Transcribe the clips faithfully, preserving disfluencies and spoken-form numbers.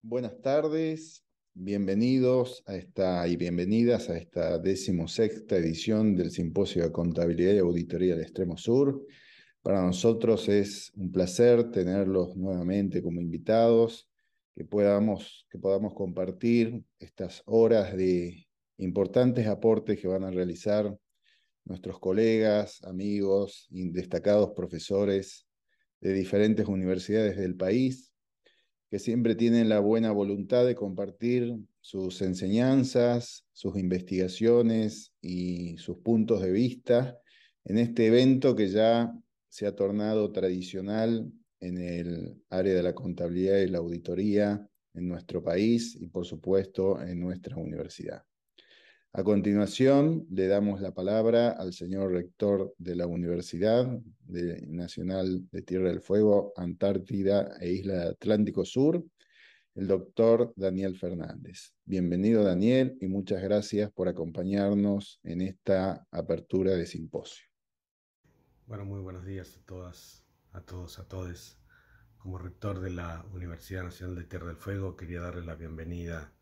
Buenas tardes, bienvenidos a esta y bienvenidas a esta decimosexta edición del Simposio de Contabilidad y Auditoría del Extremo Sur. Para nosotros es un placer tenerlos nuevamente como invitados, que podamos, que podamos compartir estas horas de importantes aportes que van a realizar nuestros colegas, amigos y destacados profesores de diferentes universidades del país que siempre tienen la buena voluntad de compartir sus enseñanzas, sus investigaciones y sus puntos de vista en este evento que ya se ha tornado tradicional en el área de la contabilidad y la auditoría en nuestro país y, por supuesto, en nuestra universidad. A continuación, le damos la palabra al señor rector de la Universidad de- Nacional de Tierra del Fuego, Antártida e Isla Atlántico Sur, el doctor Daniel Fernández. Bienvenido, Daniel, y muchas gracias por acompañarnos en esta apertura de simposio. Bueno, muy buenos días a todas, a todos, a todes. Como rector de la Universidad Nacional de Tierra del Fuego, quería darle la bienvenida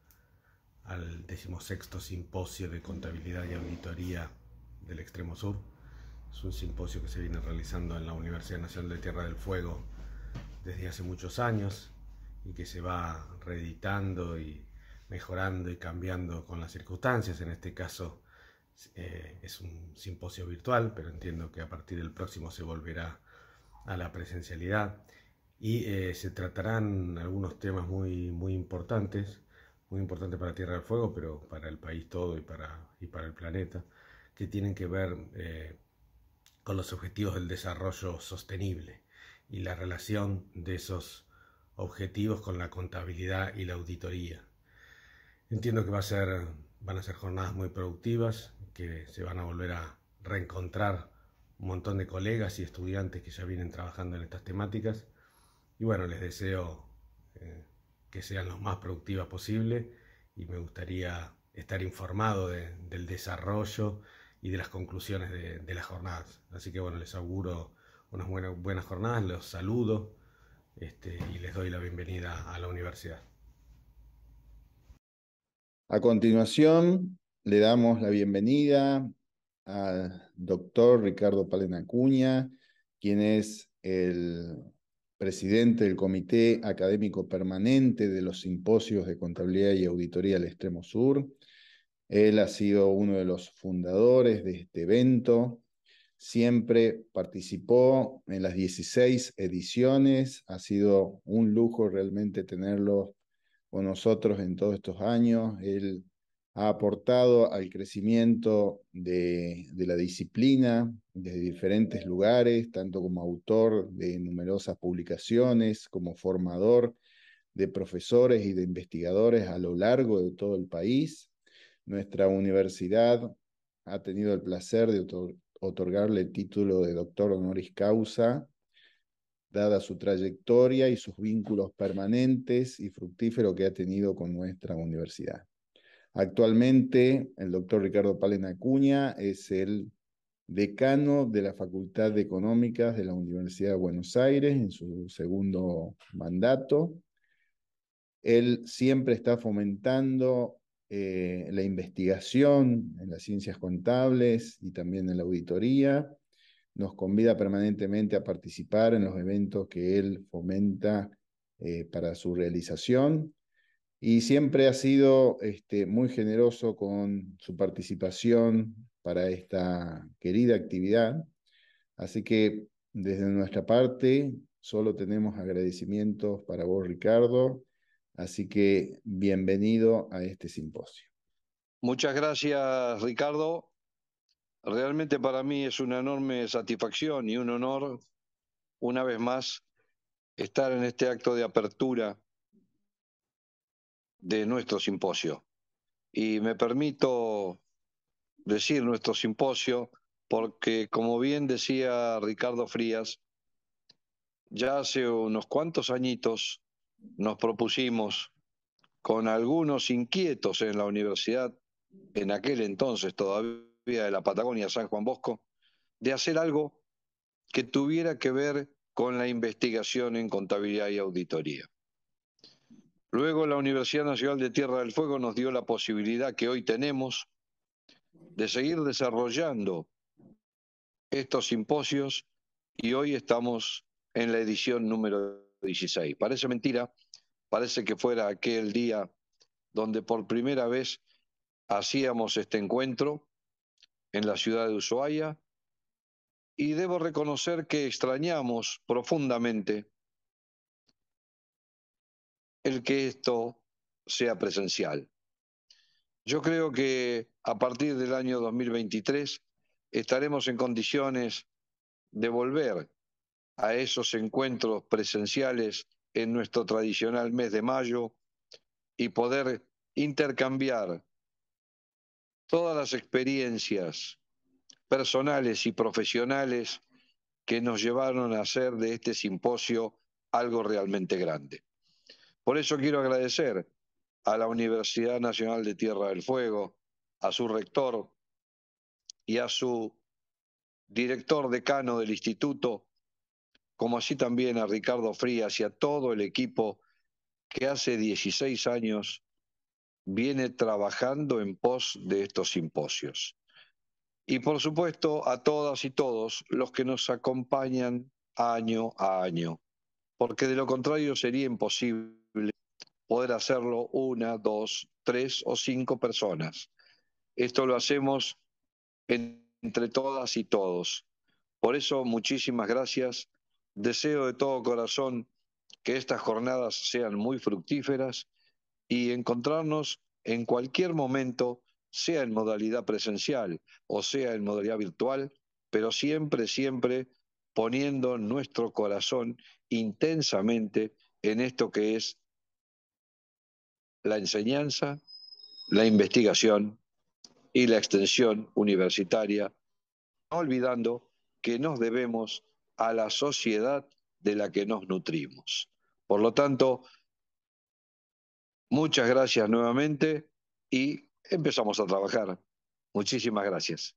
al decimosexto Simposio de Contabilidad y Auditoría del Extremo Sur. Es un simposio que se viene realizando en la Universidad Nacional de Tierra del Fuego desde hace muchos años y que se va reeditando y mejorando y cambiando con las circunstancias. En este caso eh, es un simposio virtual, pero entiendo que a partir del próximo se volverá a la presencialidad y eh, se tratarán algunos temas muy, muy importantes, muy importantes para Tierra del Fuego, pero para el país todo y para, y para el planeta, que tienen que ver eh, con los objetivos del desarrollo sostenible y la relación de esos objetivos con la contabilidad y la auditoría. Entiendo que va a ser, van a ser jornadas muy productivas, que se van a volver a reencontrar un montón de colegas y estudiantes que ya vienen trabajando en estas temáticas. Y bueno, les deseo eh, que sean lo más productivas posible y me gustaría estar informado de, del desarrollo y de las conclusiones de, de las jornadas. Así que bueno, les auguro unas buenas, buenas jornadas, los saludo este, y les doy la bienvenida a la universidad. A continuación, le damos la bienvenida al doctor Ricardo Palena Acuña, quien es el presidente del Comité Académico Permanente de los Simposios de Contabilidad y Auditoría del Extremo Sur. Él ha sido uno de los fundadores de este evento. Siempre participó en las dieciséis ediciones. Ha sido un lujo realmente tenerlo con nosotros en todos estos años. Él ha aportado al crecimiento de, de la disciplina desde diferentes lugares, tanto como autor de numerosas publicaciones, como formador de profesores y de investigadores a lo largo de todo el país. Nuestra universidad ha tenido el placer de otor otorgarle el título de doctor honoris causa, dada su trayectoria y sus vínculos permanentes y fructíferos que ha tenido con nuestra universidad. Actualmente, el doctor Ricardo Palena Acuña es el decano de la Facultad de Económicas de la Universidad de Buenos Aires en su segundo mandato. Él siempre está fomentando eh, la investigación en las ciencias contables y también en la auditoría. Nos convida permanentemente a participar en los eventos que él fomenta eh, para su realización y siempre ha sido este, muy generoso con su participación para esta querida actividad. Así que desde nuestra parte solo tenemos agradecimientos para vos, Ricardo. Así que bienvenido a este simposio. Muchas gracias, Ricardo. Realmente para mí es una enorme satisfacción y un honor, una vez más, estar en este acto de apertura de nuestro simposio. Y me permito decir nuestro simposio porque, como bien decía Ricardo Frías, ya hace unos cuantos añitos nos propusimos con algunos inquietos en la universidad, en aquel entonces todavía de la Patagonia, San Juan Bosco, de hacer algo que tuviera que ver con la investigación en contabilidad y auditoría. Luego la Universidad Nacional de Tierra del Fuego nos dio la posibilidad que hoy tenemos de seguir desarrollando estos simposios y hoy estamos en la edición número dieciséis. Parece mentira, parece que fuera aquel día donde por primera vez hacíamos este encuentro en la ciudad de Ushuaia y debo reconocer que extrañamos profundamente el que esto sea presencial. Yo creo que a partir del año dos mil veintitrés estaremos en condiciones de volver a esos encuentros presenciales en nuestro tradicional mes de mayo y poder intercambiar todas las experiencias personales y profesionales que nos llevaron a hacer de este simposio algo realmente grande. Por eso quiero agradecer a la Universidad Nacional de Tierra del Fuego, a su rector y a su director decano del instituto, como así también a Ricardo Frías y a todo el equipo que hace dieciséis años viene trabajando en pos de estos simposios. Y por supuesto a todas y todos los que nos acompañan año a año, porque de lo contrario sería imposible poder hacerlo una, dos, tres o cinco personas. Esto lo hacemos entre todas y todos. Por eso, muchísimas gracias. Deseo de todo corazón que estas jornadas sean muy fructíferas y encontrarnos en cualquier momento, sea en modalidad presencial o sea en modalidad virtual, pero siempre, siempre poniendo nuestro corazón intensamente en esto que es la enseñanza, la investigación y la extensión universitaria, no olvidando que nos debemos a la sociedad de la que nos nutrimos. Por lo tanto, muchas gracias nuevamente y empezamos a trabajar. Muchísimas gracias.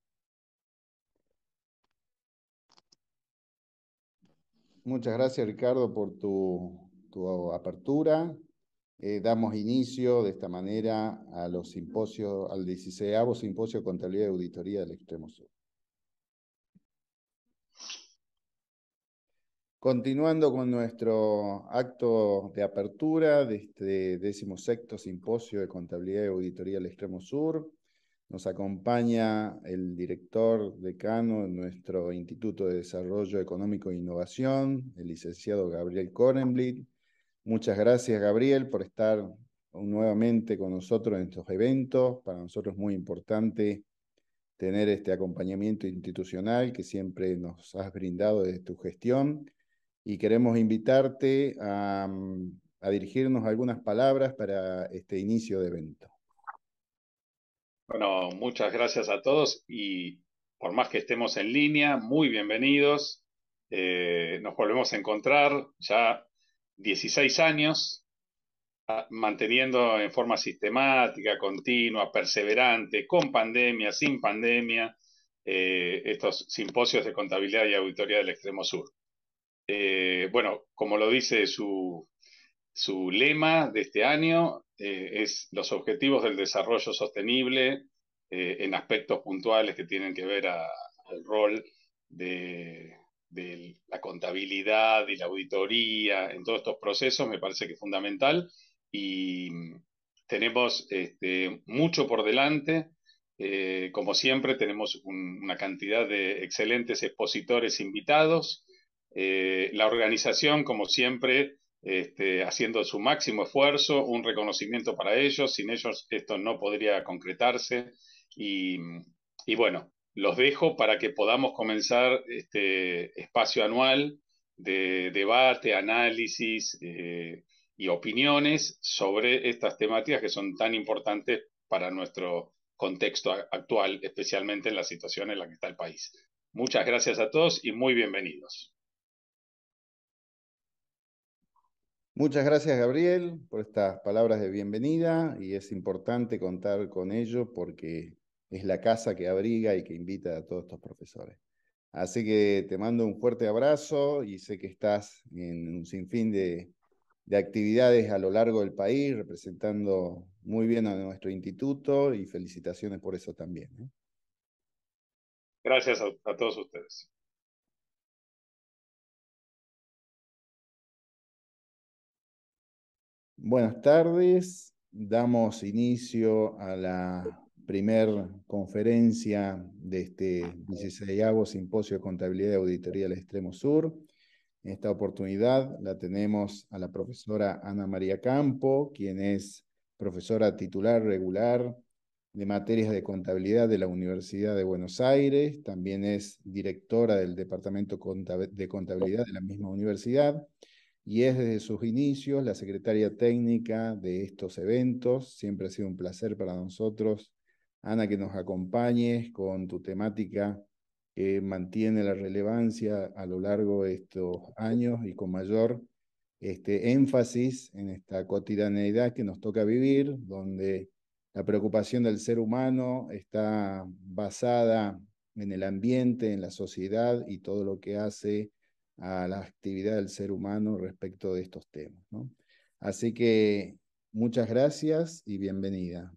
Muchas gracias, Ricardo, por tu, tu apertura. Eh, damos inicio de esta manera a los simposios, al dieciséisavo Simposio de Contabilidad y Auditoría del Extremo Sur. Continuando con nuestro acto de apertura de este decimosexto Simposio de Contabilidad y Auditoría del Extremo Sur, nos acompaña el director decano de nuestro Instituto de Desarrollo Económico e Innovación, el licenciado Gabriel Korenblit. Muchas gracias, Gabriel, por estar nuevamente con nosotros en estos eventos. Para nosotros es muy importante tener este acompañamiento institucional que siempre nos has brindado desde tu gestión. Y queremos invitarte a, a dirigirnos algunas palabras para este inicio de evento. Bueno, muchas gracias a todos y por más que estemos en línea, muy bienvenidos. Eh, nos volvemos a encontrar ya dieciséis años, a, manteniendo en forma sistemática, continua, perseverante, con pandemia, sin pandemia, eh, estos simposios de contabilidad y auditoría del Extremo Sur. Eh, bueno, como lo dice su, su lema de este año, eh, es los objetivos del desarrollo sostenible eh, en aspectos puntuales que tienen que ver a, al rol de, de la contabilidad y la auditoría en todos estos procesos, me parece que es fundamental y tenemos este, mucho por delante. Eh, como siempre, tenemos un, una cantidad de excelentes expositores invitados. Eh, la organización, como siempre, este, haciendo su máximo esfuerzo, un reconocimiento para ellos. Sin ellos esto no podría concretarse. Y, y bueno, los dejo para que podamos comenzar este espacio anual de debate, análisis eh, y opiniones sobre estas temáticas que son tan importantes para nuestro contexto actual, especialmente en la situación en la que está el país. Muchas gracias a todos y muy bienvenidos. Muchas gracias, Gabriel, por estas palabras de bienvenida, y es importante contar con ello porque es la casa que abriga y que invita a todos estos profesores. Así que te mando un fuerte abrazo y sé que estás en un sinfín de, de actividades a lo largo del país, representando muy bien a nuestro instituto, y felicitaciones por eso también, ¿eh? Gracias a, a todos ustedes. Buenas tardes, damos inicio a la primer conferencia de este dieciséisavo Simposio de Contabilidad y Auditoría del Extremo Sur. En esta oportunidad la tenemos a la profesora Ana María Campo, quien es profesora titular regular de materias de contabilidad de la Universidad de Buenos Aires, también es directora del Departamento de Contabilidad de la misma universidad, y es desde sus inicios la secretaria técnica de estos eventos. Siempre ha sido un placer para nosotros, Ana, que nos acompañes con tu temática que mantiene la relevancia a lo largo de estos años y con mayor este, énfasis en esta cotidianeidad que nos toca vivir, donde la preocupación del ser humano está basada en el ambiente, en la sociedad y todo lo que hace a la actividad del ser humano respecto de estos temas, ¿no? Así que muchas gracias y bienvenida.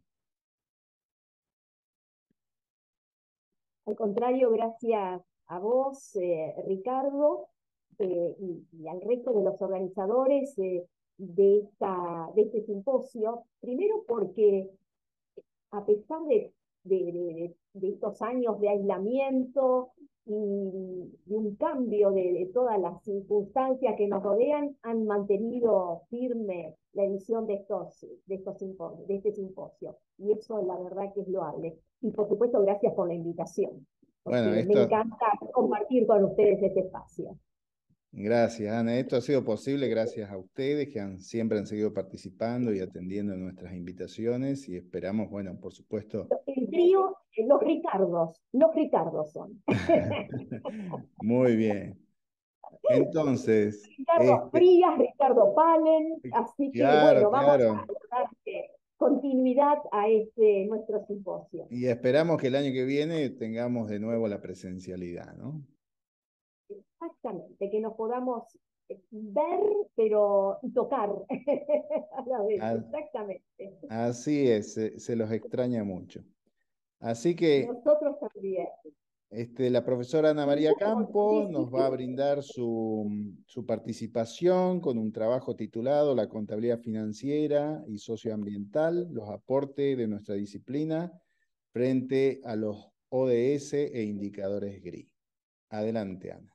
Al contrario, gracias a vos, eh, Ricardo, eh, y, y al resto de los organizadores eh, de, esta, de este simposio. Primero porque a pesar de, de, de, de estos años de aislamiento y de un cambio de, de todas las circunstancias que nos rodean, han mantenido firme la emisión de estos, de estos simposios, de este simposio. Y eso la verdad que es loable. Y por supuesto, gracias por la invitación, porque Bueno, esto, me encanta compartir con ustedes este espacio. Gracias, Ana. Esto ha sido posible gracias a ustedes que han, siempre han seguido participando y atendiendo nuestras invitaciones, y esperamos, bueno, por supuesto... El trío, los Ricardos, los Ricardos son. Muy bien. Entonces... Ricardo este, Frías, Ricardo Palen, así que claro, bueno, vamos claro. a dar continuidad a este nuestro simposio. Y esperamos que el año que viene tengamos de nuevo la presencialidad, ¿no? Exactamente, que nos podamos ver, pero y tocar a la vez, Ah, exactamente. así es, se, se los extraña mucho. Así que Nosotros también. este, la profesora Ana María Campo nos va a brindar su, su participación con un trabajo titulado La contabilidad financiera y socioambiental, los aportes de nuestra disciplina frente a los O D S e indicadores G R I. Adelante, Ana.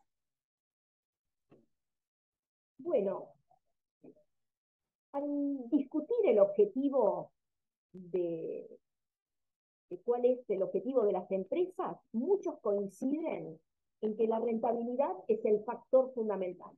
Bueno, al discutir el objetivo de, de cuál es el objetivo de las empresas, muchos coinciden en que la rentabilidad es el factor fundamental.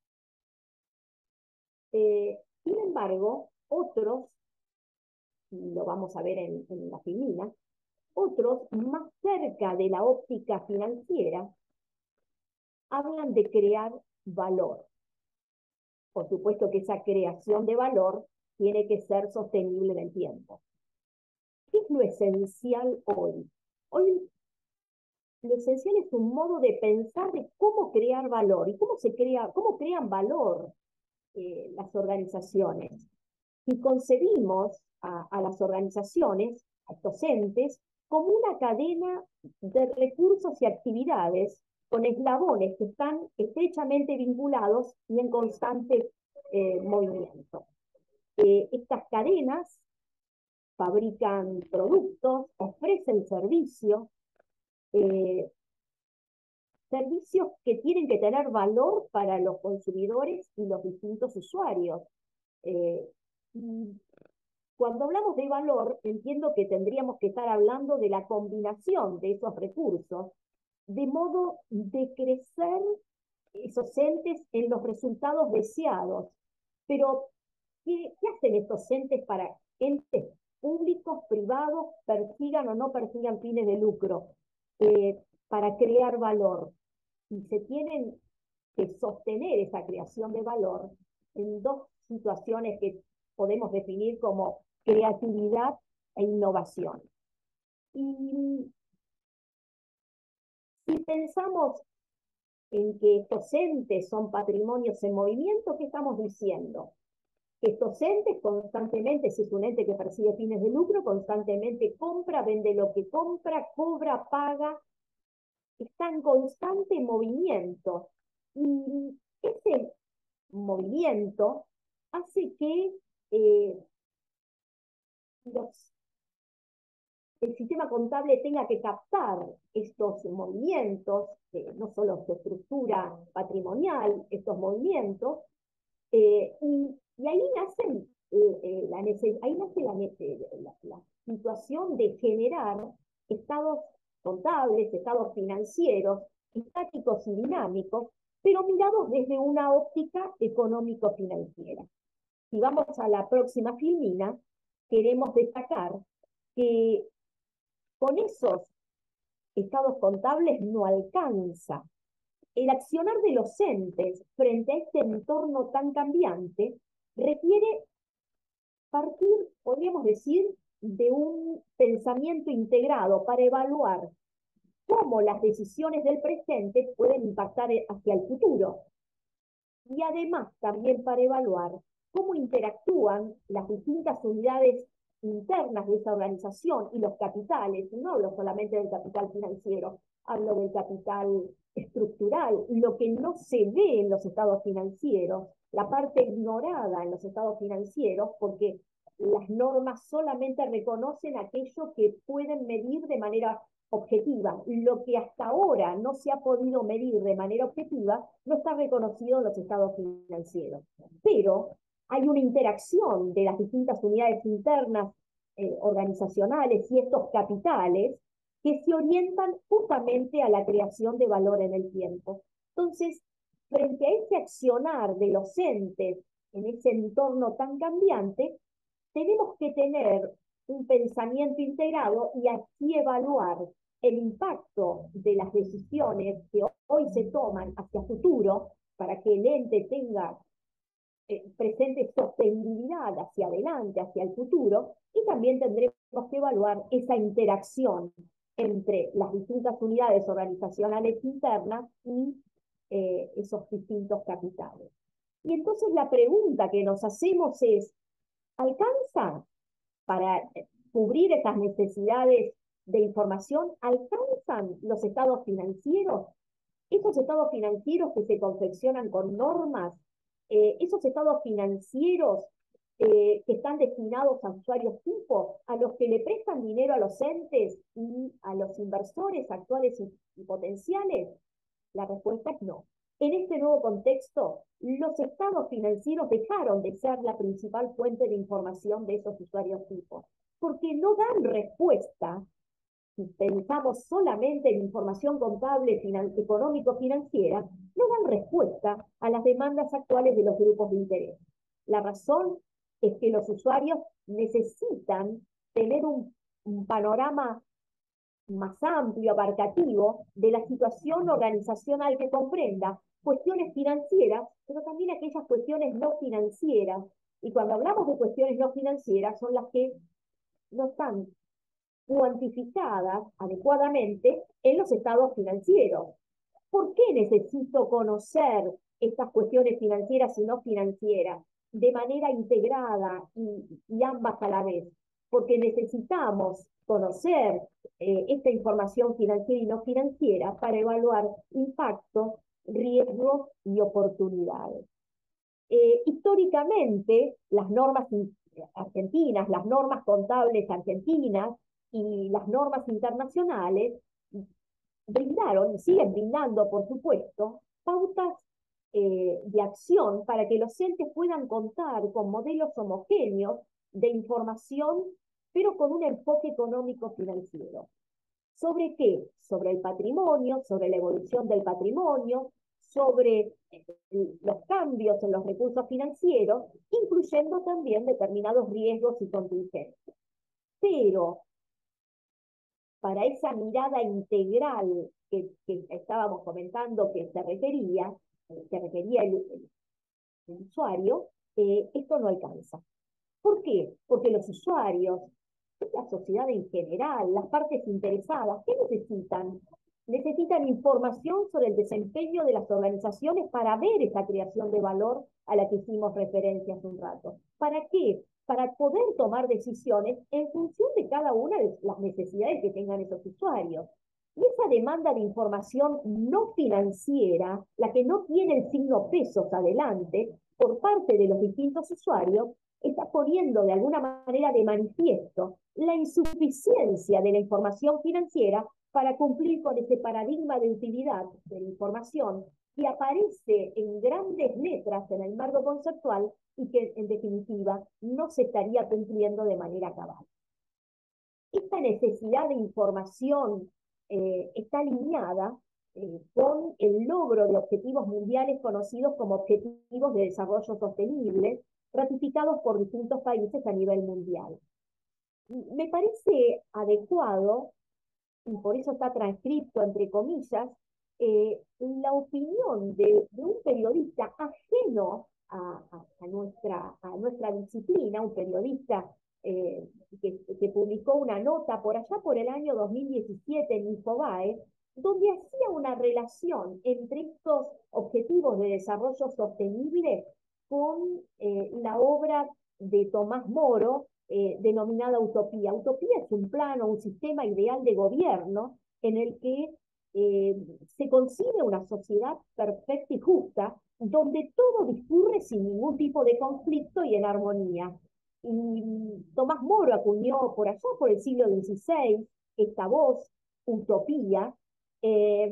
Eh, sin embargo, otros, y lo vamos a ver en, en la filmina, otros, más cerca de la óptica financiera, hablan de crear valor. Por supuesto que esa creación de valor tiene que ser sostenible en el tiempo. ¿Qué es lo esencial hoy? Hoy lo esencial es un modo de pensar de cómo crear valor y cómo se crea, cómo crean valor eh, las organizaciones. Y concebimos a, a las organizaciones, a estos entes, como una cadena de recursos y actividades con eslabones que están estrechamente vinculados y en constante eh, movimiento. Eh, estas cadenas fabrican productos, ofrecen servicios, eh, servicios que tienen que tener valor para los consumidores y los distintos usuarios. Eh, y cuando hablamos de valor, entiendo que tendríamos que estar hablando de la combinación de esos recursos, de modo de crecer esos entes en los resultados deseados. Pero, ¿qué, qué hacen estos entes para entes públicos, privados, persigan o no persigan fines de lucro? Eh, para crear valor. Y se tienen que sostener esa creación de valor en dos situaciones que podemos definir como creatividad e innovación. Y si pensamos en que estos entes son patrimonios en movimiento, ¿qué estamos diciendo? Estos entes constantemente, si es un ente que persigue fines de lucro, constantemente compra, vende lo que compra, cobra, paga, está en constante movimiento. Y ese movimiento hace que eh, los, el sistema contable tenga que captar estos movimientos, eh, no solo su estructura patrimonial, estos movimientos, eh, y, y ahí nacen, eh, eh, la, ahí nace la, la, la situación de generar estados contables, estados financieros, estáticos y dinámicos, pero mirados desde una óptica económico-financiera. Si vamos a la próxima filmina, queremos destacar que con esos estados contables no alcanza. El accionar de los entes frente a este entorno tan cambiante requiere partir, podríamos decir, de un pensamiento integrado para evaluar cómo las decisiones del presente pueden impactar hacia el futuro. Y además también para evaluar cómo interactúan las distintas unidades internas de esa organización y los capitales. No hablo solamente del capital financiero, hablo del capital estructural, lo que no se ve en los estados financieros, la parte ignorada en los estados financieros, porque las normas solamente reconocen aquello que pueden medir de manera objetiva. Lo que hasta ahora no se ha podido medir de manera objetiva no está reconocido en los estados financieros. Pero hay una interacción de las distintas unidades internas eh, organizacionales y estos capitales que se orientan justamente a la creación de valor en el tiempo. Entonces, frente a ese accionar de los entes en ese entorno tan cambiante, tenemos que tener un pensamiento integrado y así evaluar el impacto de las decisiones que hoy se toman hacia futuro para que el ente tenga eh, presente sostenibilidad hacia adelante, hacia el futuro, y también tendremos que evaluar esa interacción entre las distintas unidades organizacionales internas y eh, esos distintos capitales. Y entonces la pregunta que nos hacemos es, ¿alcanza para cubrir estas necesidades de información? ¿Alcanzan los estados financieros? Esos estados financieros que se confeccionan con normas, eh, esos estados financieros eh, que están destinados a usuarios tipo, a los que le prestan dinero a los entes y a los inversores actuales y, y potenciales, la respuesta es no. En este nuevo contexto, los estados financieros dejaron de ser la principal fuente de información de esos usuarios tipos, porque no dan respuesta, si pensamos solamente en información contable, económico-financiera, no dan respuesta a las demandas actuales de los grupos de interés. La razón es que los usuarios necesitan tener un, un panorama más amplio, abarcativo, de la situación organizacional que comprenda cuestiones financieras, pero también aquellas cuestiones no financieras. Y cuando hablamos de cuestiones no financieras, son las que no están cuantificadas adecuadamente en los estados financieros. ¿Por qué necesito conocer estas cuestiones financieras y no financieras de manera integrada y, y ambas a la vez? Porque necesitamos conocer eh, esta información financiera y no financiera para evaluar impactos, riesgos y oportunidades. Eh, históricamente, las normas argentinas, las normas contables argentinas y las normas internacionales brindaron, y siguen brindando, por supuesto, pautas eh, de acción para que los entes puedan contar con modelos homogéneos de información, pero con un enfoque económico-financiero. ¿Sobre qué? Sobre el patrimonio, sobre la evolución del patrimonio, sobre los cambios en los recursos financieros, incluyendo también determinados riesgos y contingencias. Pero para esa mirada integral que, que estábamos comentando que se requería, que requería el, el, el usuario, eh, esto no alcanza. ¿Por qué? Porque los usuarios, la sociedad en general, las partes interesadas, ¿qué necesitan? necesitan información sobre el desempeño de las organizaciones para ver esa creación de valor a la que hicimos referencia hace un rato. ¿Para qué? Para poder tomar decisiones en función de cada una de las necesidades que tengan esos usuarios. Y esa demanda de información no financiera, la que no tiene el signo pesos adelante, por parte de los distintos usuarios, está poniendo de alguna manera de manifiesto la insuficiencia de la información financiera para cumplir con ese paradigma de utilidad de la información que aparece en grandes letras en el marco conceptual y que, en definitiva, no se estaría cumpliendo de manera cabal. Esta necesidad de información eh, está alineada eh, con el logro de objetivos mundiales conocidos como Objetivos de Desarrollo Sostenible, ratificados por distintos países a nivel mundial. Me parece adecuado, y por eso está transcrito entre comillas, eh, la opinión de, de un periodista ajeno a, a, a, nuestra, a nuestra disciplina, un periodista eh, que, que publicó una nota por allá por el año dos mil diecisiete en Infobae, donde hacía una relación entre estos objetivos de desarrollo sostenible con eh, la obra de Tomás Moro, eh, denominada Utopía. Utopía es un plano, un sistema ideal de gobierno en el que eh, se concibe una sociedad perfecta y justa, donde todo discurre sin ningún tipo de conflicto y en armonía. Y Tomás Moro acuñó por allá, por el siglo dieciséis, esta voz, Utopía, eh,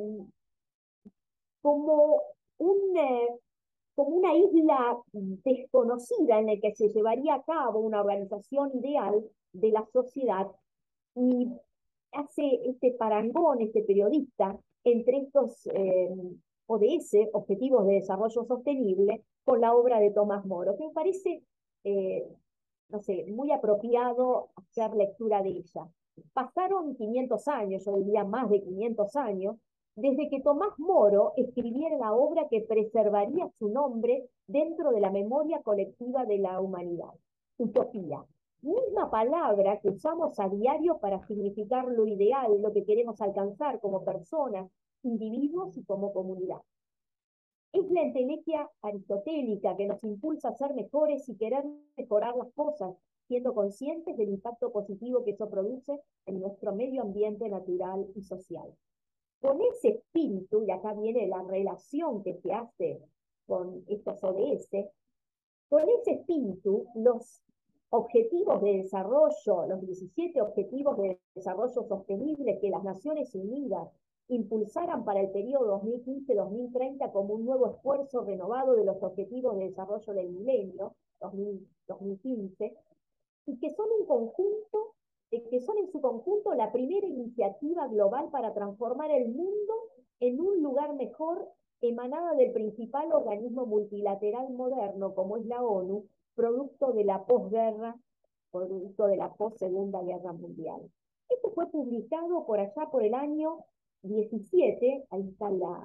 como un... Eh, como una isla desconocida en la que se llevaría a cabo una organización ideal de la sociedad, y hace este parangón, este periodista, entre estos eh, O D S, Objetivos de Desarrollo Sostenible, con la obra de Tomás Moro, que me parece, eh, no sé, muy apropiado hacer lectura de ella. Pasaron quinientos años, yo diría más de quinientos años, desde que Tomás Moro escribiera la obra que preservaría su nombre dentro de la memoria colectiva de la humanidad, Utopía. Misma palabra que usamos a diario para significar lo ideal, lo que queremos alcanzar como personas, individuos y como comunidad. Es la entelequia aristotélica que nos impulsa a ser mejores y querer mejorar las cosas, siendo conscientes del impacto positivo que eso produce en nuestro medio ambiente natural y social. Con ese espíritu, y acá viene la relación que se hace con estos O D S, con ese espíritu, los objetivos de desarrollo, los diecisiete objetivos de desarrollo sostenible que las Naciones Unidas impulsaran para el periodo dos mil quince a dos mil treinta como un nuevo esfuerzo renovado de los objetivos de desarrollo del milenio, dos mil quince, y que son un conjunto, que son en su conjunto la primera iniciativa global para transformar el mundo en un lugar mejor, emanada del principal organismo multilateral moderno como es la ONU, producto de la posguerra, producto de la post-segunda guerra mundial. Esto fue publicado por allá por el año diecisiete, ahí está la,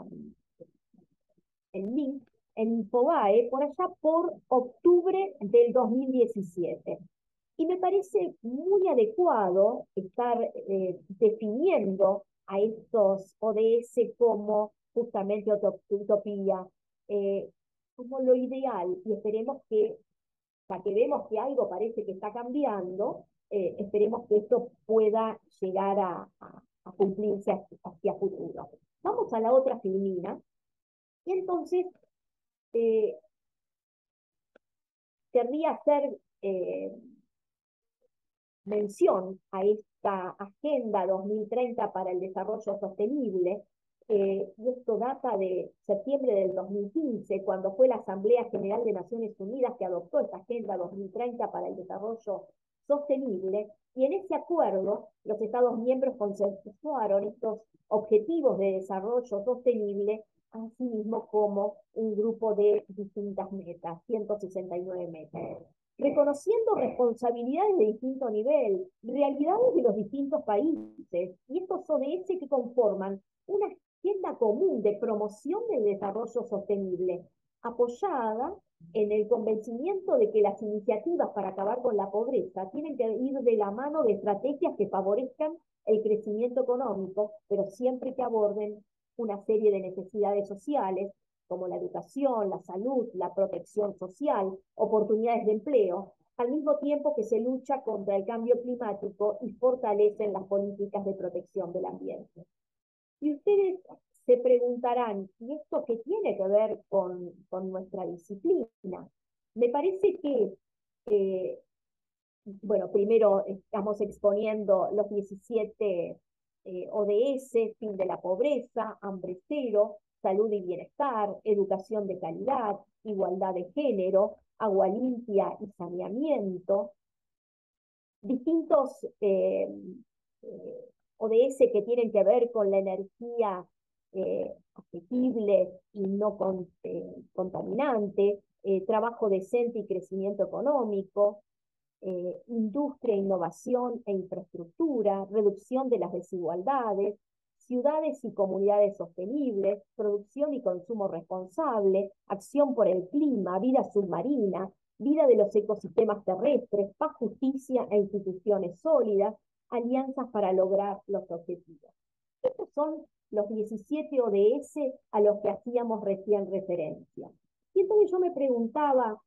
el link, en Infobae, por allá por octubre del dos mil diecisiete. Y me parece muy adecuado estar eh, definiendo a estos O D S como justamente utopía, eh, como lo ideal, y esperemos que, ya que vemos que algo parece que está cambiando, eh, esperemos que esto pueda llegar a, a, a cumplirse hacia, hacia futuro. Vamos a la otra filmina, y entonces eh, querría hacer eh, mención a esta Agenda dos mil treinta para el Desarrollo Sostenible, eh, y esto data de septiembre del dos mil quince, cuando fue la Asamblea General de Naciones Unidas que adoptó esta Agenda dos mil treinta para el Desarrollo Sostenible, y en ese acuerdo los Estados miembros consensuaron estos objetivos de desarrollo sostenible, así mismo como un grupo de distintas metas, ciento sesenta y nueve metas, reconociendo responsabilidades de distinto nivel, realidades de los distintos países, y estos O D S que conforman una agenda común de promoción del desarrollo sostenible, apoyada en el convencimiento de que las iniciativas para acabar con la pobreza tienen que ir de la mano de estrategias que favorezcan el crecimiento económico, pero siempre que aborden una serie de necesidades sociales, como la educación, la salud, la protección social, oportunidades de empleo, al mismo tiempo que se lucha contra el cambio climático y fortalecen las políticas de protección del ambiente. Y ustedes se preguntarán, ¿y esto qué tiene que ver con, con nuestra disciplina? Me parece que, eh, bueno, primero estamos exponiendo los diecisiete eh, O D S, fin de la pobreza, hambre cero, salud y bienestar, educación de calidad, igualdad de género, agua limpia y saneamiento, distintos eh, eh, O D S que tienen que ver con la energía eh, asequible y no con, eh, contaminante, eh, trabajo decente y crecimiento económico, eh, industria, innovación e infraestructura, reducción de las desigualdades, ciudades y comunidades sostenibles, producción y consumo responsable, acción por el clima, vida submarina, vida de los ecosistemas terrestres, paz, justicia e instituciones sólidas, alianzas para lograr los objetivos. Estos son los diecisiete O D S a los que hacíamos recién referencia. Y entonces yo me preguntaba,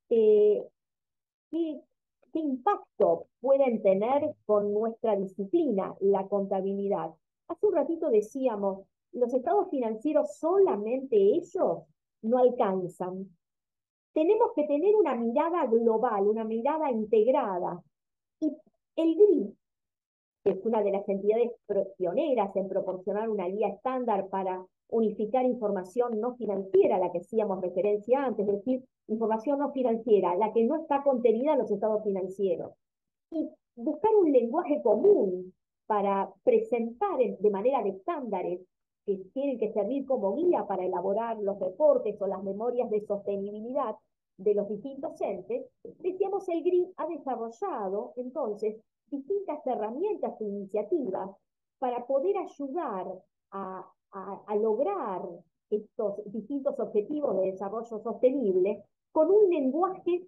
eh, ¿qué, ¿qué impacto pueden tener con nuestra disciplina, la contabilidad? Hace un ratito decíamos, los estados financieros solamente ellos no alcanzan. Tenemos que tener una mirada global, una mirada integrada. Y el G R I, que es una de las entidades pioneras en proporcionar una guía estándar para unificar información no financiera, a la que hacíamos referencia antes, es decir, información no financiera, la que no está contenida en los estados financieros, y buscar un lenguaje común para presentar de manera de estándares que tienen que servir como guía para elaborar los reportes o las memorias de sostenibilidad de los distintos entes. Decíamos, el G R I ha desarrollado entonces distintas herramientas e iniciativas para poder ayudar a, a, a lograr estos distintos objetivos de desarrollo sostenible con un lenguaje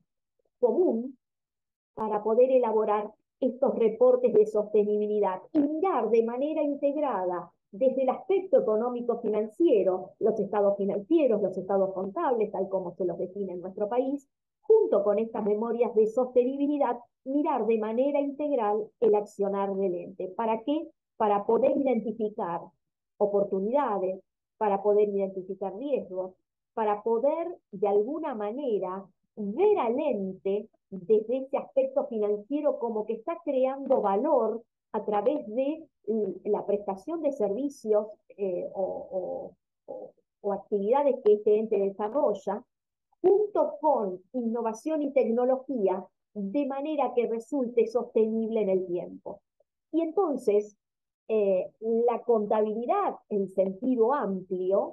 común para poder elaborar estos reportes de sostenibilidad y mirar de manera integrada desde el aspecto económico-financiero, los estados financieros, los estados contables, tal como se los define en nuestro país, junto con estas memorias de sostenibilidad, mirar de manera integral el accionar del ente. ¿Para qué? Para poder identificar oportunidades, para poder identificar riesgos, para poder de alguna manera ver al ente desde ese aspecto financiero como que está creando valor a través de la prestación de servicios eh, o, o, o, o actividades que este ente desarrolla, junto con innovación y tecnología, de manera que resulte sostenible en el tiempo. Y entonces, eh, la contabilidad en sentido amplio,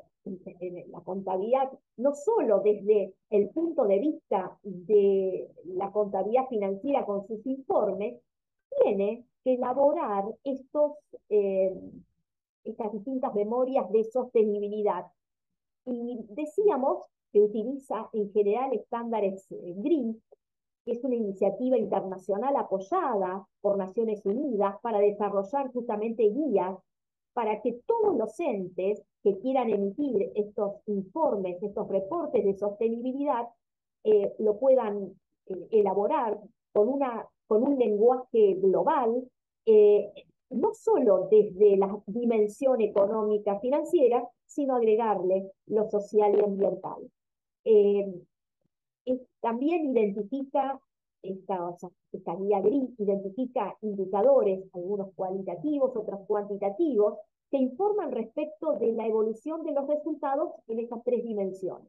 la contabilidad no solo desde el punto de vista de la contabilidad financiera con sus informes, tiene que elaborar estos, eh, estas distintas memorias de sostenibilidad. Y decíamos que utiliza en general estándares eh, G R I, que es una iniciativa internacional apoyada por Naciones Unidas para desarrollar justamente guías para que todos los entes que quieran emitir estos informes, estos reportes de sostenibilidad, eh, lo puedan eh, elaborar con, una, con un lenguaje global, eh, no solo desde la dimensión económica financiera, sino agregarle lo social y ambiental. Eh, también identifica, esta, o sea, esta guía G R I identifica indicadores, algunos cualitativos, otros cuantitativos, que informan respecto de la evolución de los resultados en estas tres dimensiones.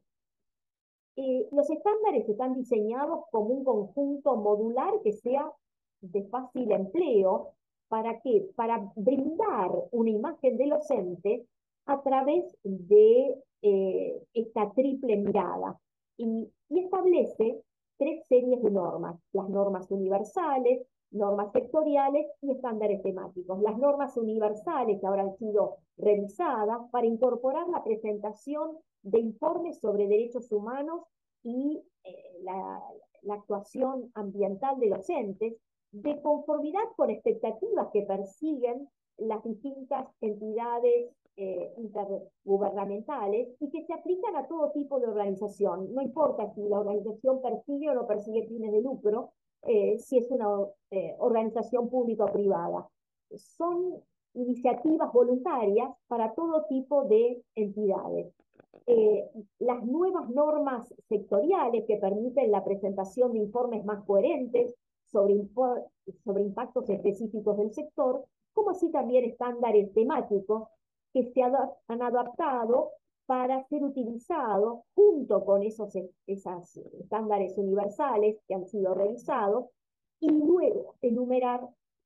Eh, los estándares están diseñados como un conjunto modular que sea de fácil empleo. ¿Para qué? Para brindar una imagen del docente a través de eh, esta triple mirada. Y, y establece tres series de normas: las normas universales, normas sectoriales y estándares temáticos. Las normas universales que ahora han sido revisadas para incorporar la presentación de informes sobre derechos humanos y eh, la, la actuación ambiental de los entes, de conformidad con expectativas que persiguen las distintas entidades eh, intergubernamentales y que se aplican a todo tipo de organización. No importa si la organización persigue o no persigue fines de lucro, eh, si es una eh, organización pública o privada. Son iniciativas voluntarias para todo tipo de entidades. Eh, las nuevas normas sectoriales que permiten la presentación de informes más coherentes sobre, sobre impactos específicos del sector, como así también estándares temáticos que se han adaptado para ser utilizados junto con esos esas estándares universales que han sido revisados y luego enumerar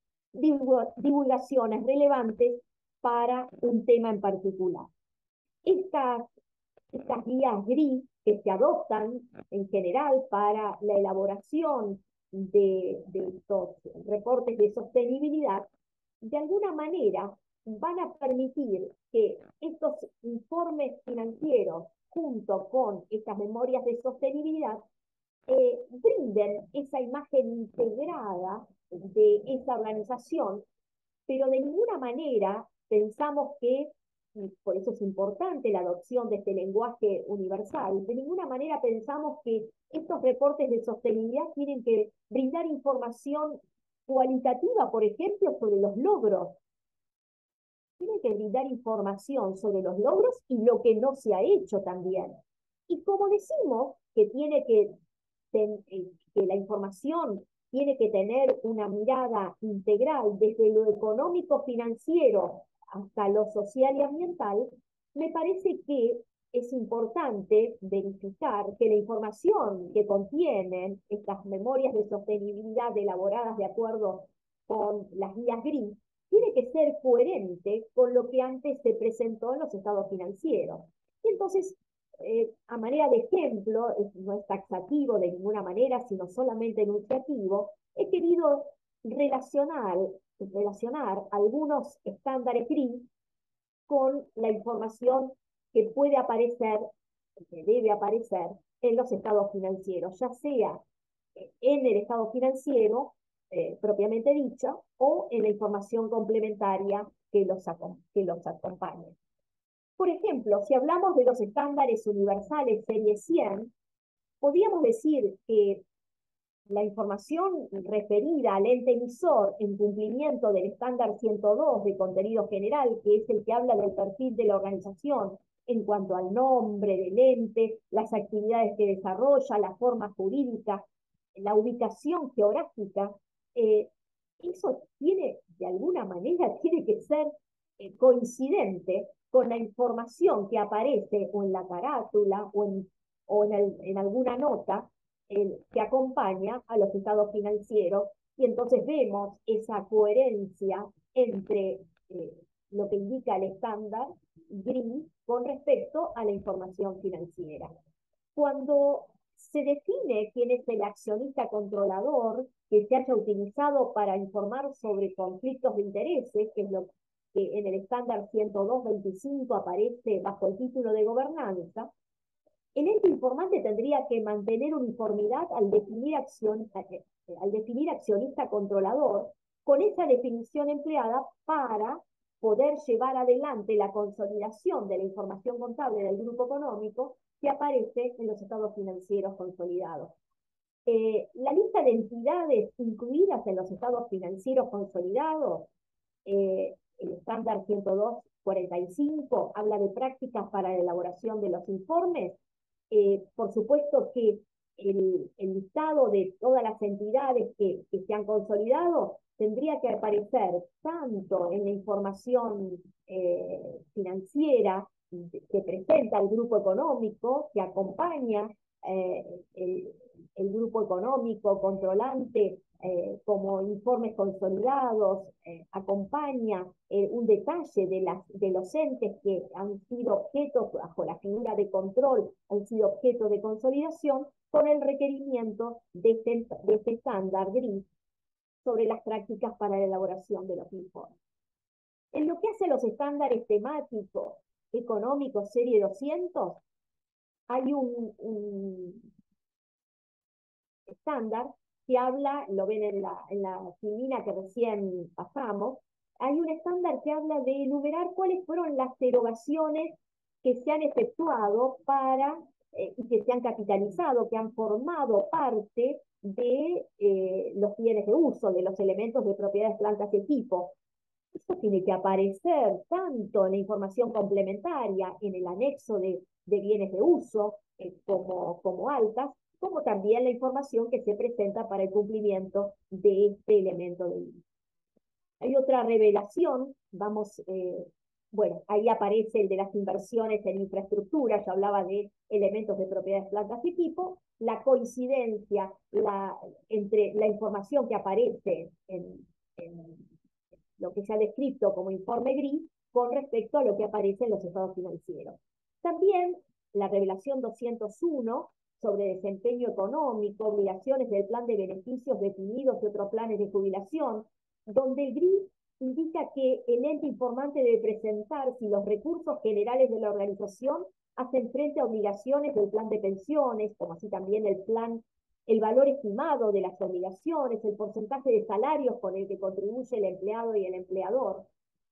divulgaciones relevantes para un tema en particular. Estas, estas guías gris que se adoptan en general para la elaboración de, de estos reportes de sostenibilidad, de alguna manera van a permitir que estos informes financieros, junto con estas memorias de sostenibilidad, eh, brinden esa imagen integrada de esa organización, pero de ninguna manera pensamos que, y por eso es importante la adopción de este lenguaje universal, de ninguna manera pensamos que estos reportes de sostenibilidad tienen que brindar información cualitativa, por ejemplo, sobre los logros. Tienen que brindar información sobre los logros y lo que no se ha hecho también. Y como decimos que tiene que, ten, que la información tiene que tener una mirada integral desde lo económico financiero hasta lo social y ambiental, me parece que es importante verificar que la información que contienen estas memorias de sostenibilidad elaboradas de acuerdo con las guías gris tiene que ser coherente con lo que antes se presentó en los estados financieros. Y entonces, eh, a manera de ejemplo, no es taxativo de ninguna manera, sino solamente enunciativo, he querido relacionar, relacionar algunos estándares gris con la información que puede aparecer, que debe aparecer en los estados financieros, ya sea en el estado financiero eh, propiamente dicho o en la información complementaria que los, que los acompañe. Por ejemplo, si hablamos de los estándares universales serie cien, podríamos decir que la información referida al ente emisor en cumplimiento del estándar ciento dos de contenido general, que es el que habla del perfil de la organización en cuanto al nombre del ente, las actividades que desarrolla, la forma jurídica, la ubicación geográfica, eh, eso tiene, de alguna manera, tiene que ser eh, coincidente con la información que aparece o en la carátula o en, o en, el, en alguna nota eh, que acompaña a los estados financieros, y entonces vemos esa coherencia entre eh, lo que indica el estándar gris con respecto a la información financiera. Cuando se define quién es el accionista controlador que se haya utilizado para informar sobre conflictos de intereses, que es lo que en el estándar ciento dos veinticinco aparece bajo el título de gobernanza, el ente informante tendría que mantener uniformidad al definir, acción, al definir accionista controlador con esa definición empleada para poder llevar adelante la consolidación de la información contable del grupo económico que aparece en los estados financieros consolidados. Eh, la lista de entidades incluidas en los estados financieros consolidados, eh, el estándar ciento dos cuarenta y cinco habla de prácticas para la elaboración de los informes. Eh, por supuesto que el, el listado de todas las entidades que, que se han consolidado tendría que aparecer tanto en la información eh, financiera que presenta el grupo económico, que acompaña eh, el, el grupo económico controlante eh, como informes consolidados, eh, acompaña eh, un detalle de, las, de los entes que han sido objeto, bajo la figura de control, han sido objeto de consolidación, con el requerimiento de este, de este estándar gris sobre las prácticas para la elaboración de los informes. En lo que hace a los estándares temáticos económicos serie doscientos, hay un, un estándar que habla, lo ven en la, en la filmina que recién pasamos, hay un estándar que habla de enumerar cuáles fueron las derogaciones que se han efectuado para, eh, y que se han capitalizado, que han formado parte de eh, los bienes de uso, de los elementos de propiedades, plantas y equipos. Eso tiene que aparecer tanto en la información complementaria, en el anexo de, de bienes de uso, eh, como, como altas, como también la información que se presenta para el cumplimiento de este elemento de I V A. Hay otra revelación, vamos, eh, bueno, ahí aparece el de las inversiones en infraestructura, yo hablaba de elementos de propiedades, plantas y equipo, la coincidencia la, entre la información que aparece en, en lo que se ha descrito como informe gris con respecto a lo que aparece en los estados financieros. También la revelación doscientos uno sobre desempeño económico, obligaciones del plan de beneficios definidos y otros planes de jubilación, donde el gris indica que el ente informante debe presentar si los recursos generales de la organización hacen frente a obligaciones del plan de pensiones, como así también el plan, el valor estimado de las obligaciones, el porcentaje de salarios con el que contribuye el empleado y el empleador.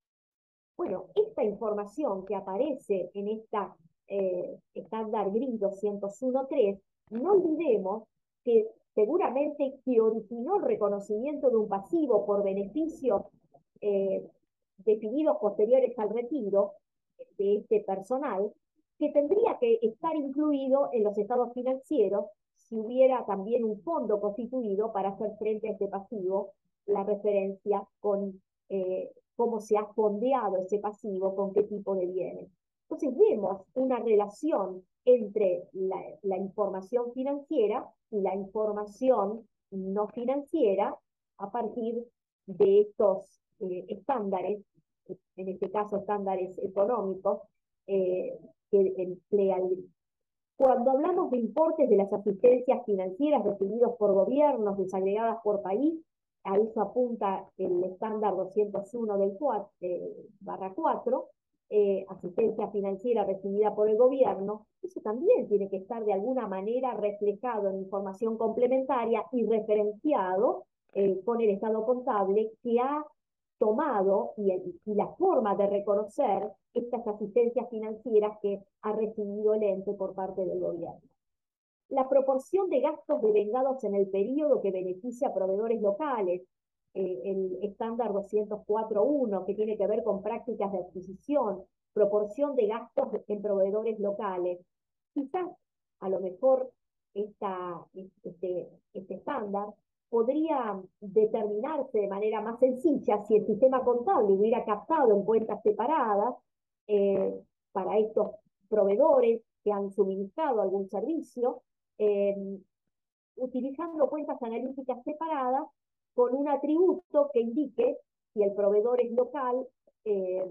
Bueno, esta información que aparece en esta eh, estándar gris doscientos uno punto tres, no olvidemos que seguramente que originó el reconocimiento de un pasivo por beneficios eh, definidos posteriores al retiro de este personal, que tendría que estar incluido en los estados financieros si hubiera también un fondo constituido para hacer frente a este pasivo, la referencia con eh, cómo se ha fondeado ese pasivo, con qué tipo de bienes. Entonces vemos una relación entre la, la información financiera y la información no financiera a partir de estos eh, estándares, en este caso estándares económicos, eh, que emplea el gris. Cuando hablamos de importes de las asistencias financieras recibidos por gobiernos desagregadas por país, a eso apunta el estándar doscientos uno del cuatro, eh, barra cuatro, eh, asistencia financiera recibida por el gobierno, eso también tiene que estar de alguna manera reflejado en información complementaria y referenciado eh, con el estado contable que ha tomado y, y la forma de reconocer estas asistencias financieras que ha recibido el ente por parte del gobierno. La proporción de gastos devengados en el periodo que beneficia a proveedores locales, eh, el estándar doscientos cuatro punto uno, que tiene que ver con prácticas de adquisición, proporción de gastos en proveedores locales. Quizás, a lo mejor, esta, este, este estándar podría determinarse de manera más sencilla si el sistema contable hubiera captado en cuentas separadas eh, para estos proveedores que han suministrado algún servicio, eh, utilizando cuentas analíticas separadas con un atributo que indique si el proveedor es local eh,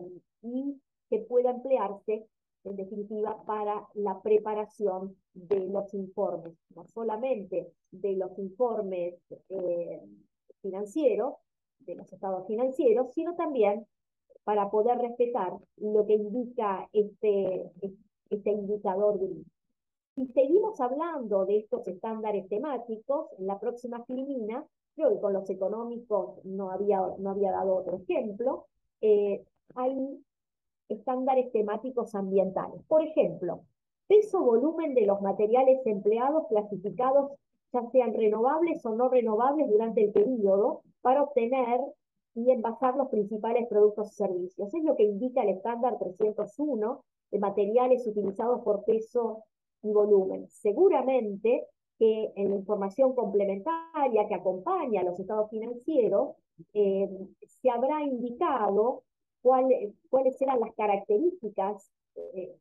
y que pueda emplearse, en definitiva, para la preparación de los informes, no solamente de los informes eh, financieros, de los estados financieros, sino también para poder respetar lo que indica este, este indicador gris. Si seguimos hablando de estos estándares temáticos, en la próxima filmina, creo que con los económicos no había, no había dado otro ejemplo, eh, hay estándares temáticos ambientales. Por ejemplo, peso volumen de los materiales empleados clasificados, ya sean renovables o no renovables durante el periodo, para obtener y envasar los principales productos y servicios. Es lo que indica el estándar trescientos uno de materiales utilizados por peso y volumen. Seguramente que en la información complementaria que acompaña a los estados financieros eh, se habrá indicado cuál, cuáles eran las características, eh,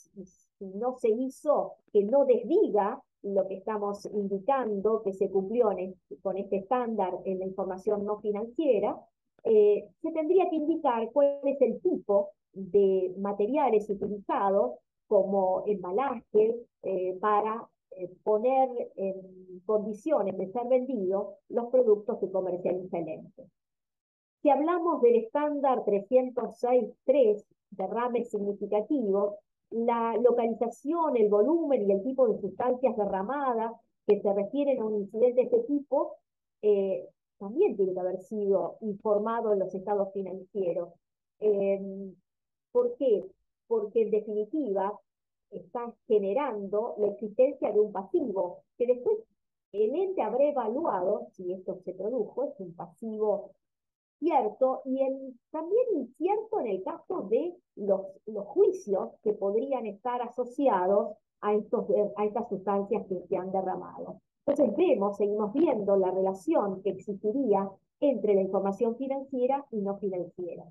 si no se hizo, que no desdiga lo que estamos indicando, que se cumplió en, con este estándar en la información no financiera, eh, se tendría que indicar cuál es el tipo de materiales utilizados como embalaje eh, para eh, poner en condiciones de ser vendidos los productos que comercializa el ente. Si hablamos del estándar trescientos seis punto tres, derrames significativos, la localización, el volumen y el tipo de sustancias derramadas que se refieren a un incidente de este tipo, eh, también tiene que haber sido informado en los estados financieros. Eh, ¿Por qué? Porque en definitiva está generando la existencia de un pasivo, que después el ente habrá evaluado si esto se produjo, es un pasivo cierto, y el, también incierto en el caso de los, los juicios que podrían estar asociados a, estos, a estas sustancias que se han derramado. Entonces vemos, seguimos viendo la relación que existiría entre la información financiera y no financiera.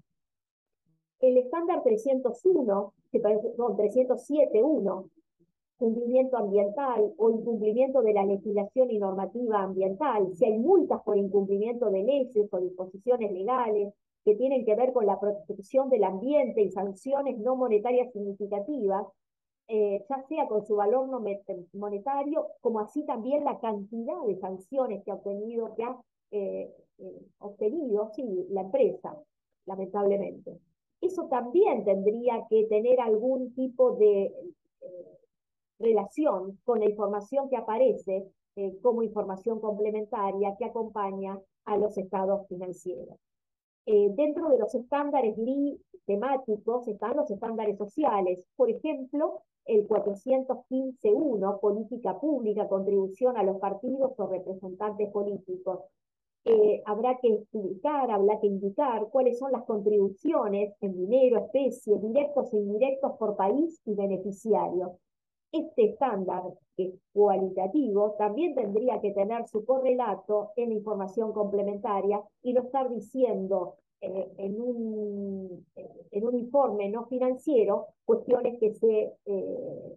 El estándar trescientos uno, no, trescientos siete punto uno, cumplimiento ambiental o incumplimiento de la legislación y normativa ambiental, si hay multas por incumplimiento de leyes o disposiciones legales que tienen que ver con la protección del ambiente y sanciones no monetarias significativas, eh, ya sea con su valor no monetario, como así también la cantidad de sanciones que ha obtenido, que ha eh, eh, obtenido sí, la empresa, lamentablemente. Eso también tendría que tener algún tipo de eh, relación con la información que aparece eh, como información complementaria que acompaña a los estados financieros. Eh, dentro de los estándares L I temáticos están los estándares sociales. Por ejemplo, el cuatrocientos quince punto uno, política pública, contribución a los partidos o representantes políticos. Eh, habrá que explicar, habrá que indicar cuáles son las contribuciones en dinero, especie, directos e indirectos por país y beneficiario. Este estándar, que es cualitativo, también tendría que tener su correlato en la información complementaria y no estar diciendo eh, en, un, en un informe no financiero cuestiones que se eh,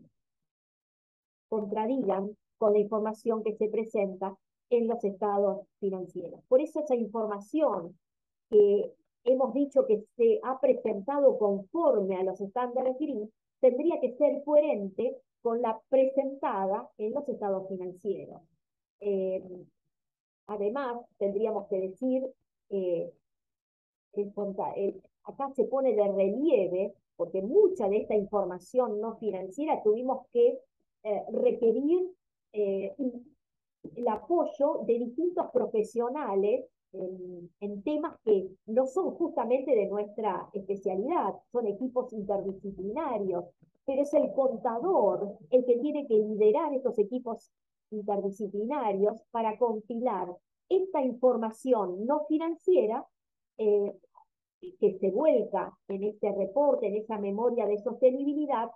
contradigan con la información que se presenta en los estados financieros. Por eso esa información que hemos dicho que se ha presentado conforme a los estándares G R I tendría que ser coherente con la presentada en los estados financieros. Eh, además, tendríamos que decir, eh, el, el, acá se pone de relieve, porque mucha de esta información no financiera tuvimos que eh, requerir eh, el apoyo de distintos profesionales en, en temas que no son justamente de nuestra especialidad, son equipos interdisciplinarios, pero es el contador el que tiene que liderar estos equipos interdisciplinarios para compilar esta información no financiera eh, que se vuelca en este reporte, en esa memoria de sostenibilidad,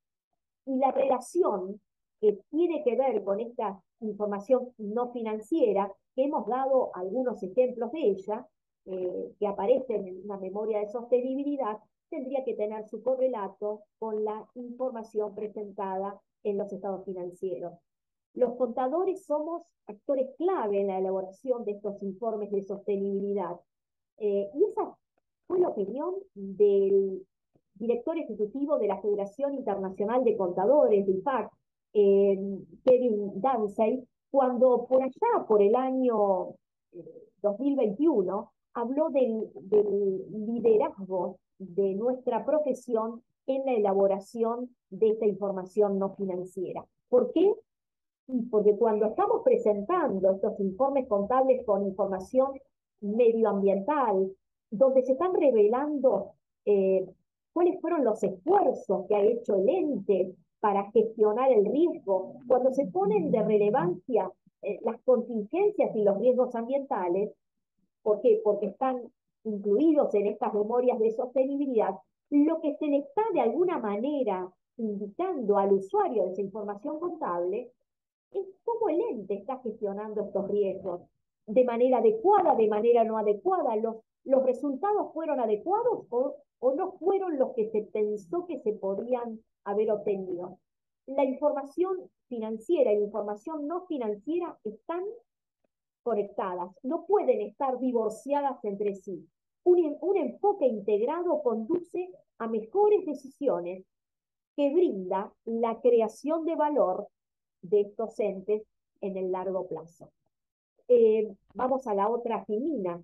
y la relación que tiene que ver con esta información no financiera, que hemos dado algunos ejemplos de ella, eh, que aparecen en una memoria de sostenibilidad, tendría que tener su correlato con la información presentada en los estados financieros. Los contadores somos actores clave en la elaboración de estos informes de sostenibilidad. Eh, y esa fue la opinión del director ejecutivo de la Federación Internacional de Contadores, de I F A C, eh, Kevin Danzey, cuando por allá, por el año dos mil veintiuno, habló del, del liderazgo de nuestra profesión en la elaboración de esta información no financiera. ¿Por qué? Porque cuando estamos presentando estos informes contables con información medioambiental, donde se están revelando eh, cuáles fueron los esfuerzos que ha hecho el ente para gestionar el riesgo, cuando se ponen de relevancia eh, las contingencias y los riesgos ambientales, ¿por qué? Porque están incluidos en estas memorias de sostenibilidad, lo que se le está de alguna manera indicando al usuario de esa información contable es cómo el ente está gestionando estos riesgos, de manera adecuada, de manera no adecuada, los, los resultados fueron adecuados o, o no fueron los que se pensó que se podían haber obtenido. La información financiera y la información no financiera están conectadas, no pueden estar divorciadas entre sí. Un, un enfoque integrado conduce a mejores decisiones que brinda la creación de valor de estos entes en el largo plazo. Eh, vamos a la otra filmina.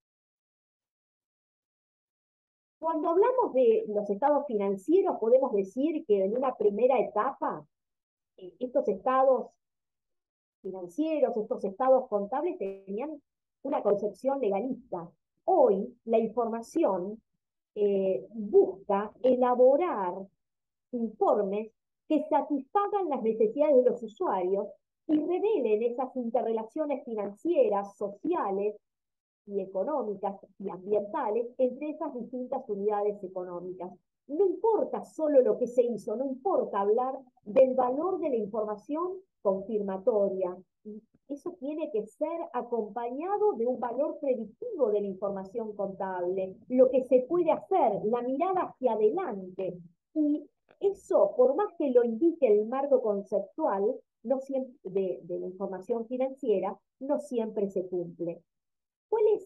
Cuando hablamos de los estados financieros, podemos decir que en una primera etapa, eh, estos estados financieros, estos estados contables tenían una concepción legalista. Hoy la información eh, busca elaborar informes que satisfagan las necesidades de los usuarios y revelen esas interrelaciones financieras, sociales y económicas y ambientales entre esas distintas unidades económicas. No importa solo lo que se hizo, no importa hablar del valor de la información confirmatoria. Eso tiene que ser acompañado de un valor predictivo de la información contable, lo que se puede hacer, la mirada hacia adelante. Y eso, por más que lo indique el marco conceptual no siempre, de, de la información financiera, no siempre se cumple. ¿Cuál es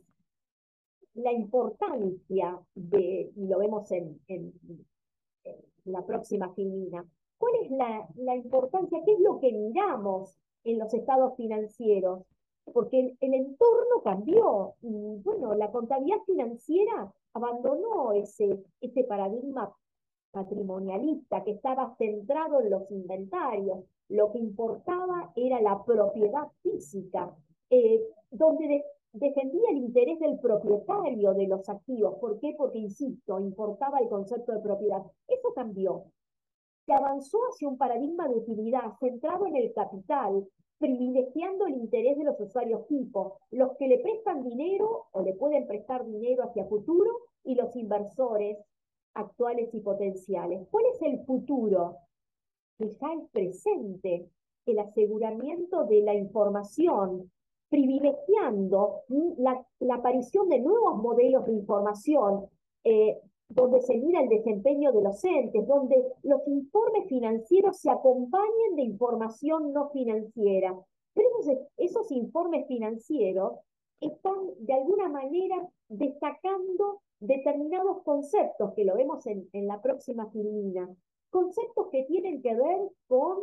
la importancia de, y lo vemos en, en, en la próxima filmina, cuál es la, la importancia, qué es lo que miramos en los estados financieros? Porque el, el entorno cambió y bueno, la contabilidad financiera abandonó ese, ese paradigma patrimonialista que estaba centrado en los inventarios. Lo que importaba era la propiedad física, eh, donde de, defendía el interés del propietario de los activos. ¿Por qué? Porque, insisto, importaba el concepto de propiedad. Eso cambió. Se avanzó hacia un paradigma de utilidad centrado en el capital, privilegiando el interés de los usuarios tipo, los que le prestan dinero o le pueden prestar dinero hacia futuro y los inversores actuales y potenciales. ¿Cuál es el futuro? Que ya es presente, el aseguramiento de la información, privilegiando la, la aparición de nuevos modelos de información, eh, donde se mira el desempeño de los entes, donde los informes financieros se acompañen de información no financiera. Pero esos, esos informes financieros están de alguna manera destacando determinados conceptos, que lo vemos en, en la próxima filmina, conceptos que tienen que ver con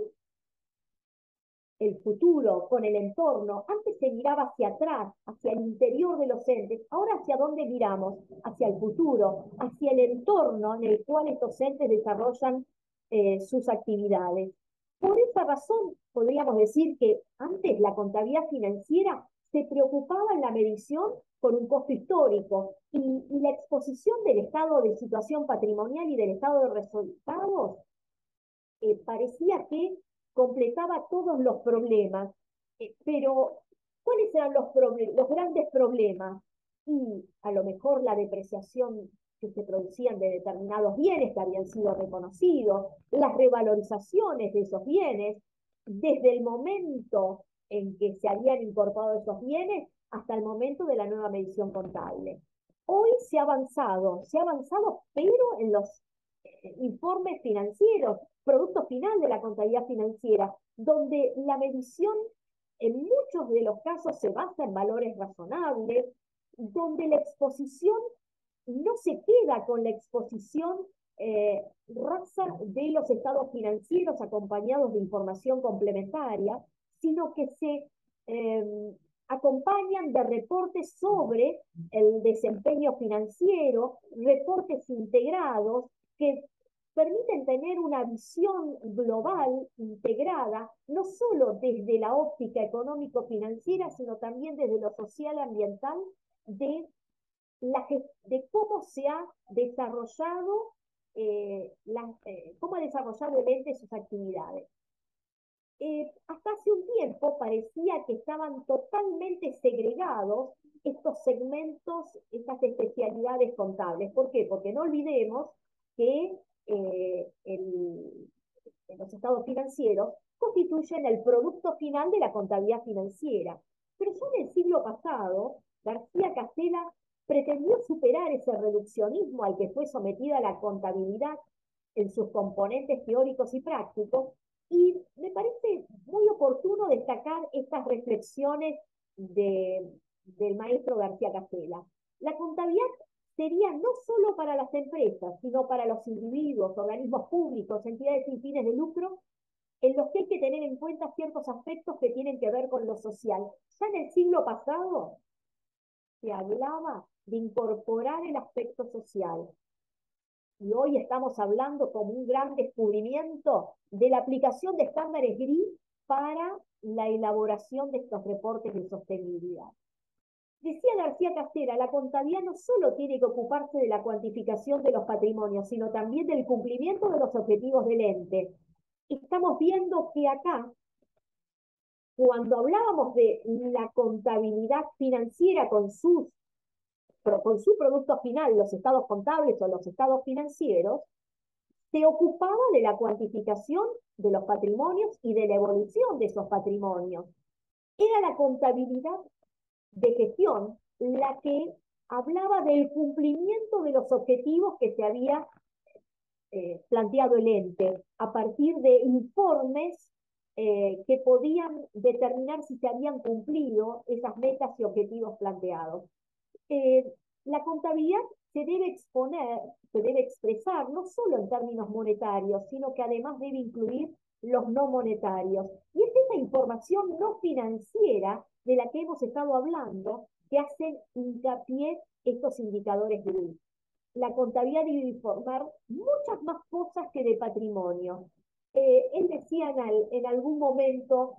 el futuro, con el entorno. Antes se miraba hacia atrás, hacia el interior de los entes. Ahora, ¿hacia dónde miramos? Hacia el futuro, hacia el entorno en el cual estos entes desarrollan eh, sus actividades. Por esa razón, podríamos decir que antes la contabilidad financiera se preocupaba en la medición con un costo histórico y, y la exposición del estado de situación patrimonial y del estado de resultados eh, parecía que completaba todos los problemas. Eh, pero, ¿cuáles eran los, los grandes problemas? Y a lo mejor la depreciación que se producían de determinados bienes que habían sido reconocidos, las revalorizaciones de esos bienes, desde el momento en que se habían incorporado esos bienes hasta el momento de la nueva medición contable. Hoy se ha avanzado, se ha avanzado, pero en los eh, informes financieros, producto final de la contabilidad financiera, donde la medición en muchos de los casos se basa en valores razonables, donde la exposición no se queda con la exposición eh, rasa de los estados financieros acompañados de información complementaria, sino que se eh, acompañan de reportes sobre el desempeño financiero, reportes integrados que permiten tener una visión global, integrada, no solo desde la óptica económico-financiera, sino también desde lo social-ambiental, de, la, de cómo se ha desarrollado, eh, la, eh, cómo ha desarrollado el ente sus actividades. Eh, hasta hace un tiempo parecía que estaban totalmente segregados estos segmentos, estas especialidades contables. ¿Por qué? Porque no olvidemos que eh, el, en los estados financieros constituyen el producto final de la contabilidad financiera. Pero ya en el siglo pasado, García Casella pretendió superar ese reduccionismo al que fue sometida la contabilidad en sus componentes teóricos y prácticos, y me parece muy oportuno destacar estas reflexiones de, del maestro García Casella. La contabilidad sería no solo para las empresas, sino para los individuos, organismos públicos, entidades sin fines de lucro, en los que hay que tener tener en cuenta ciertos aspectos que tienen que ver con lo social. Ya en el siglo pasado se hablaba de incorporar el aspecto social. Y hoy estamos hablando como un gran descubrimiento de la aplicación de estándares gris para la elaboración de estos reportes de sostenibilidad. Decía García Castera, la contabilidad no solo tiene que ocuparse de la cuantificación de los patrimonios, sino también del cumplimiento de los objetivos del ente. Estamos viendo que acá, cuando hablábamos de la contabilidad financiera con, sus, con su producto final, los estados contables o los estados financieros, se ocupaba de la cuantificación de los patrimonios y de la evolución de esos patrimonios. Era la contabilidad de gestión la que hablaba del cumplimiento de los objetivos que se había eh, planteado el ente a partir de informes eh, que podían determinar si se habían cumplido esas metas y objetivos planteados. Eh, la contabilidad se debe exponer, se debe expresar no solo en términos monetarios, sino que además debe incluir los no monetarios. Y es esa información no financiera de la que hemos estado hablando que hacen hincapié estos indicadores gris. La contabilidad debe informar muchas más cosas que de patrimonio. Eh, él decía en, al, en algún momento,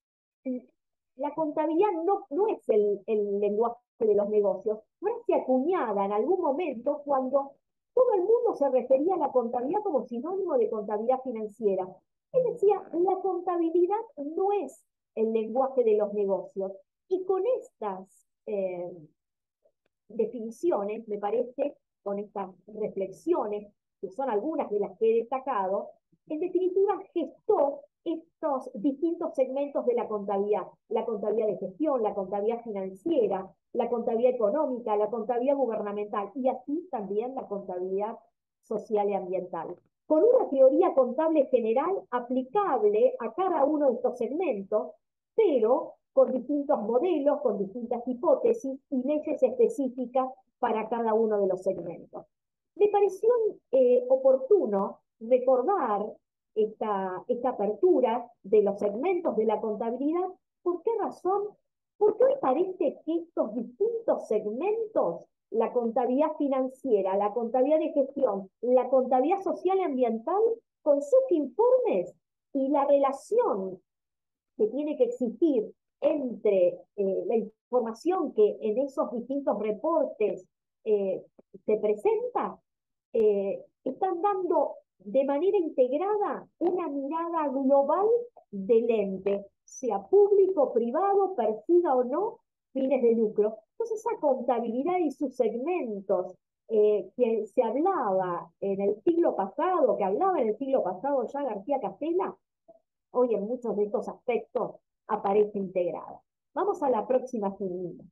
la contabilidad no, no es el, el lenguaje de los negocios, fue acuñada en algún momento cuando todo el mundo se refería a la contabilidad como sinónimo de contabilidad financiera. Él decía, la contabilidad no es el lenguaje de los negocios. Y con estas eh, definiciones, me parece, con estas reflexiones, que son algunas de las que he destacado, en definitiva gestó estos distintos segmentos de la contabilidad. La contabilidad de gestión, la contabilidad financiera, la contabilidad económica, la contabilidad gubernamental y así también la contabilidad social y ambiental. Con una teoría contable general aplicable a cada uno de estos segmentos, pero con distintos modelos, con distintas hipótesis y leyes específicas para cada uno de los segmentos. Me pareció eh, oportuno recordar esta, esta apertura de los segmentos de la contabilidad. ¿Por qué razón? Porque hoy parece que estos distintos segmentos, la contabilidad financiera, la contabilidad de gestión, la contabilidad social y ambiental, con sus informes y la relación que tiene que existir entre eh, la información que en esos distintos reportes eh, se presenta, eh, están dando de manera integrada una mirada global del ente, sea público, privado, persiga o no fines de lucro. Entonces esa contabilidad y sus segmentos eh, que se hablaba en el siglo pasado, que hablaba en el siglo pasado ya García Castella, hoy en muchos de estos aspectos aparece integrada. Vamos a la próxima filmina.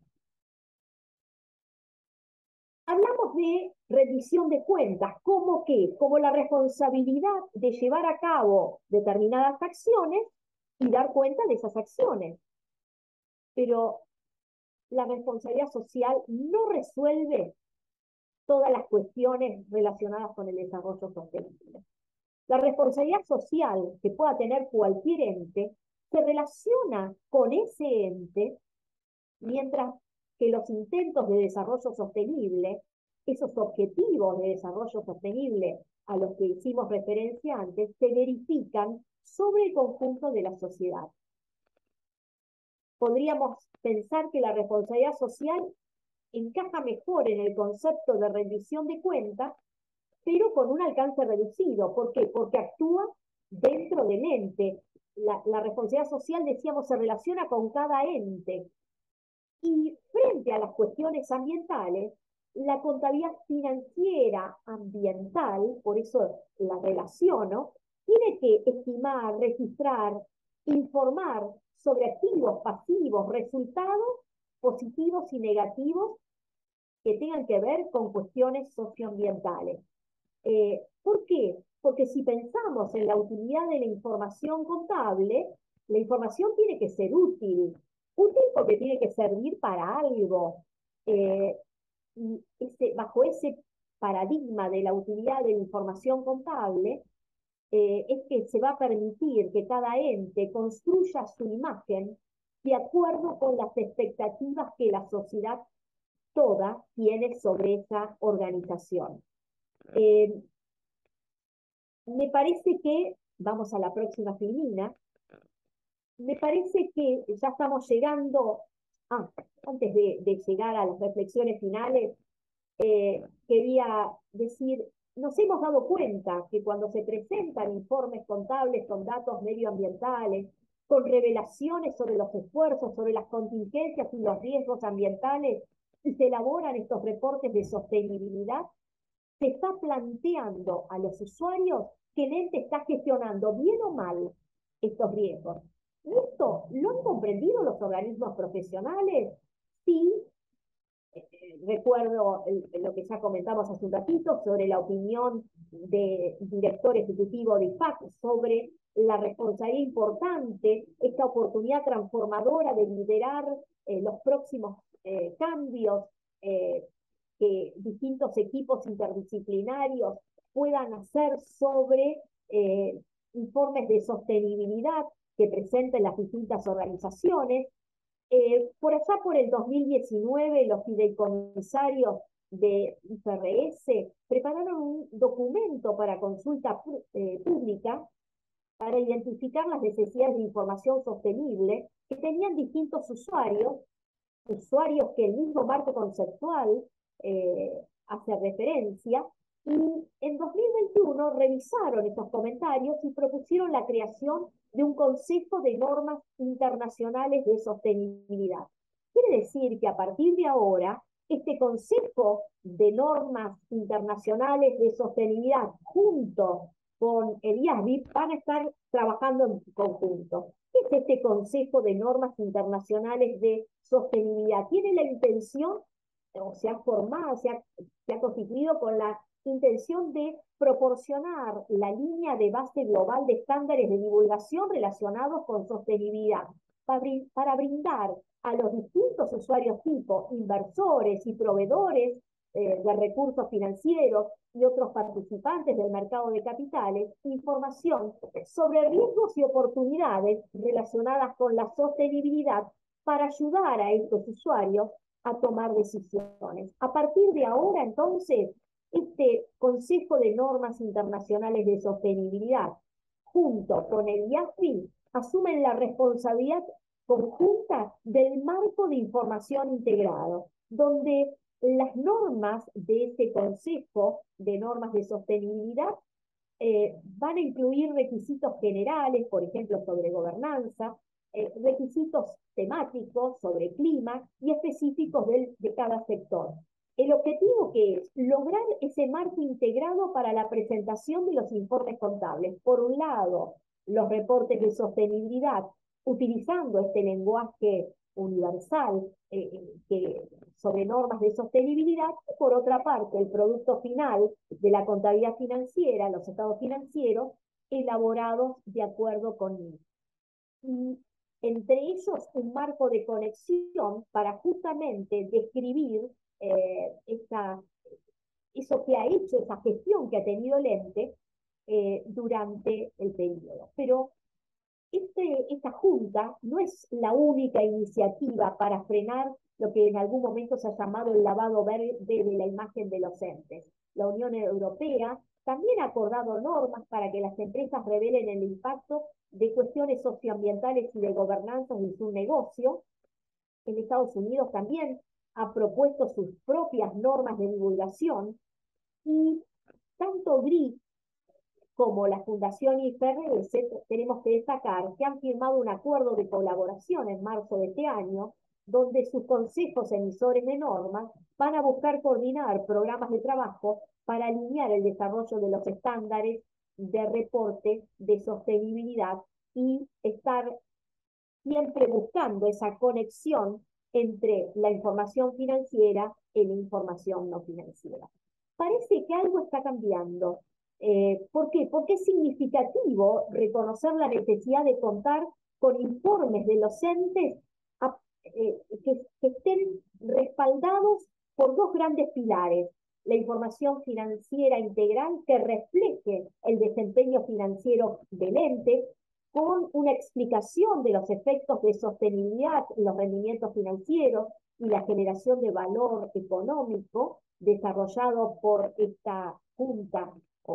Hablamos de rendición de cuentas, ¿cómo qué? Como la responsabilidad de llevar a cabo determinadas acciones y dar cuenta de esas acciones. Pero la responsabilidad social no resuelve todas las cuestiones relacionadas con el desarrollo sostenible. La responsabilidad social que pueda tener cualquier ente se relaciona con ese ente, mientras que los intentos de desarrollo sostenible, esos objetivos de desarrollo sostenible a los que hicimos referencia antes, se verifican sobre el conjunto de la sociedad. Podríamos pensar que la responsabilidad social encaja mejor en el concepto de rendición de cuentas, pero con un alcance reducido. ¿Por qué? Porque actúa dentro del ente. La, la responsabilidad social, decíamos, se relaciona con cada ente. Y frente a las cuestiones ambientales, la contabilidad financiera ambiental, por eso la relaciono, tiene que estimar, registrar, informar sobre activos, pasivos, resultados positivos y negativos que tengan que ver con cuestiones socioambientales. Eh, ¿Por qué? Porque si pensamos en la utilidad de la información contable, la información tiene que ser útil. Útil porque tiene que servir para algo. Eh, y ese, bajo ese paradigma de la utilidad de la información contable, eh, es que se va a permitir que cada ente construya su imagen de acuerdo con las expectativas que la sociedad toda tiene sobre esa organización. Eh, me parece que, vamos a la próxima filmina, me parece que ya estamos llegando, ah, antes de, de llegar a las reflexiones finales, eh, quería decir, nos hemos dado cuenta que cuando se presentan informes contables con datos medioambientales, con revelaciones sobre los esfuerzos, sobre las contingencias y los riesgos ambientales, y se elaboran estos reportes de sostenibilidad, se está planteando a los usuarios que el ente está gestionando bien o mal estos riesgos. ¿Y esto lo han comprendido los organismos profesionales? Sí. Eh, recuerdo el, lo que ya comentamos hace un ratito sobre la opinión del director ejecutivo de I F A C sobre la responsabilidad importante, esta oportunidad transformadora de liderar eh, los próximos eh, cambios eh, que distintos equipos interdisciplinarios puedan hacer sobre eh, informes de sostenibilidad que presenten las distintas organizaciones. Eh, por allá por el dos mil diecinueve, los fideicomisarios de I F R S prepararon un documento para consulta eh, pública para identificar las necesidades de información sostenible que tenían distintos usuarios, usuarios que el mismo marco conceptual eh, hace referencia, y en dos mil veintiuno revisaron estos comentarios y propusieron la creación de un Consejo de Normas Internacionales de Sostenibilidad. Quiere decir que a partir de ahora, este Consejo de Normas Internacionales de Sostenibilidad, junto con el I A S B I, van a estar trabajando en conjunto. ¿Qué es este Consejo de Normas Internacionales de Sostenibilidad? Tiene la intención, o se ha formado, se ha, se ha constituido con la intención de proporcionar la línea de base global de estándares de divulgación relacionados con sostenibilidad, para, para brindar a los distintos usuarios tipo inversores y proveedores eh, de recursos financieros y otros participantes del mercado de capitales información sobre riesgos y oportunidades relacionadas con la sostenibilidad para ayudar a estos usuarios a tomar decisiones. A partir de ahora, entonces, este Consejo de Normas Internacionales de Sostenibilidad, junto con el I A S B I, asumen la responsabilidad conjunta del marco de información integrado, donde las normas de este Consejo de Normas de Sostenibilidad eh, van a incluir requisitos generales, por ejemplo, sobre gobernanza, eh, requisitos temáticos sobre clima y específicos de, de cada sector. El objetivo que es lograr ese marco integrado para la presentación de los informes contables. Por un lado, los reportes de sostenibilidad, utilizando este lenguaje universal eh, que, sobre normas de sostenibilidad, y por otra parte, el producto final de la contabilidad financiera, los estados financieros, elaborados de acuerdo con I F. Y entre ellos, un marco de conexión para justamente describir eh, esa, eso que ha hecho, esa gestión que ha tenido el ente eh, durante el periodo. Pero este, esta junta no es la única iniciativa para frenar lo que en algún momento se ha llamado el lavado verde de la imagen de los entes. La Unión Europea también ha acordado normas para que las empresas revelen el impacto de cuestiones socioambientales y de gobernanza en su negocio. En Estados Unidos también ha propuesto sus propias normas de divulgación, y tanto G R I como la Fundación I F R S, tenemos que destacar que han firmado un acuerdo de colaboración en marzo de este año, donde sus consejos emisores de normas van a buscar coordinar programas de trabajo para alinear el desarrollo de los estándares de reporte de sostenibilidad y estar siempre buscando esa conexión entre la información financiera y la información no financiera. Parece que algo está cambiando. Eh, ¿Por qué? Porque es significativo reconocer la necesidad de contar con informes de los entes a, eh, que, que estén respaldados por dos grandes pilares. la información financiera integral que refleje el desempeño financiero del ente, con una explicación de los efectos de sostenibilidad en los rendimientos financieros y la generación de valor económico desarrollado por esta junta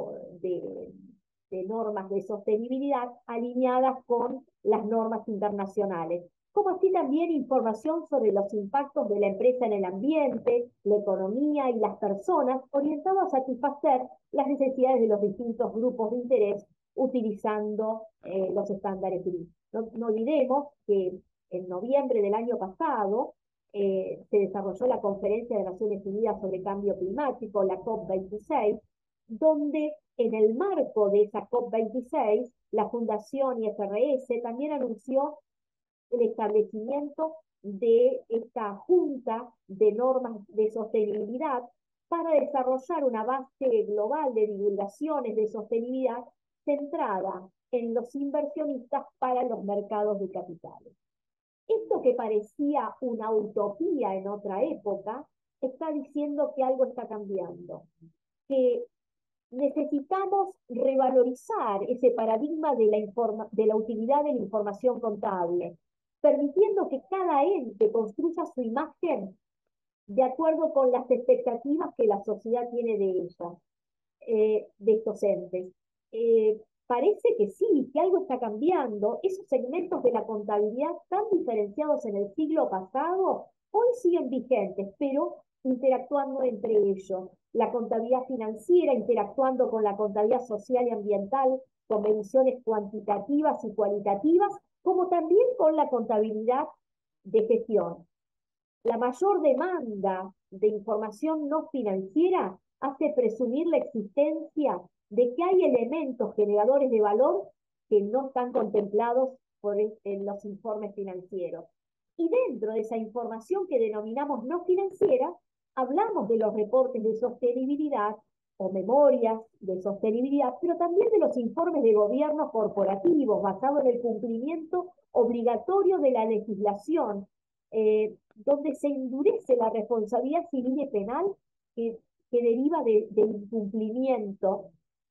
de, de normas de sostenibilidad alineadas con las normas internacionales, como así también información sobre los impactos de la empresa en el ambiente, la economía y las personas, orientado a satisfacer las necesidades de los distintos grupos de interés utilizando eh, los estándares G R I. No, no olvidemos que en noviembre del año pasado eh, se desarrolló la Conferencia de Naciones Unidas sobre Cambio Climático, la COP veintiséis, donde en el marco de esa COP veintiséis, la Fundación I F R S también anunció el establecimiento de esta junta de normas de sostenibilidad para desarrollar una base global de divulgaciones de sostenibilidad centrada en los inversionistas para los mercados de capitales. Esto que parecía una utopía en otra época, está diciendo que algo está cambiando, que necesitamos revalorizar ese paradigma de la, informa de la utilidad de la información contable, permitiendo que cada ente construya su imagen de acuerdo con las expectativas que la sociedad tiene de ella, eh, de estos entes. Eh, parece que sí, que algo está cambiando. Esos segmentos de la contabilidad tan diferenciados en el siglo pasado, hoy siguen vigentes, pero interactuando entre ellos. La contabilidad financiera interactuando con la contabilidad social y ambiental, con mediciones cuantitativas y cualitativas, como también con la contabilidad de gestión. La mayor demanda de información no financiera hace presumir la existencia de que hay elementos generadores de valor que no están contemplados por el, en los informes financieros. Y dentro de esa información que denominamos no financiera, hablamos de los reportes de sostenibilidad o memorias de sostenibilidad, pero también de los informes de gobierno corporativos basados en el cumplimiento obligatorio de la legislación, eh, donde se endurece la responsabilidad civil y penal que, que deriva de, del incumplimiento.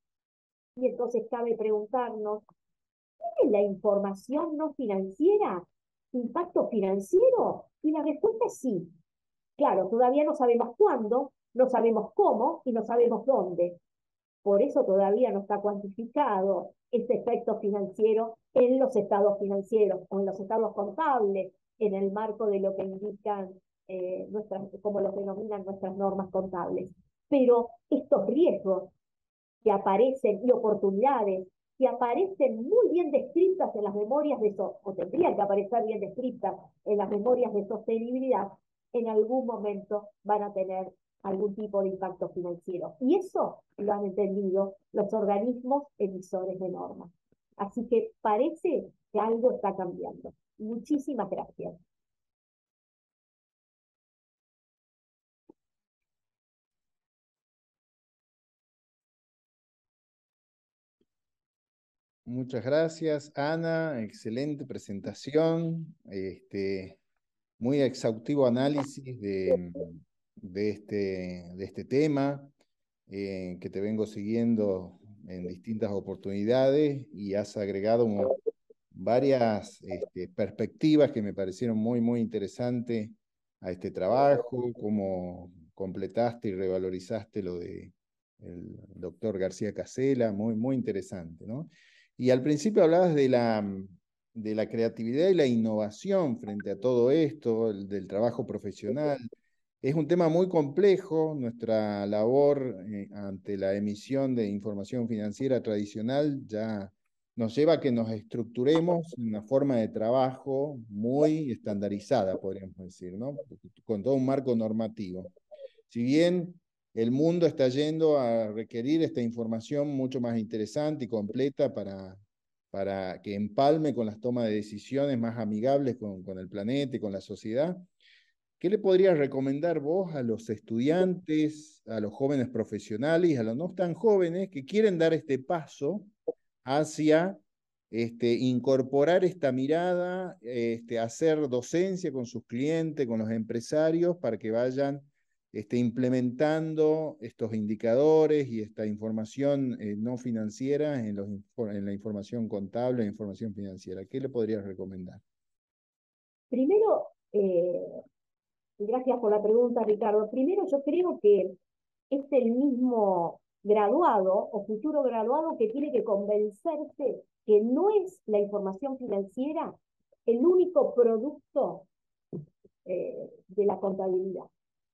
Y entonces cabe preguntarnos, ¿tiene la información no financiera impacto financiero? Y la respuesta es sí. Claro, todavía no sabemos cuándo, no sabemos cómo y no sabemos dónde. Por eso todavía no está cuantificado ese efecto financiero en los estados financieros o en los estados contables, en el marco de lo que indican, eh, nuestras, como los denominan nuestras normas contables. Pero estos riesgos que aparecen y oportunidades que aparecen muy bien descritas en las memorias de, so o tendrían que aparecer bien descritas en las memorias de sostenibilidad, en algún momento van a tener algún tipo de impacto financiero. Y eso lo han entendido los organismos emisores de normas. Así que parece que algo está cambiando. Muchísimas gracias. Muchas gracias, Ana. Excelente presentación. Este, muy exhaustivo análisis de, de, este, de este tema, eh, que te vengo siguiendo en distintas oportunidades y has agregado un, varias este, perspectivas que me parecieron muy, muy interesantes a este trabajo, cómo completaste y revalorizaste lo de el doctor García Casella, muy, muy interesante, ¿no? Y al principio hablabas de la, de la creatividad y la innovación frente a todo esto, el, del trabajo profesional. Es un tema muy complejo, nuestra labor eh, ante la emisión de información financiera tradicional ya nos lleva a que nos estructuremos en una forma de trabajo muy estandarizada, podríamos decir, ¿no? Con todo un marco normativo. Si bien el mundo está yendo a requerir esta información mucho más interesante y completa para, para que empalme con las tomas de decisiones más amigables con, con el planeta y con la sociedad, ¿qué le podrías recomendar vos a los estudiantes, a los jóvenes profesionales y a los no tan jóvenes que quieren dar este paso hacia este, incorporar esta mirada, este, hacer docencia con sus clientes, con los empresarios, para que vayan esté implementando estos indicadores y esta información eh, no financiera en, los, en la información contable e información financiera. ¿Qué le podrías recomendar? Primero, eh, gracias por la pregunta, Ricardo. Primero, yo creo que es el mismo graduado o futuro graduado que tiene que convencerse que no es la información financiera el único producto eh, de la contabilidad.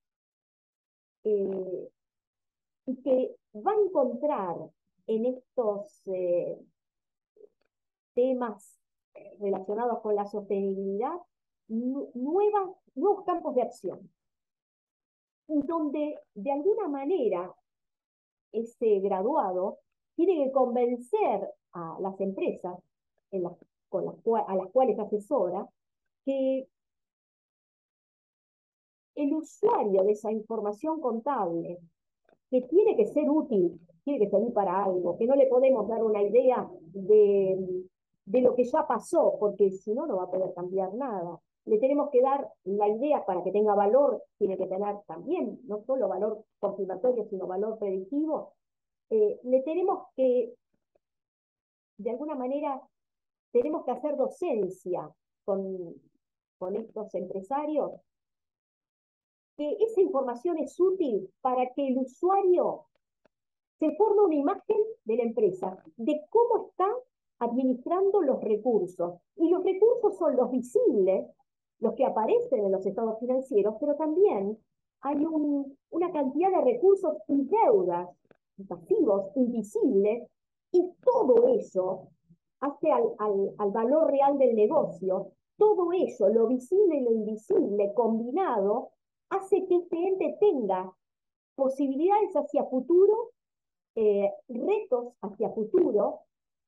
Eh, y que va a encontrar en estos eh, temas relacionados con la sostenibilidad nuevas, nuevos campos de acción, donde de alguna manera ese graduado tiene que convencer a las empresas en las, con las, a las cuales asesora que el usuario de esa información contable, que tiene que ser útil, tiene que servir para algo, que no le podemos dar una idea de, de lo que ya pasó, porque si no, no va a poder cambiar nada. Le tenemos que dar la idea para que tenga valor, tiene que tener también, no solo valor confirmatorio, sino valor predictivo. Eh, le tenemos que, de alguna manera, tenemos que hacer docencia con, con estos empresarios, que esa información es útil para que el usuario se forme una imagen de la empresa, de cómo está administrando los recursos. Y los recursos son los visibles, los que aparecen en los estados financieros, pero también hay un, una cantidad de recursos y deudas, pasivos, invisibles, y todo eso hace al, al, al valor real del negocio. Todo eso, lo visible y lo invisible combinado, hace que este ente tenga posibilidades hacia futuro, eh, retos hacia futuro,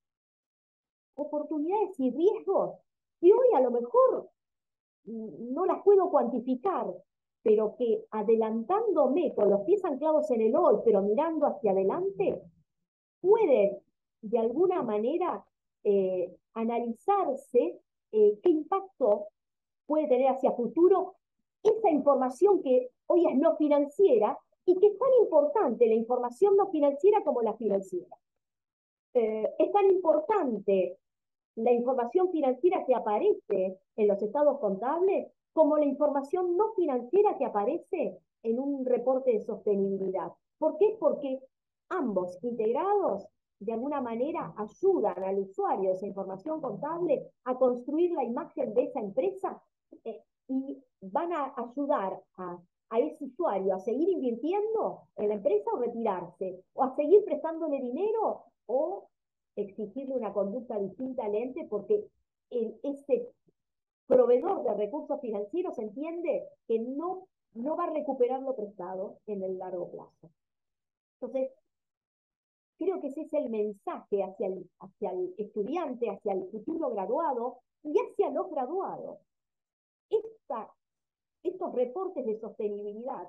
oportunidades y riesgos, y hoy a lo mejor no las puedo cuantificar, pero que adelantándome con los pies anclados en el hoy, pero mirando hacia adelante, puede de alguna manera eh, analizarse eh, qué impacto puede tener hacia futuro esa información que hoy es no financiera y que es tan importante la información no financiera como la financiera. Eh, es tan importante la información financiera que aparece en los estados contables como la información no financiera que aparece en un reporte de sostenibilidad. ¿Por qué? Porque ambos integrados de alguna manera ayudan al usuario de esa información contable a construir la imagen de esa empresa eh, y van a ayudar a, a ese usuario a seguir invirtiendo en la empresa o retirarse, o a seguir prestándole dinero o exigirle una conducta distinta al ente, porque el, ese proveedor de recursos financieros entiende que no, no va a recuperar lo prestado en el largo plazo. Entonces, creo que ese es el mensaje hacia el, hacia el estudiante, hacia el futuro graduado y hacia los graduados. Esta, estos reportes de sostenibilidad,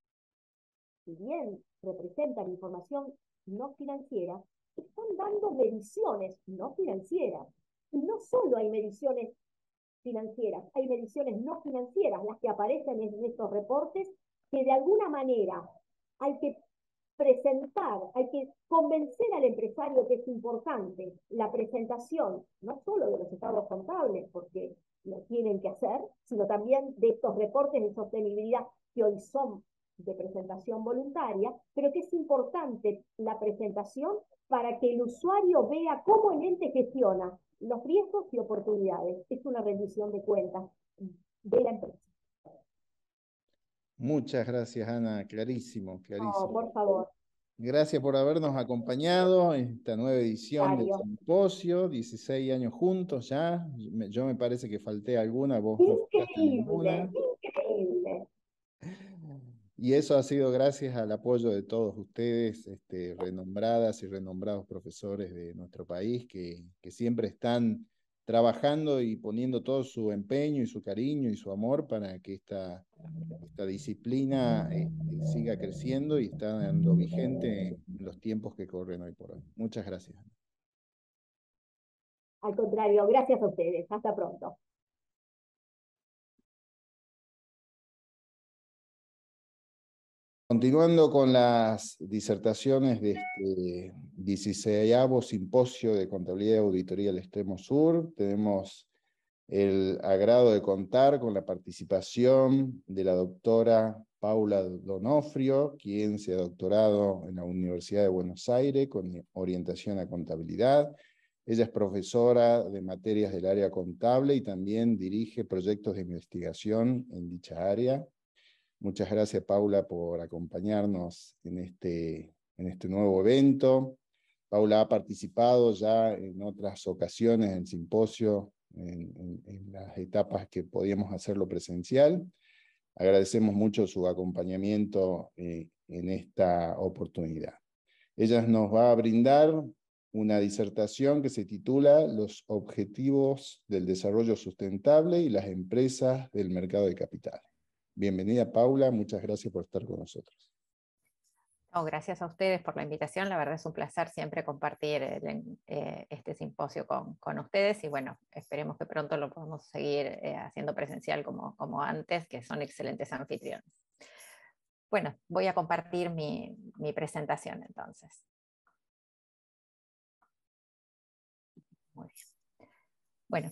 si bien representan información no financiera, están dando mediciones no financieras. Y no solo hay mediciones financieras, hay mediciones no financieras, las que aparecen en estos reportes, que de alguna manera hay que presentar, hay que convencer al empresario que es importante la presentación, no solo de los estados contables, porque lo tienen que hacer, sino también de estos reportes de sostenibilidad que hoy son de presentación voluntaria, pero que es importante la presentación para que el usuario vea cómo el ente gestiona los riesgos y oportunidades. Es una rendición de cuentas de la empresa. Muchas gracias, Ana. Clarísimo, clarísimo. No, por favor. Gracias por habernos acompañado en esta nueva edición Dario. del simposio. dieciséis años juntos ya. Yo me parece que falté alguna, vos no faltaste Increíble, ninguna. increíble. Y eso ha sido gracias al apoyo de todos ustedes, este, renombradas y renombrados profesores de nuestro país, que, que siempre están trabajando y poniendo todo su empeño y su cariño y su amor para que esta, esta disciplina este, siga creciendo y estando vigente en los tiempos que corren hoy por hoy. Muchas gracias. Al contrario, gracias a ustedes. Hasta pronto. Continuando con las disertaciones de este dieciséisavo Simposio de Contabilidad y Auditoría del Extremo Sur, tenemos el agrado de contar con la participación de la doctora Paula Donofrio, quien se ha doctorado en la Universidad de Buenos Aires con orientación a contabilidad. Ella es profesora de materias del área contable y también dirige proyectos de investigación en dicha área. Muchas gracias, Paula, por acompañarnos en este, en este nuevo evento. Paula ha participado ya en otras ocasiones en el simposio, en, en, en las etapas que podíamos hacerlo presencial. Agradecemos mucho su acompañamiento eh, en esta oportunidad. Ella nos va a brindar una disertación que se titula Los objetivos del desarrollo sustentable y las empresas del mercado de capitales. Bienvenida, Paula, muchas gracias por estar con nosotros. No, gracias a ustedes por la invitación, la verdad es un placer siempre compartir el, eh, este simposio con, con ustedes y bueno, esperemos que pronto lo podamos seguir eh, haciendo presencial como, como antes, que son excelentes anfitriones. Bueno, voy a compartir mi, mi presentación entonces. Muy bien. Bueno.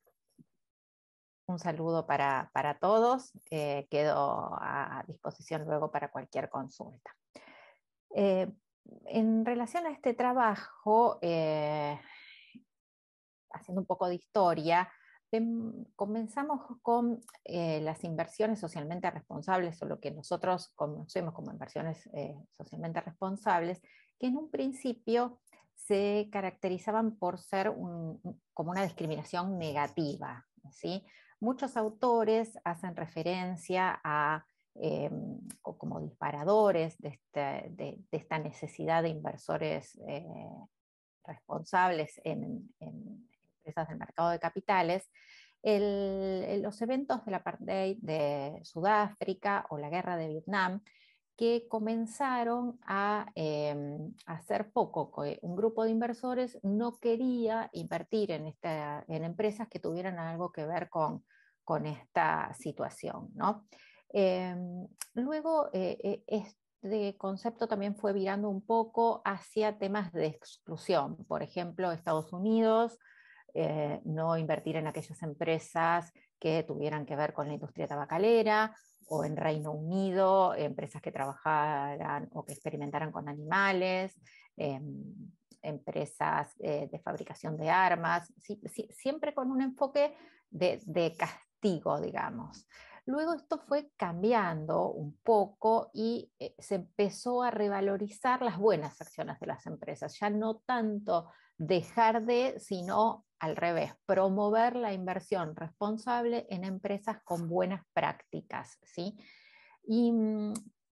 Un saludo para, para todos, eh, quedo a disposición luego para cualquier consulta. Eh, en relación a este trabajo, eh, haciendo un poco de historia, ven, comenzamos con eh, las inversiones socialmente responsables, o lo que nosotros conocemos como inversiones eh, socialmente responsables, que en un principio se caracterizaban por ser un, como una discriminación negativa, ¿sí? Muchos autores hacen referencia a, eh, como disparadores de, este, de, de esta necesidad de inversores eh, responsables en, en empresas del mercado de capitales, el, los eventos del apartheid de Sudáfrica o la guerra de Vietnam, que comenzaron a eh, hacer poco. Un grupo de inversores no quería invertir en, esta, en empresas que tuvieran algo que ver con, con esta situación, ¿no? Eh, luego, eh, este concepto también fue virando un poco hacia temas de exclusión. Por ejemplo, Estados Unidos, eh, no invertir en aquellas empresas que tuvieran que ver con la industria tabacalera, o en Reino Unido, empresas que trabajaran o que experimentaran con animales, eh, empresas eh, de fabricación de armas, sí, sí, siempre con un enfoque de, de castigo, digamos. Luego esto fue cambiando un poco y eh, se empezó a revalorizar las buenas acciones de las empresas, ya no tanto dejar de, sino al revés, promover la inversión responsable en empresas con buenas prácticas, ¿sí? Y mmm,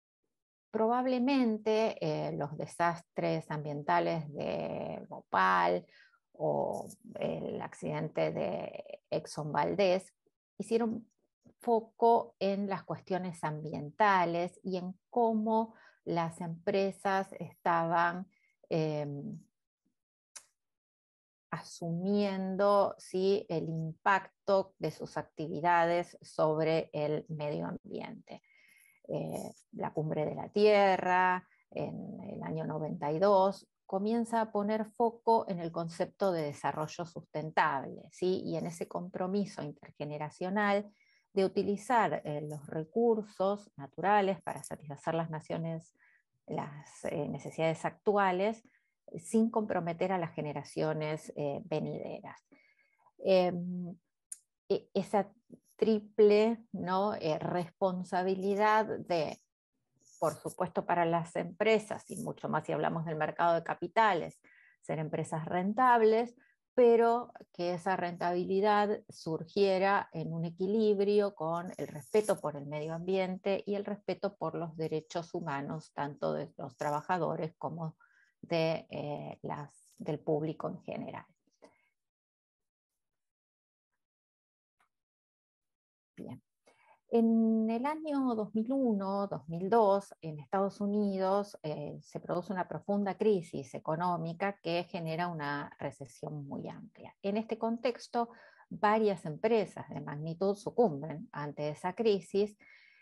probablemente eh, los desastres ambientales de Bhopal o el accidente de Exxon Valdez hicieron foco en las cuestiones ambientales y en cómo las empresas estaban eh, asumiendo, ¿sí?, el impacto de sus actividades sobre el medio ambiente. Eh, la Cumbre de la Tierra, en el año noventa y dos, comienza a poner foco en el concepto de desarrollo sustentable, ¿sí?, y en ese compromiso intergeneracional de utilizar eh, los recursos naturales para satisfacer las naciones, las eh, necesidades actuales, sin comprometer a las generaciones eh, venideras. Eh, esa triple, ¿no?, eh, responsabilidad de, por supuesto, para las empresas, y mucho más si hablamos del mercado de capitales, ser empresas rentables, pero que esa rentabilidad surgiera en un equilibrio con el respeto por el medio ambiente y el respeto por los derechos humanos, tanto de los trabajadores como de, eh, las, del público en general. Bien. En el año dos mil uno, dos mil dos, en Estados Unidos eh, se produce una profunda crisis económica que genera una recesión muy amplia. En este contexto, varias empresas de magnitud sucumben ante esa crisis,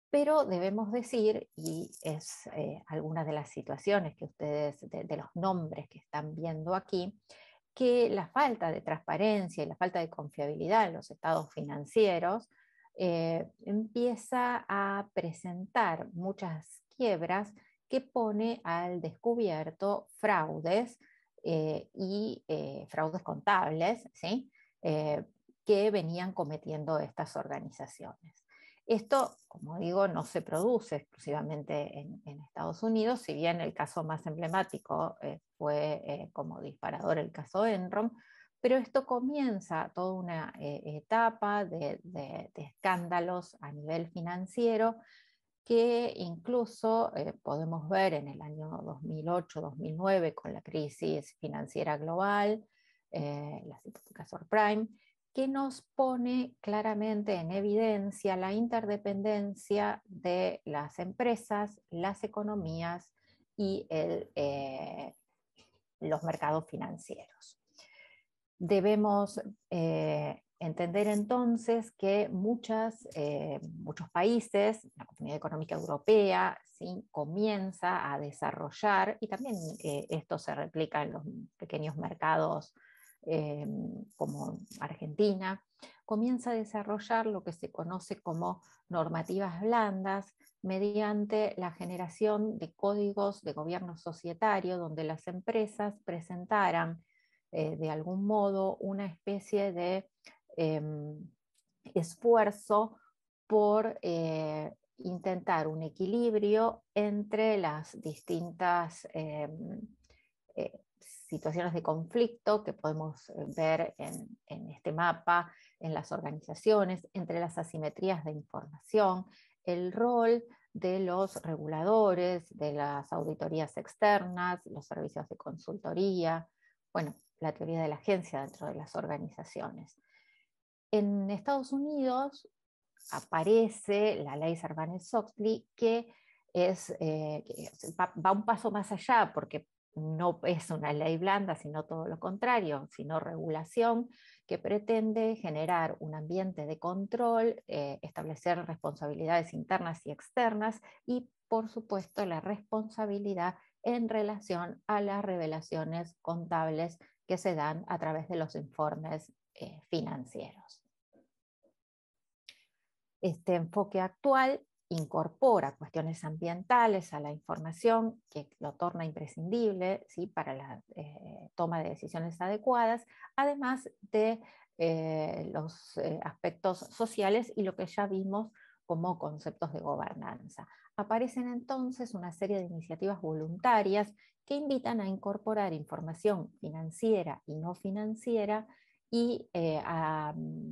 Pero debemos decir, y es eh, algunas de las situaciones que ustedes, de, de los nombres que están viendo aquí, que la falta de transparencia y la falta de confiabilidad en los estados financieros eh, empieza a presentar muchas quiebras que pone al descubierto fraudes eh, y eh, fraudes contables, ¿sí? eh, que venían cometiendo estas organizaciones. Esto, como digo, no se produce exclusivamente en, en Estados Unidos, si bien el caso más emblemático eh, fue eh, como disparador el caso Enron, pero esto comienza toda una eh, etapa de, de, de escándalos a nivel financiero que incluso eh, podemos ver en el año dos mil ocho dos mil nueve con la crisis financiera global, eh, las hipotecas subprime, que nos pone claramente en evidencia la interdependencia de las empresas, las economías y el, eh, los mercados financieros. Debemos eh, entender entonces que muchas, eh, muchos países, la Comunidad Económica Europea, ¿sí? comienza a desarrollar, y también eh, esto se replica en los pequeños mercados eh, como Argentina, comienza a desarrollar lo que se conoce como normativas blandas mediante la generación de códigos de gobierno societario donde las empresas presentaran eh, de algún modo una especie de eh, esfuerzo por eh, intentar un equilibrio entre las distintas eh, eh, situaciones de conflicto que podemos ver en, en este mapa, en las organizaciones, entre las asimetrías de información, el rol de los reguladores, de las auditorías externas, los servicios de consultoría, bueno, la teoría de la agencia dentro de las organizaciones. En Estados Unidos aparece la ley Sarbanes-Oxley que, es, eh, que va, va un paso más allá porque no es una ley blanda, sino todo lo contrario, sino regulación que pretende generar un ambiente de control, eh, establecer responsabilidades internas y externas y, por supuesto, la responsabilidad en relación a las revelaciones contables que se dan a través de los informes eh, financieros. Este enfoque actual incorpora cuestiones ambientales a la información que lo torna imprescindible, ¿sí? para la eh, toma de decisiones adecuadas, además de eh, los eh, aspectos sociales y lo que ya vimos como conceptos de gobernanza. Aparecen entonces una serie de iniciativas voluntarias que invitan a incorporar información financiera y no financiera y, eh, a,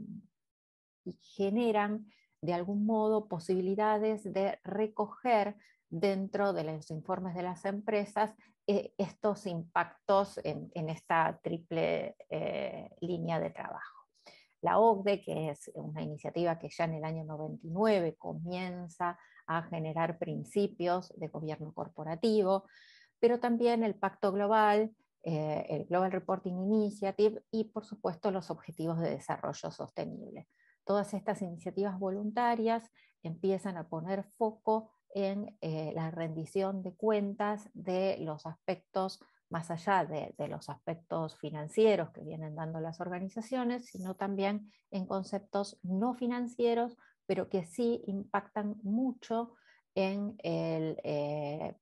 y generan de algún modo posibilidades de recoger dentro de los informes de las empresas eh, estos impactos en, en esta triple eh, línea de trabajo. La O C D E, que es una iniciativa que ya en el año noventa y nueve comienza a generar principios de gobierno corporativo, pero también el Pacto Global, eh, el Global Reporting Initiative y por supuesto los Objetivos de Desarrollo Sostenible. Todas estas iniciativas voluntarias empiezan a poner foco en eh, la rendición de cuentas de los aspectos, más allá de, de los aspectos financieros que vienen dando las organizaciones, sino también en conceptos no financieros, pero que sí impactan mucho en el, eh,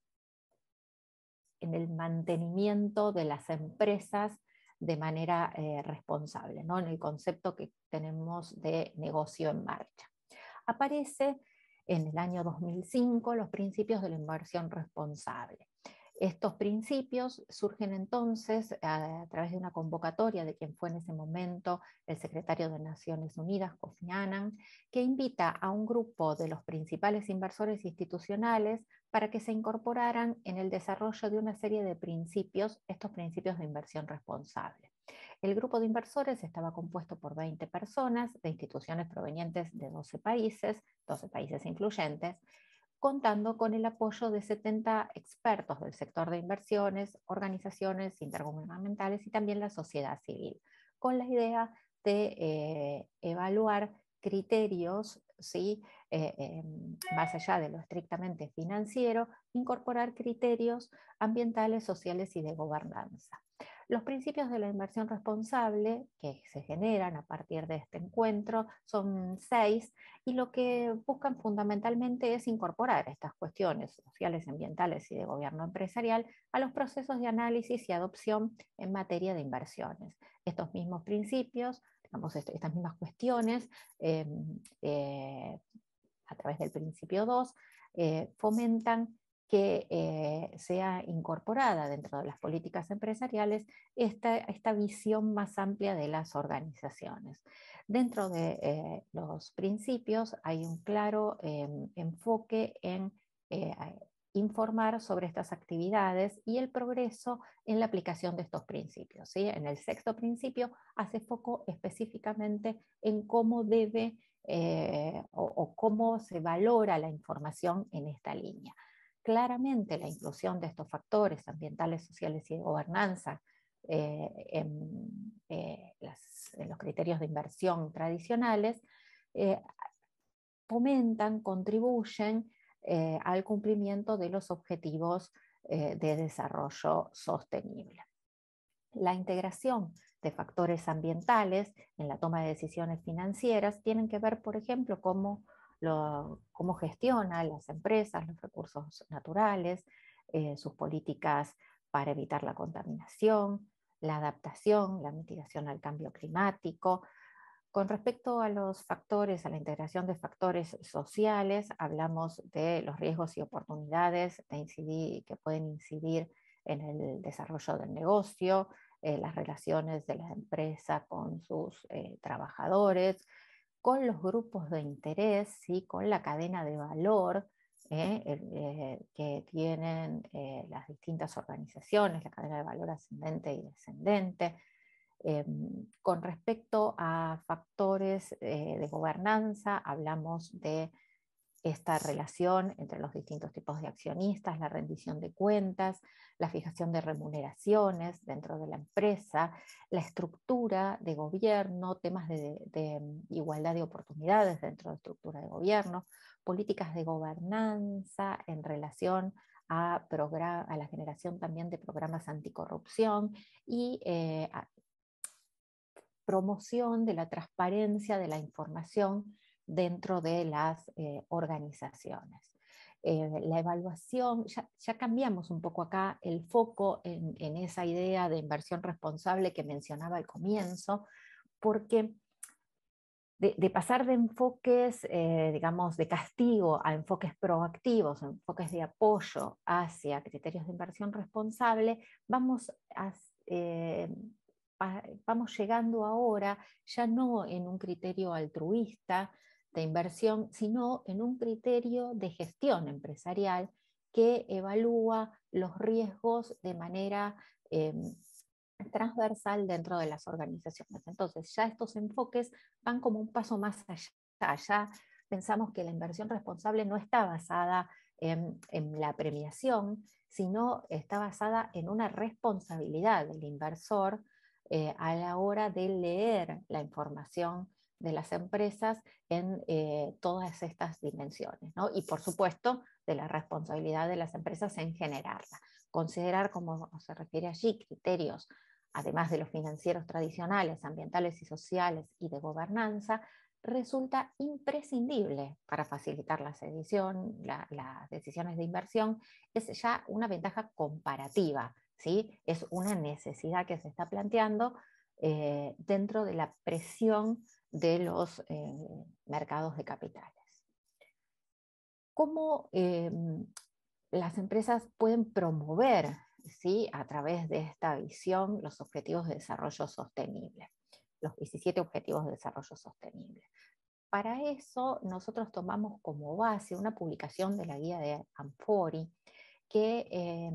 en el mantenimiento de las empresas de manera eh, responsable, ¿no? En el concepto que tenemos de negocio en marcha. Aparece en el año dos mil cinco los principios de la inversión responsable. Estos principios surgen entonces a, a través de una convocatoria de quien fue en ese momento el secretario de Naciones Unidas, Kofi Annan, que invita a un grupo de los principales inversores institucionales para que se incorporaran en el desarrollo de una serie de principios, estos principios de inversión responsable. El grupo de inversores estaba compuesto por veinte personas de instituciones provenientes de doce países, doce países influyentes, contando con el apoyo de setenta expertos del sector de inversiones, organizaciones intergubernamentales y también la sociedad civil, con la idea de eh, evaluar criterios ¿sí? eh, eh, más allá de lo estrictamente financiero, incorporar criterios ambientales, sociales y de gobernanza. Los principios de la inversión responsable que se generan a partir de este encuentro son seis, y lo que buscan fundamentalmente es incorporar estas cuestiones sociales, ambientales y de gobierno empresarial a los procesos de análisis y adopción en materia de inversiones. Estos mismos principios, digamos, estas mismas cuestiones, eh, eh, a través del principio dos, eh, fomentan que eh, sea incorporada dentro de las políticas empresariales esta, esta visión más amplia de las organizaciones. Dentro de eh, los principios hay un claro eh, enfoque en eh, informar sobre estas actividades y el progreso en la aplicación de estos principios, ¿sí? En el sexto principio hace foco específicamente en cómo debe eh, o, o cómo se valora la información en esta línea. Claramente la inclusión de estos factores ambientales, sociales y de gobernanza eh, en, eh, las, en los criterios de inversión tradicionales eh, fomentan, contribuyen eh, al cumplimiento de los objetivos eh, de desarrollo sostenible. La integración de factores ambientales en la toma de decisiones financieras tienen que ver, por ejemplo, cómo, lo, cómo gestionan las empresas los recursos naturales, eh, sus políticas para evitar la contaminación, la adaptación, la mitigación al cambio climático. Con respecto a los factores, a la integración de factores sociales, hablamos de los riesgos y oportunidades de incidir, que pueden incidir en el desarrollo del negocio, eh, las relaciones de la empresa con sus eh, trabajadores, con los grupos de interés, ¿sí? Con la cadena de valor eh, eh, que tienen eh, las distintas organizaciones, la cadena de valor ascendente y descendente. Eh, con respecto a factores eh, de gobernanza, hablamos de esta relación entre los distintos tipos de accionistas, la rendición de cuentas, la fijación de remuneraciones dentro de la empresa, la estructura de gobierno, temas de, de igualdad de oportunidades dentro de la estructura de gobierno, políticas de gobernanza en relación a, a la generación también de programas anticorrupción y eh, a, promoción de la transparencia de la información dentro de las eh, organizaciones. Eh, la evaluación, ya, ya cambiamos un poco acá el foco en, en esa idea de inversión responsable que mencionaba al comienzo, porque de, de pasar de enfoques, eh, digamos, de castigo a enfoques proactivos, enfoques de apoyo hacia criterios de inversión responsable, vamos a... Eh, vamos llegando ahora ya no en un criterio altruista de inversión, sino en un criterio de gestión empresarial que evalúa los riesgos de manera eh, transversal dentro de las organizaciones. Entonces ya estos enfoques van como un paso más allá. Ya pensamos que la inversión responsable no está basada en, en la premiación, sino está basada en una responsabilidad del inversor Eh, a la hora de leer la información de las empresas en eh, todas estas dimensiones, ¿no? Y por supuesto de la responsabilidad de las empresas en generarla. Considerar, como se refiere allí, criterios, además de los financieros tradicionales, ambientales y sociales y de gobernanza, resulta imprescindible para facilitar la edición, la, las decisiones de inversión. Es ya una ventaja comparativa, ¿sí? Es una necesidad que se está planteando eh, dentro de la presión de los eh, mercados de capitales. ¿Cómo eh, las empresas pueden promover, ¿sí? A través de esta visión los objetivos de desarrollo sostenible? Los diecisiete objetivos de desarrollo sostenible. Para eso nosotros tomamos como base una publicación de la guía de Amfori que eh,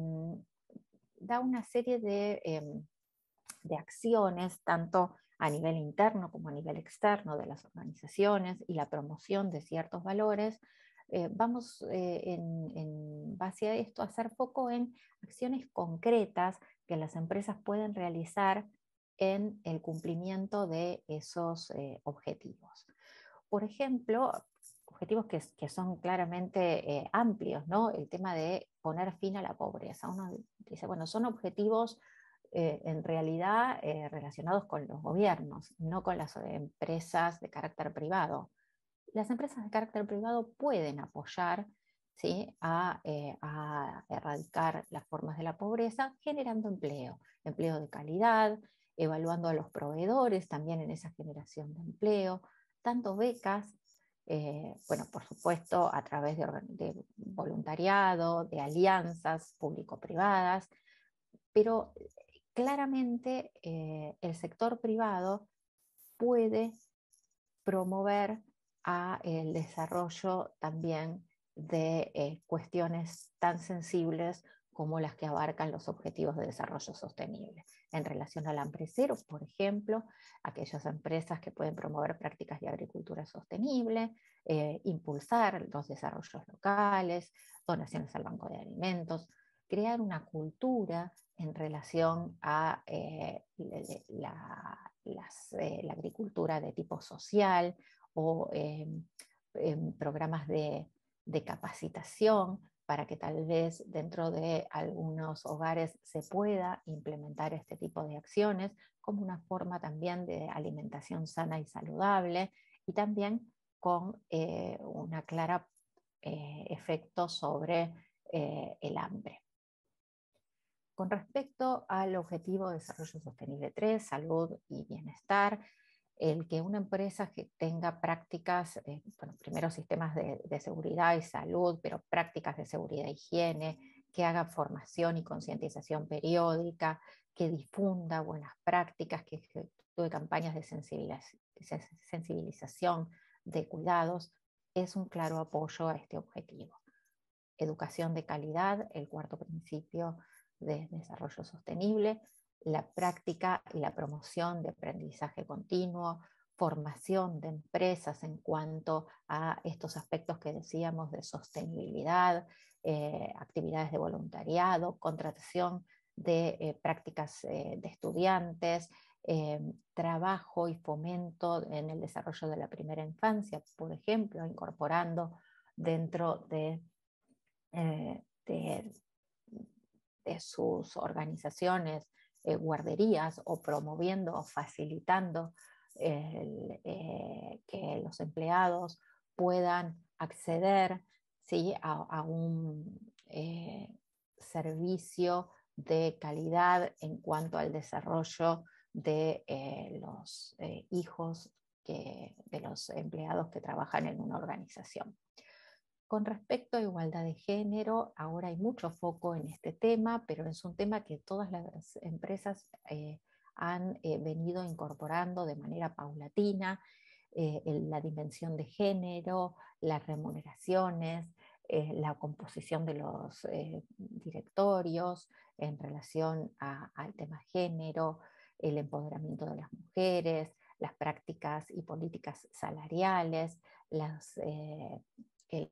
da una serie de, eh, de acciones, tanto a nivel interno como a nivel externo de las organizaciones y la promoción de ciertos valores. Eh, vamos eh, en, en base a esto a hacer foco en acciones concretas que las empresas pueden realizar en el cumplimiento de esos eh, objetivos. Por ejemplo, objetivos que, que son claramente eh, amplios, ¿no? El tema de poner fin a la pobreza. Uno dice, bueno, son objetivos eh, en realidad eh, relacionados con los gobiernos, no con las empresas de carácter privado. Las empresas de carácter privado pueden apoyar, ¿sí?, a, eh, a erradicar las formas de la pobreza generando empleo, empleo de calidad, evaluando a los proveedores también en esa generación de empleo, dando becas, eh, bueno, por supuesto, a través de, de voluntariado, de alianzas público-privadas, pero claramente eh, el sector privado puede promover a el desarrollo también de eh, cuestiones tan sensibles como las que abarcan los objetivos de desarrollo sostenible. En relación al hambre cero, por ejemplo, aquellas empresas que pueden promover prácticas de agricultura sostenible, eh, impulsar los desarrollos locales, donaciones al banco de alimentos, crear una cultura en relación a eh, la, las, eh, la agricultura de tipo social o eh, eh, programas de, de capacitación para que tal vez dentro de algunos hogares se pueda implementar este tipo de acciones como una forma también de alimentación sana y saludable y también con eh, una clara eh, efecto sobre eh, el hambre. Con respecto al objetivo de desarrollo sostenible tres, salud y bienestar, el que una empresa que tenga prácticas, eh, bueno, primero sistemas de, de seguridad y salud, pero prácticas de seguridad e higiene, que haga formación y concientización periódica, que difunda buenas prácticas, que efectúe campañas de sensibilización de cuidados, es un claro apoyo a este objetivo. Educación de calidad, el cuarto principio de desarrollo sostenible, la práctica y la promoción de aprendizaje continuo, formación de empresas en cuanto a estos aspectos que decíamos de sostenibilidad, eh, actividades de voluntariado, contratación de eh, prácticas eh, de estudiantes, eh, trabajo y fomento en el desarrollo de la primera infancia, por ejemplo, incorporando dentro de Eh, de, de sus organizaciones, eh, guarderías o promoviendo o facilitando el, eh, que los empleados puedan acceder, ¿sí?, a, a un eh, servicio de calidad en cuanto al desarrollo de eh, los eh, hijos que, de los empleados que trabajan en una organización. Con respecto a igualdad de género, ahora hay mucho foco en este tema, pero es un tema que todas las empresas eh, han eh, venido incorporando de manera paulatina, eh, en la dimensión de género, las remuneraciones, eh, la composición de los eh, directorios en relación a, al tema género, el empoderamiento de las mujeres, las prácticas y políticas salariales, las eh, el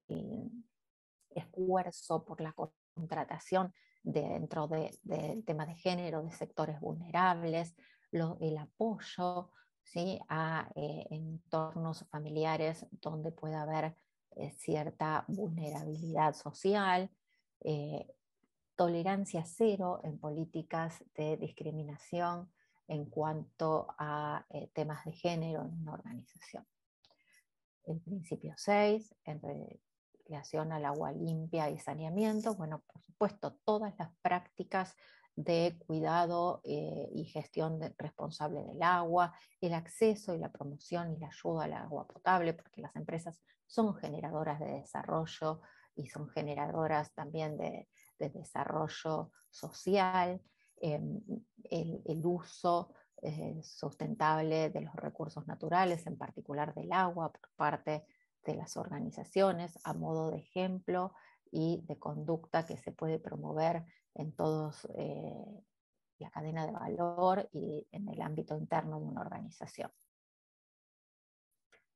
esfuerzo por la contratación de, dentro de, del tema de género de sectores vulnerables, lo, el apoyo, ¿sí?, a eh, entornos familiares donde pueda haber eh, cierta vulnerabilidad social, eh, tolerancia cero en políticas de discriminación en cuanto a eh, temas de género en una organización. El principio seis, en relación al agua limpia y saneamiento, bueno, por supuesto, todas las prácticas de cuidado eh, y gestión de, responsable del agua, el acceso y la promoción y la ayuda al agua potable, porque las empresas son generadoras de desarrollo y son generadoras también de, de desarrollo social, eh, el, el uso Eh, sustentable de los recursos naturales, en particular del agua, por parte de las organizaciones, a modo de ejemplo y de conducta que se puede promover en todos eh, la cadena de valor y en el ámbito interno de una organización.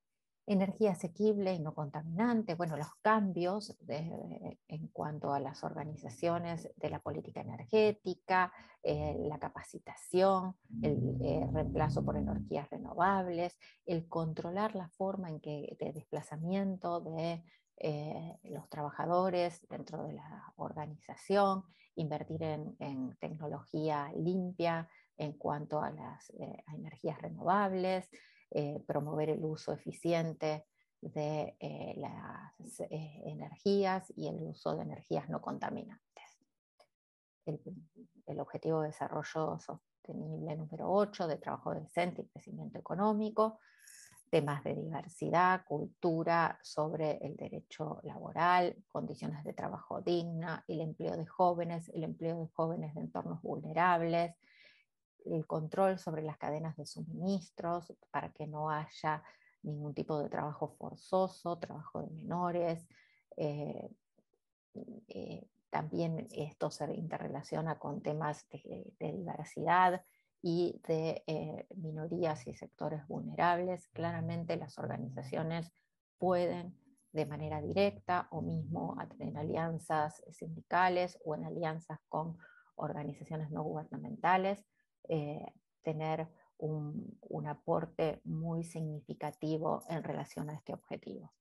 Energía asequible y no contaminante, bueno, los cambios de, en cuanto a las organizaciones de la política energética, eh, la capacitación, el eh, reemplazo por energías renovables, el controlar la forma en que de desplazamiento de eh, los trabajadores dentro de la organización, invertir en, en tecnología limpia en cuanto a las eh, a energías renovables, Eh, promover el uso eficiente de eh, las eh, energías y el uso de energías no contaminantes. El, el Objetivo de Desarrollo Sostenible número ocho, de trabajo decente y crecimiento económico, temas de diversidad, cultura sobre el derecho laboral, condiciones de trabajo digna, el empleo de jóvenes, el empleo de jóvenes de entornos vulnerables, el control sobre las cadenas de suministros para que no haya ningún tipo de trabajo forzoso, trabajo de menores. Eh, eh, también esto se interrelaciona con temas de, de diversidad y de eh, minorías y sectores vulnerables. Claramente las organizaciones pueden de manera directa o mismo en alianzas sindicales o en alianzas con organizaciones no gubernamentales, eh, tener un, un aporte muy significativo en relación a este objetivo.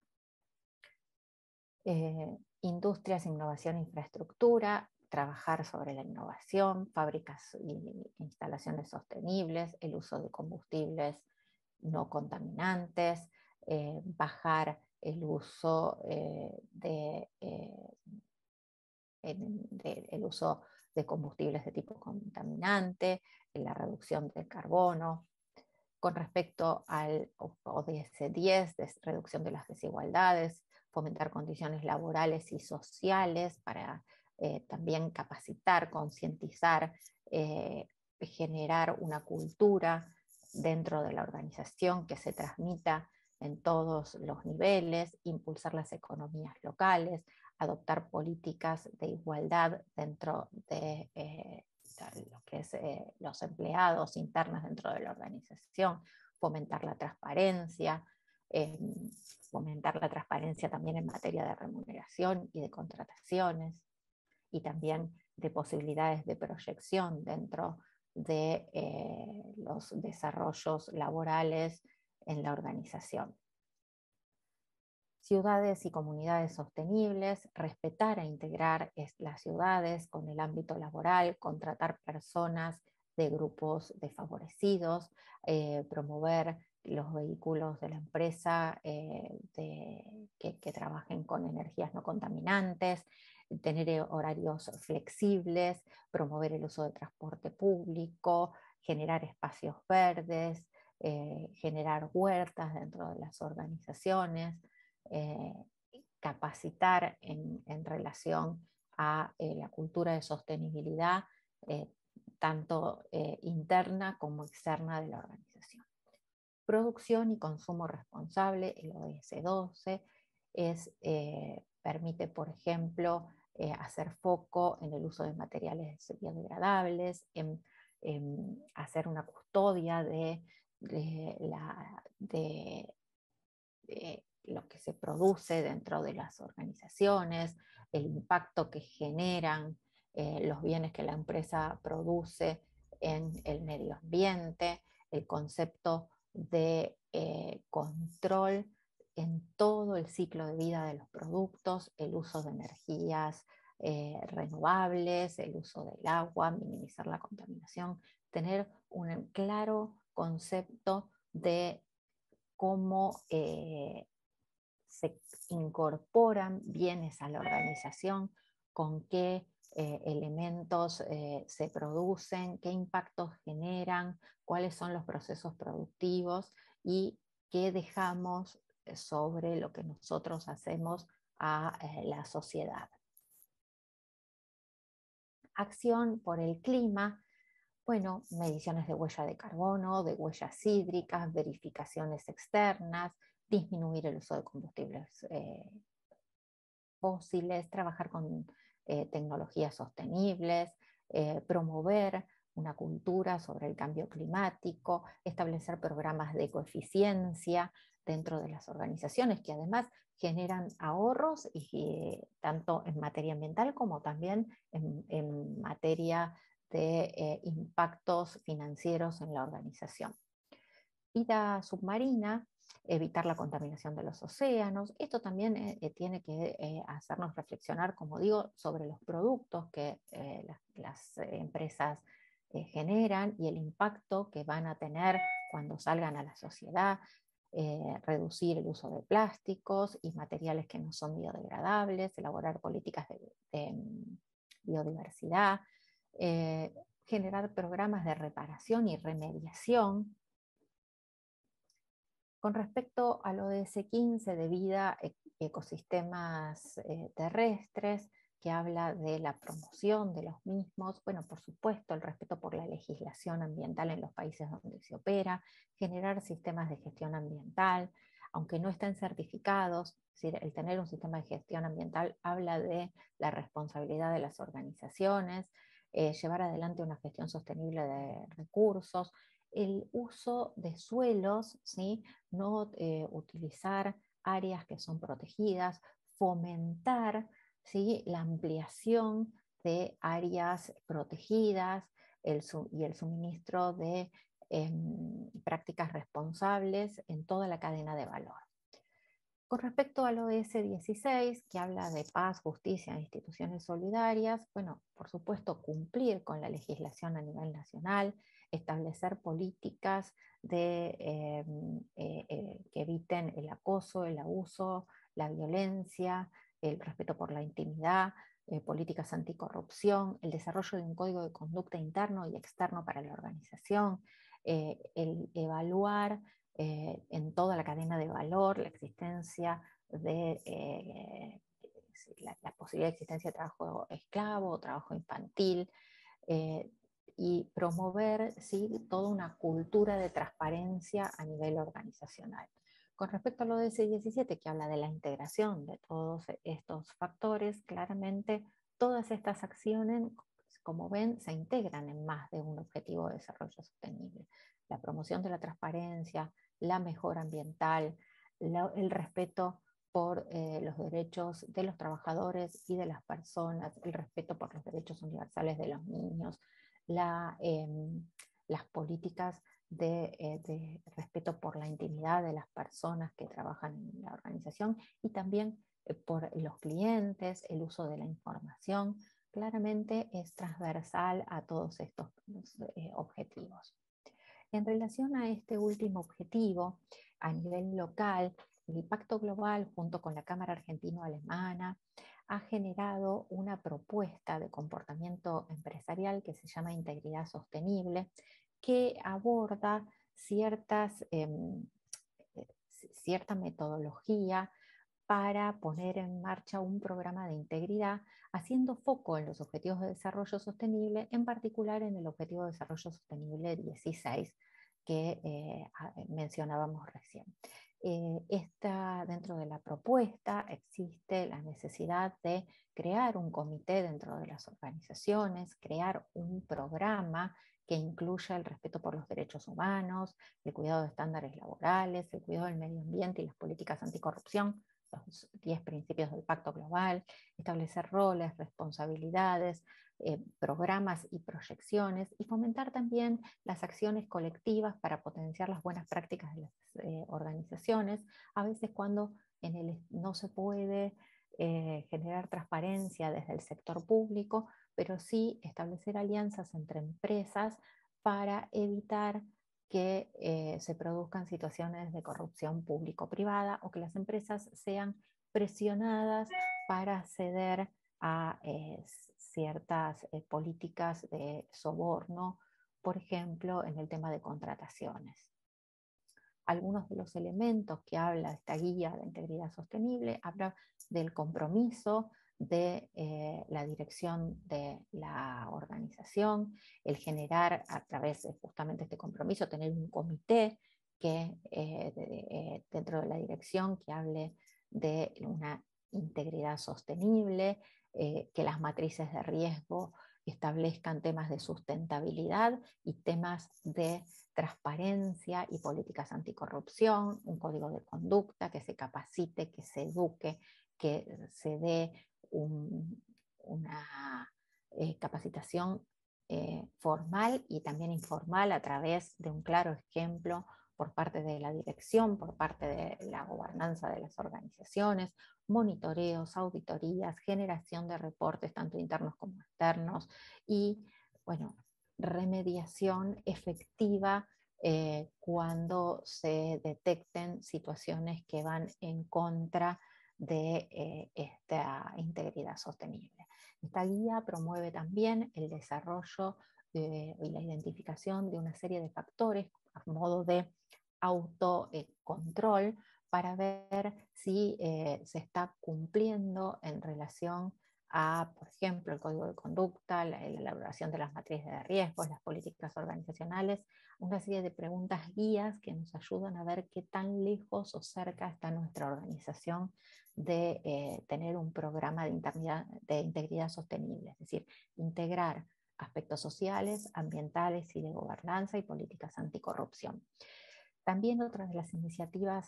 Eh, industrias, innovación e infraestructura, trabajar sobre la innovación, fábricas e instalaciones sostenibles, el uso de combustibles no contaminantes, eh, bajar el uso eh, de, eh, de, el uso de combustibles de tipo contaminante, la reducción del carbono. Con respecto al O D S diez, de reducción de las desigualdades, fomentar condiciones laborales y sociales para eh, también capacitar, concientizar, eh, generar una cultura dentro de la organización que se transmita en todos los niveles, impulsar las economías locales, adoptar políticas de igualdad dentro de eh, lo que es eh, los empleados internos dentro de la organización, fomentar la transparencia, eh, fomentar la transparencia también en materia de remuneración y de contrataciones, y también de posibilidades de proyección dentro de eh, los desarrollos laborales en la organización. Ciudades y comunidades sostenibles, respetar e integrar las ciudades con el ámbito laboral, contratar personas de grupos desfavorecidos, eh, promover los vehículos de la empresa eh, de, que, que trabajen con energías no contaminantes, tener horarios flexibles, promover el uso de transporte público, generar espacios verdes, eh, generar huertas dentro de las organizaciones, eh, capacitar en, en relación a eh, la cultura de sostenibilidad, eh, tanto eh, interna como externa de la organización. Producción y consumo responsable, el O D S doce, es, eh, permite, por ejemplo, eh, hacer foco en el uso de materiales biodegradables, en, en hacer una custodia de, de, la, de, de lo que se produce dentro de las organizaciones, el impacto que generan eh, los bienes que la empresa produce en el medio ambiente, el concepto de eh, control en todo el ciclo de vida de los productos, el uso de energías eh, renovables, el uso del agua, minimizar la contaminación, tener un claro concepto de cómo eh, se incorporan bienes a la organización, con qué eh, elementos eh, se producen, qué impactos generan, cuáles son los procesos productivos y qué dejamos sobre lo que nosotros hacemos a eh, la sociedad. Acción por el clima. Bueno, mediciones de huella de carbono, de huellas hídricas, verificaciones externas, disminuir el uso de combustibles eh, fósiles, trabajar con eh, tecnologías sostenibles, eh, promover una cultura sobre el cambio climático, establecer programas de ecoeficiencia, dentro de las organizaciones, que además generan ahorros y, y, tanto en materia ambiental como también en, en materia de eh, impactos financieros en la organización. Vida submarina, evitar la contaminación de los océanos. Esto también eh, tiene que eh, hacernos reflexionar, como digo, sobre los productos que eh, las, las empresas eh, generan y el impacto que van a tener cuando salgan a la sociedad. Eh, reducir el uso de plásticos y materiales que no son biodegradables, elaborar políticas de, de biodiversidad, eh, generar programas de reparación y remediación. Con respecto al O D S quince de vida, ecosistemas eh, terrestres, que habla de la promoción de los mismos, bueno, por supuesto, el respeto por la legislación ambiental en los países donde se opera, generar sistemas de gestión ambiental, aunque no estén certificados, es decir, el tener un sistema de gestión ambiental habla de la responsabilidad de las organizaciones, eh, llevar adelante una gestión sostenible de recursos, el uso de suelos, ¿sí? No eh, utilizar áreas que son protegidas, fomentar, ¿sí?, la ampliación de áreas protegidas el, y el suministro de eh, prácticas responsables en toda la cadena de valor. Con respecto al O D S dieciséis, que habla de paz, justicia e instituciones solidarias, bueno, por supuesto, cumplir con la legislación a nivel nacional, establecer políticas de, eh, eh, eh, que eviten el acoso, el abuso, la violencia, el respeto por la intimidad, eh, políticas anticorrupción, el desarrollo de un código de conducta interno y externo para la organización, eh, el evaluar eh, en toda la cadena de valor la existencia de eh, la, la posibilidad de existencia de trabajo esclavo, trabajo infantil, eh, y promover, ¿sí?, toda una cultura de transparencia a nivel organizacional. Con respecto a lo de O D S diecisiete, que habla de la integración de todos estos factores, claramente todas estas acciones, como ven, se integran en más de un objetivo de desarrollo sostenible. La promoción de la transparencia, la mejora ambiental, la, el respeto por eh, los derechos de los trabajadores y de las personas, el respeto por los derechos universales de los niños, la, eh, las políticas de, eh, de respeto por la intimidad de las personas que trabajan en la organización y también eh, por los clientes, el uso de la información, claramente es transversal a todos estos eh, objetivos. En relación a este último objetivo, a nivel local, el Pacto Global, junto con la Cámara Argentino-Alemana, ha generado una propuesta de comportamiento empresarial que se llama Integridad Sostenible, que aborda ciertas, eh, cierta metodología para poner en marcha un programa de integridad, haciendo foco en los objetivos de desarrollo sostenible, en particular en el objetivo de desarrollo sostenible dieciséis, que eh, mencionábamos recién. Eh, esta, dentro de la propuesta existe la necesidad de crear un comité dentro de las organizaciones, crear un programa que incluya el respeto por los derechos humanos, el cuidado de estándares laborales, el cuidado del medio ambiente y las políticas anticorrupción, los diez principios del Pacto Global, establecer roles, responsabilidades, eh, programas y proyecciones, y fomentar también las acciones colectivas para potenciar las buenas prácticas de las eh, organizaciones, a veces cuando en el, no se puede eh, generar transparencia desde el sector público, pero sí establecer alianzas entre empresas para evitar que eh, se produzcan situaciones de corrupción público-privada o que las empresas sean presionadas para ceder a eh, ciertas eh, políticas de soborno, por ejemplo, en el tema de contrataciones. Algunos de los elementos que habla esta guía de integridad sostenible habla del compromiso de eh, la dirección de la organización, el generar a través de justamente este compromiso, tener un comité que eh, de, eh, dentro de la dirección que hable de una integridad sostenible, eh, que las matrices de riesgo establezcan temas de sustentabilidad y temas de transparencia y políticas anticorrupción, un código de conducta, que se capacite, que se eduque, que se dé un, una eh, capacitación eh, formal y también informal a través de un claro ejemplo por parte de la dirección, por parte de la gobernanza de las organizaciones, monitoreos, auditorías, generación de reportes tanto internos como externos y, bueno, remediación efectiva eh, cuando se detecten situaciones que van en contra de eh, esta integridad sostenible. Esta guía promueve también el desarrollo eh, y la identificación de una serie de factores a modo de autocontrol eh, para ver si eh, se está cumpliendo en relación a, por ejemplo, el código de conducta, la, la elaboración de las matrices de riesgos, las políticas organizacionales, una serie de preguntas guías que nos ayudan a ver qué tan lejos o cerca está nuestra organización de eh, tener un programa de integridad, de integridad sostenible, es decir, integrar aspectos sociales, ambientales y de gobernanza y políticas anticorrupción. También otra de las iniciativas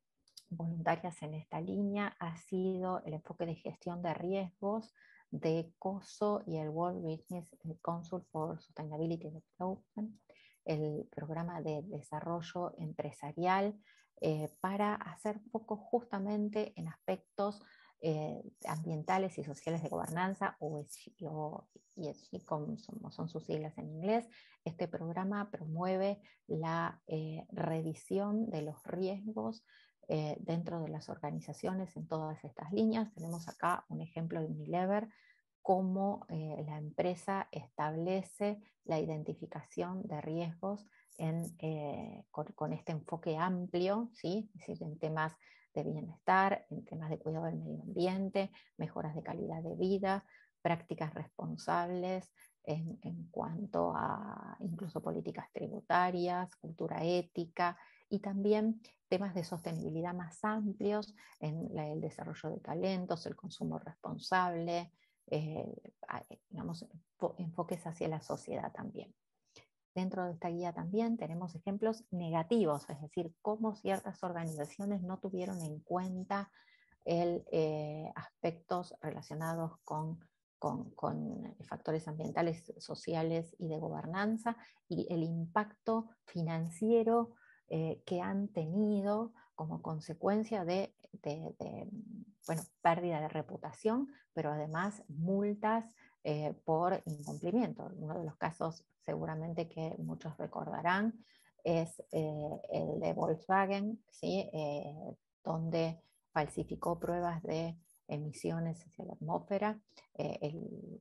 voluntarias en esta línea ha sido el enfoque de gestión de riesgos de COSO y el World Business Council for Sustainability Development, el programa de desarrollo empresarial eh, para hacer foco justamente en aspectos eh, ambientales y sociales de gobernanza, o E S G, o E S G como son, son sus siglas en inglés. Este programa promueve la eh, revisión de los riesgos Eh, dentro de las organizaciones en todas estas líneas. Tenemos acá un ejemplo de Unilever, cómo eh, la empresa establece la identificación de riesgos en, eh, con, con este enfoque amplio, ¿sí? Es decir, en temas de bienestar, en temas de cuidado del medio ambiente, mejoras de calidad de vida, prácticas responsables en, en cuanto a incluso políticas tributarias, cultura ética, y también temas de sostenibilidad más amplios en la, el desarrollo de talentos, el consumo responsable, eh, digamos, enfoques hacia la sociedad también. Dentro de esta guía también tenemos ejemplos negativos, es decir, cómo ciertas organizaciones no tuvieron en cuenta el, eh, aspectos relacionados con Con, con factores ambientales, sociales y de gobernanza, y el impacto financiero eh, que han tenido como consecuencia de, de, de bueno, pérdida de reputación, pero además multas eh, por incumplimiento. Uno de los casos seguramente que muchos recordarán es eh, el de Volkswagen, ¿sí? eh, donde falsificó pruebas de emisiones hacia la atmósfera, eh, el,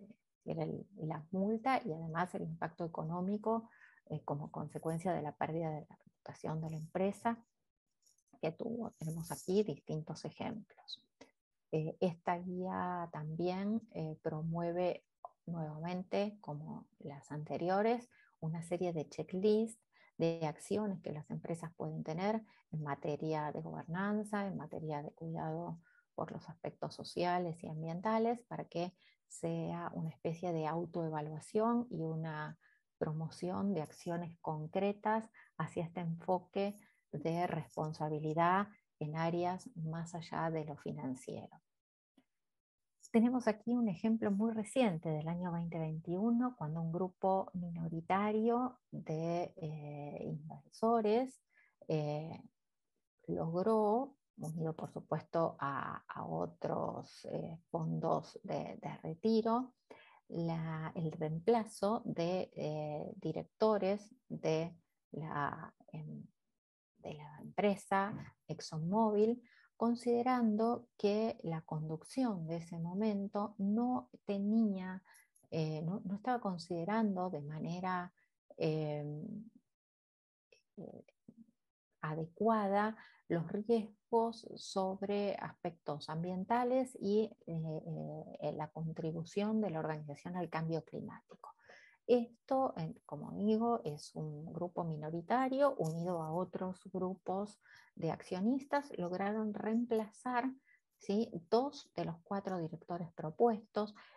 el, la multa y además el impacto económico eh, como consecuencia de la pérdida de la reputación de la empresa que tuvo. Tenemos aquí distintos ejemplos. Eh, esta guía también eh, promueve nuevamente, como las anteriores, una serie de checklists de acciones que las empresas pueden tener en materia de gobernanza, en materia de cuidado por los aspectos sociales y ambientales, para que sea una especie de autoevaluación y una promoción de acciones concretas hacia este enfoque de responsabilidad en áreas más allá de lo financiero. Tenemos aquí un ejemplo muy reciente del año veinte veintiuno, cuando un grupo minoritario de eh, inversores eh, logró, unido por supuesto a, a otros eh, fondos de, de retiro, la, el reemplazo de eh, directores de la, eh, de la empresa ExxonMobil, considerando que la conducción de ese momento no tenía, eh, no, no estaba considerando de manera eh, eh, adecuada los riesgos sobre aspectos ambientales y eh, eh, la contribución de la organización al cambio climático. Esto, como digo, es un grupo minoritario unido a otros grupos de accionistas. Lograron reemplazar, ¿sí?, dos de los cuatro directores propuestos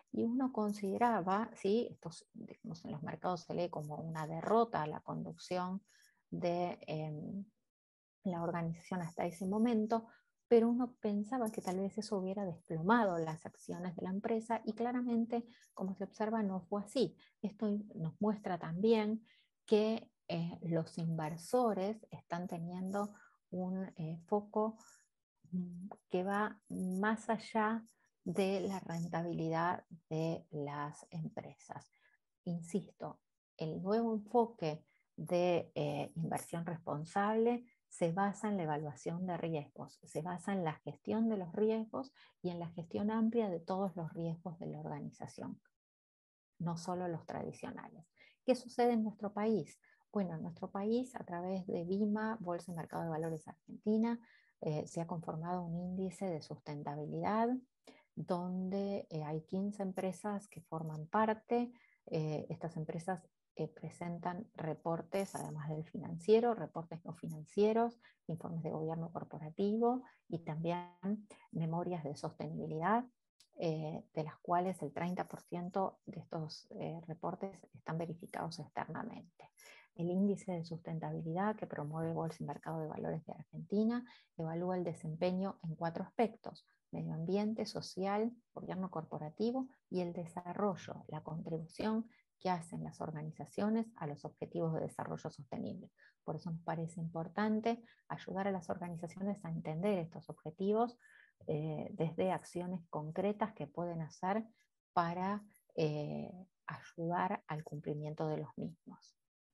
y uno consideraba, ¿sí? Esto, digamos, en los mercados se lee como una derrota a la conducción de eh, la organización hasta ese momento, pero uno pensaba que tal vez eso hubiera desplomado las acciones de la empresa y claramente, como se observa, no fue así. Esto nos muestra también que eh, los inversores están teniendo un eh, foco que va más allá de la rentabilidad de las empresas. Insisto, el nuevo enfoque de eh, inversión responsable se basa en la evaluación de riesgos, se basa en la gestión de los riesgos y en la gestión amplia de todos los riesgos de la organización, no solo los tradicionales. ¿Qué sucede en nuestro país? Bueno, en nuestro país, a través de BIMA, Bolsa y Mercado de Valores Argentina, eh, se ha conformado un índice de sustentabilidad donde eh, hay quince empresas que forman parte. Eh, estas empresas eh, presentan reportes, además del financiero, reportes no financieros, informes de gobierno corporativo y también memorias de sostenibilidad, eh, de las cuales el treinta por ciento de estos eh, reportes están verificados externamente. El índice de sustentabilidad que promueve Bolsa y Mercado de Valores de Argentina evalúa el desempeño en cuatro aspectos: medio ambiente, social, gobierno corporativo y el desarrollo, la contribución que hacen las organizaciones a los objetivos de desarrollo sostenible. Por eso nos parece importante ayudar a las organizaciones a entender estos objetivos eh, desde acciones concretas que pueden hacer para eh, ayudar al cumplimiento de los mismos.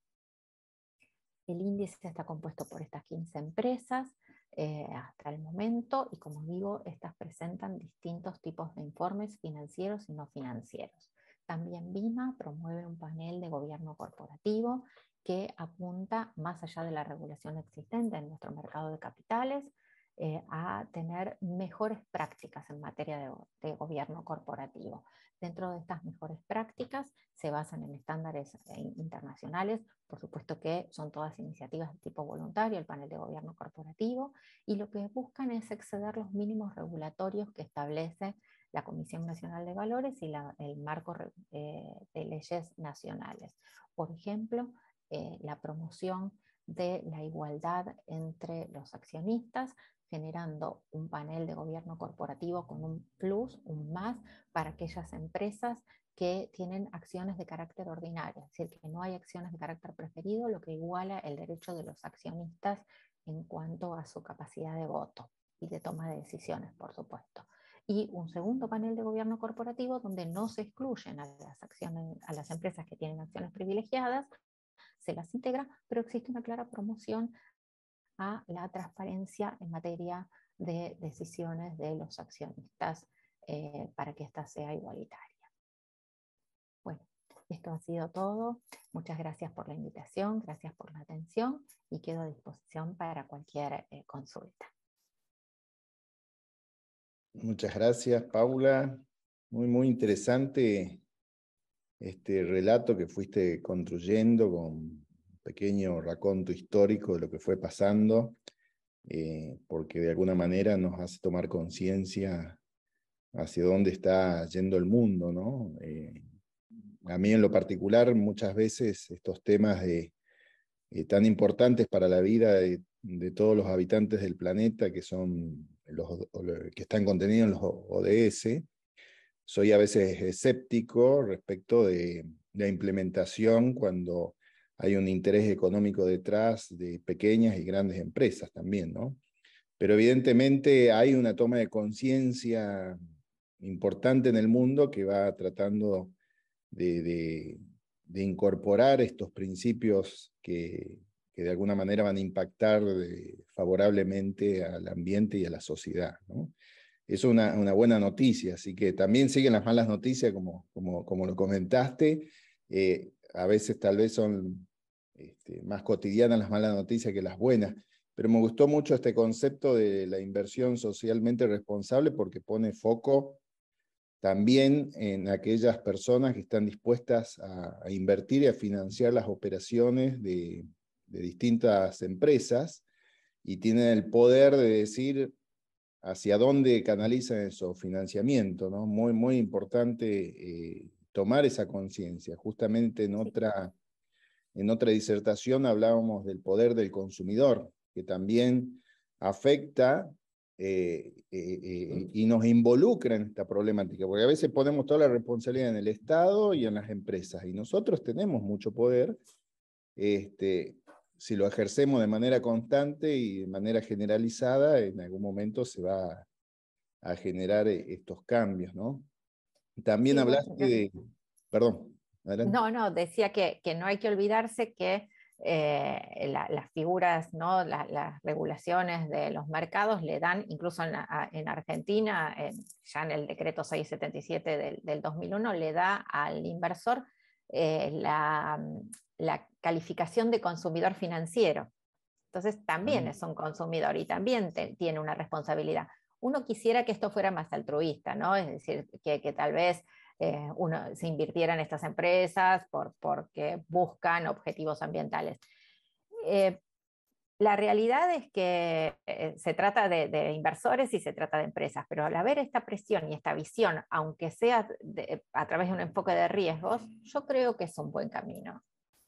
El índice está compuesto por estas quince empresas eh, hasta el momento y, como digo, estas presentan distintos tipos de informes financieros y no financieros. También BIMA promueve un panel de gobierno corporativo que apunta, más allá de la regulación existente en nuestro mercado de capitales, eh, a tener mejores prácticas en materia de, de gobierno corporativo. Dentro de estas mejores prácticas se basan en estándares internacionales, por supuesto que son todas iniciativas de tipo voluntario, el panel de gobierno corporativo, y lo que buscan es exceder los mínimos regulatorios que establece la Comisión Nacional de Valores y la, el marco eh, de leyes nacionales. Por ejemplo, eh, la promoción de la igualdad entre los accionistas, generando un panel de gobierno corporativo con un plus, un más, para aquellas empresas que tienen acciones de carácter ordinario, es decir, que no hay acciones de carácter preferido, lo que iguala el derecho de los accionistas en cuanto a su capacidad de voto y de toma de decisiones, por supuesto. Y un segundo panel de gobierno corporativo donde no se excluyen a las, acciones, a las empresas que tienen acciones privilegiadas, se las integra, pero existe una clara promoción a la transparencia en materia de decisiones de los accionistas eh, para que ésta sea igualitaria. Bueno, esto ha sido todo. Muchas gracias por la invitación, gracias por la atención y quedo a disposición para cualquier eh, consulta. Muchas gracias, Paula. Muy, muy interesante este relato que fuiste construyendo con un pequeño raconto histórico de lo que fue pasando, eh, porque de alguna manera nos hace tomar conciencia hacia dónde está yendo el mundo, ¿no? Eh, a mí en lo particular muchas veces estos temas de, eh, tan importantes para la vida de, de todos los habitantes del planeta, que son los que están contenidos en los O D S, soy a veces escéptico respecto de la implementación cuando hay un interés económico detrás de pequeñas y grandes empresas también, ¿no? Pero evidentemente hay una toma de conciencia importante en el mundo que va tratando de, de, de incorporar estos principios que, que de alguna manera van a impactar de, favorablemente al ambiente y a la sociedad, ¿no? Eso es una, una buena noticia, así que también siguen las malas noticias, como, como, como lo comentaste. Eh, a veces tal vez son este, más cotidianas las malas noticias que las buenas, pero me gustó mucho este concepto de la inversión socialmente responsable porque pone foco también en aquellas personas que están dispuestas a, a invertir y a financiar las operaciones de, de distintas empresas y tienen el poder de decir hacia dónde canalizan esos financiamientos, ¿no? Muy, muy importante eh, tomar esa conciencia. Justamente en otra, en otra disertación hablábamos del poder del consumidor, que también afecta eh, eh, eh, y nos involucra en esta problemática, porque a veces ponemos toda la responsabilidad en el Estado y en las empresas, y nosotros tenemos mucho poder, este, si lo ejercemos de manera constante y de manera generalizada, en algún momento se va a, a generar estos cambios, ¿no? También Sí, hablaste bueno, de... Perdón, adelante. no, no, decía que, que no hay que olvidarse que eh, la, las figuras, ¿no? La, las regulaciones de los mercados le dan, incluso en, a, en Argentina, en, ya en el decreto seiscientos setenta y siete del, del dos mil uno, le da al inversor eh, la, la calificación de consumidor financiero. Entonces también es un consumidor y también te, tiene una responsabilidad. Uno quisiera que esto fuera más altruista, ¿no? Es decir, que, que tal vez eh, uno se invirtiera en estas empresas por, porque buscan objetivos ambientales. Eh, la realidad es que eh, se trata de, de inversores y se trata de empresas, pero al haber esta presión y esta visión, aunque sea de, a través de un enfoque de riesgos, yo creo que es un buen camino.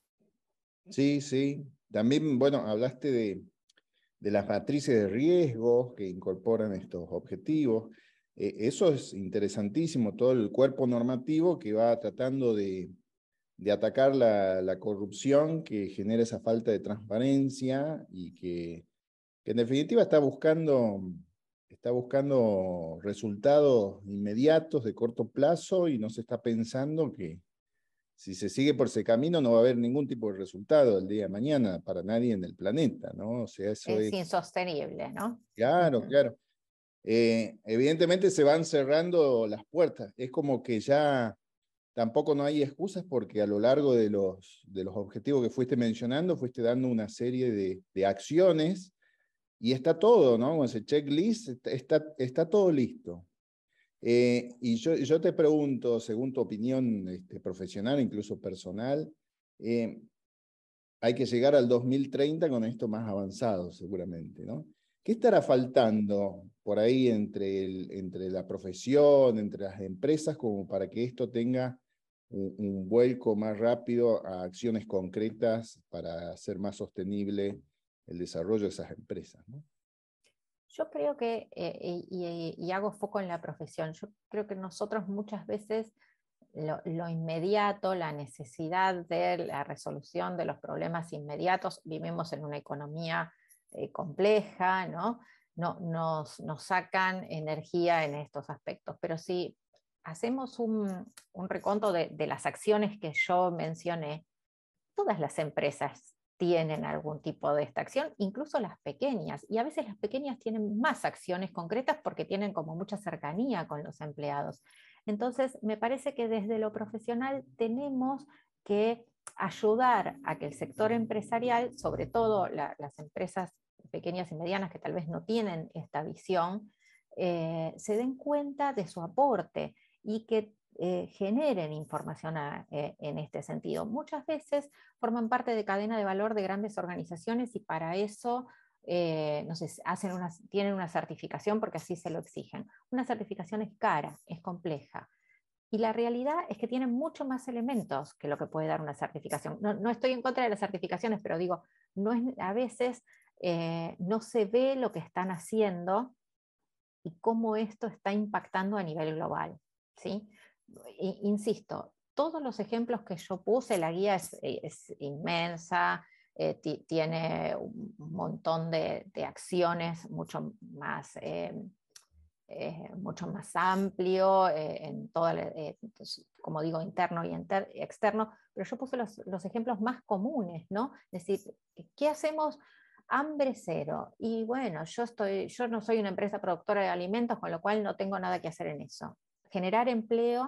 Sí, sí. También, bueno, hablaste de, de las matrices de riesgos que incorporan estos objetivos. Eh, eso es interesantísimo, todo el cuerpo normativo que va tratando de, de atacar la, la corrupción que genera esa falta de transparencia y que, que en definitiva está buscando, está buscando resultados inmediatos de corto plazo y no se está pensando que si se sigue por ese camino no va a haber ningún tipo de resultado el día de mañana para nadie en el planeta, ¿no? O sea, eso Es es... insostenible, ¿no? Claro, Uh-huh. claro. Eh, evidentemente se van cerrando las puertas. Es como que ya tampoco no hay excusas porque a lo largo de los, de los objetivos que fuiste mencionando, fuiste dando una serie de, de acciones y está todo, ¿no? Con ese checklist está, está, está todo listo. Eh, y yo, yo te pregunto, según tu opinión este, profesional, incluso personal, eh, hay que llegar al dos mil treinta con esto más avanzado, seguramente, ¿no? ¿Qué estará faltando por ahí entre, el, entre la profesión, entre las empresas, como para que esto tenga un, un vuelco más rápido a acciones concretas para hacer más sostenible el desarrollo de esas empresas, ¿no? Yo creo que, eh, y, y hago foco en la profesión, yo creo que nosotros muchas veces lo, lo inmediato, la necesidad de la resolución de los problemas inmediatos, vivimos en una economía eh, compleja, ¿no? No, nos, nos sacan energía en estos aspectos, pero si hacemos un, un reconto de, de las acciones que yo mencioné, todas las empresas tienen algún tipo de esta acción, incluso las pequeñas, y a veces las pequeñas tienen más acciones concretas porque tienen como mucha cercanía con los empleados. Entonces, me parece que desde lo profesional tenemos que ayudar a que el sector empresarial, sobre todo la, las empresas pequeñas y medianas que tal vez no tienen esta visión, eh, se den cuenta de su aporte y que eh, generen información a, eh, en este sentido. Muchas veces forman parte de cadena de valor de grandes organizaciones y para eso eh, no sé, hacen una, tienen una certificación porque así se lo exigen. Una certificación es cara, es compleja. Y la realidad es que tienen mucho más elementos que lo que puede dar una certificación. No, no estoy en contra de las certificaciones, pero digo, no es, a veces eh, no se ve lo que están haciendo y cómo esto está impactando a nivel global, ¿sí? Insisto, todos los ejemplos que yo puse, la guía es, es inmensa, eh, tiene un montón de, de acciones mucho más, eh, eh, mucho más amplio, eh, en todo, eh, como digo, interno y enter, externo, pero yo puse los, los ejemplos más comunes, ¿no? Es decir, ¿qué hacemos? Hambre cero. Y bueno, yo, estoy, yo no soy una empresa productora de alimentos, con lo cual no tengo nada que hacer en eso. Generar empleo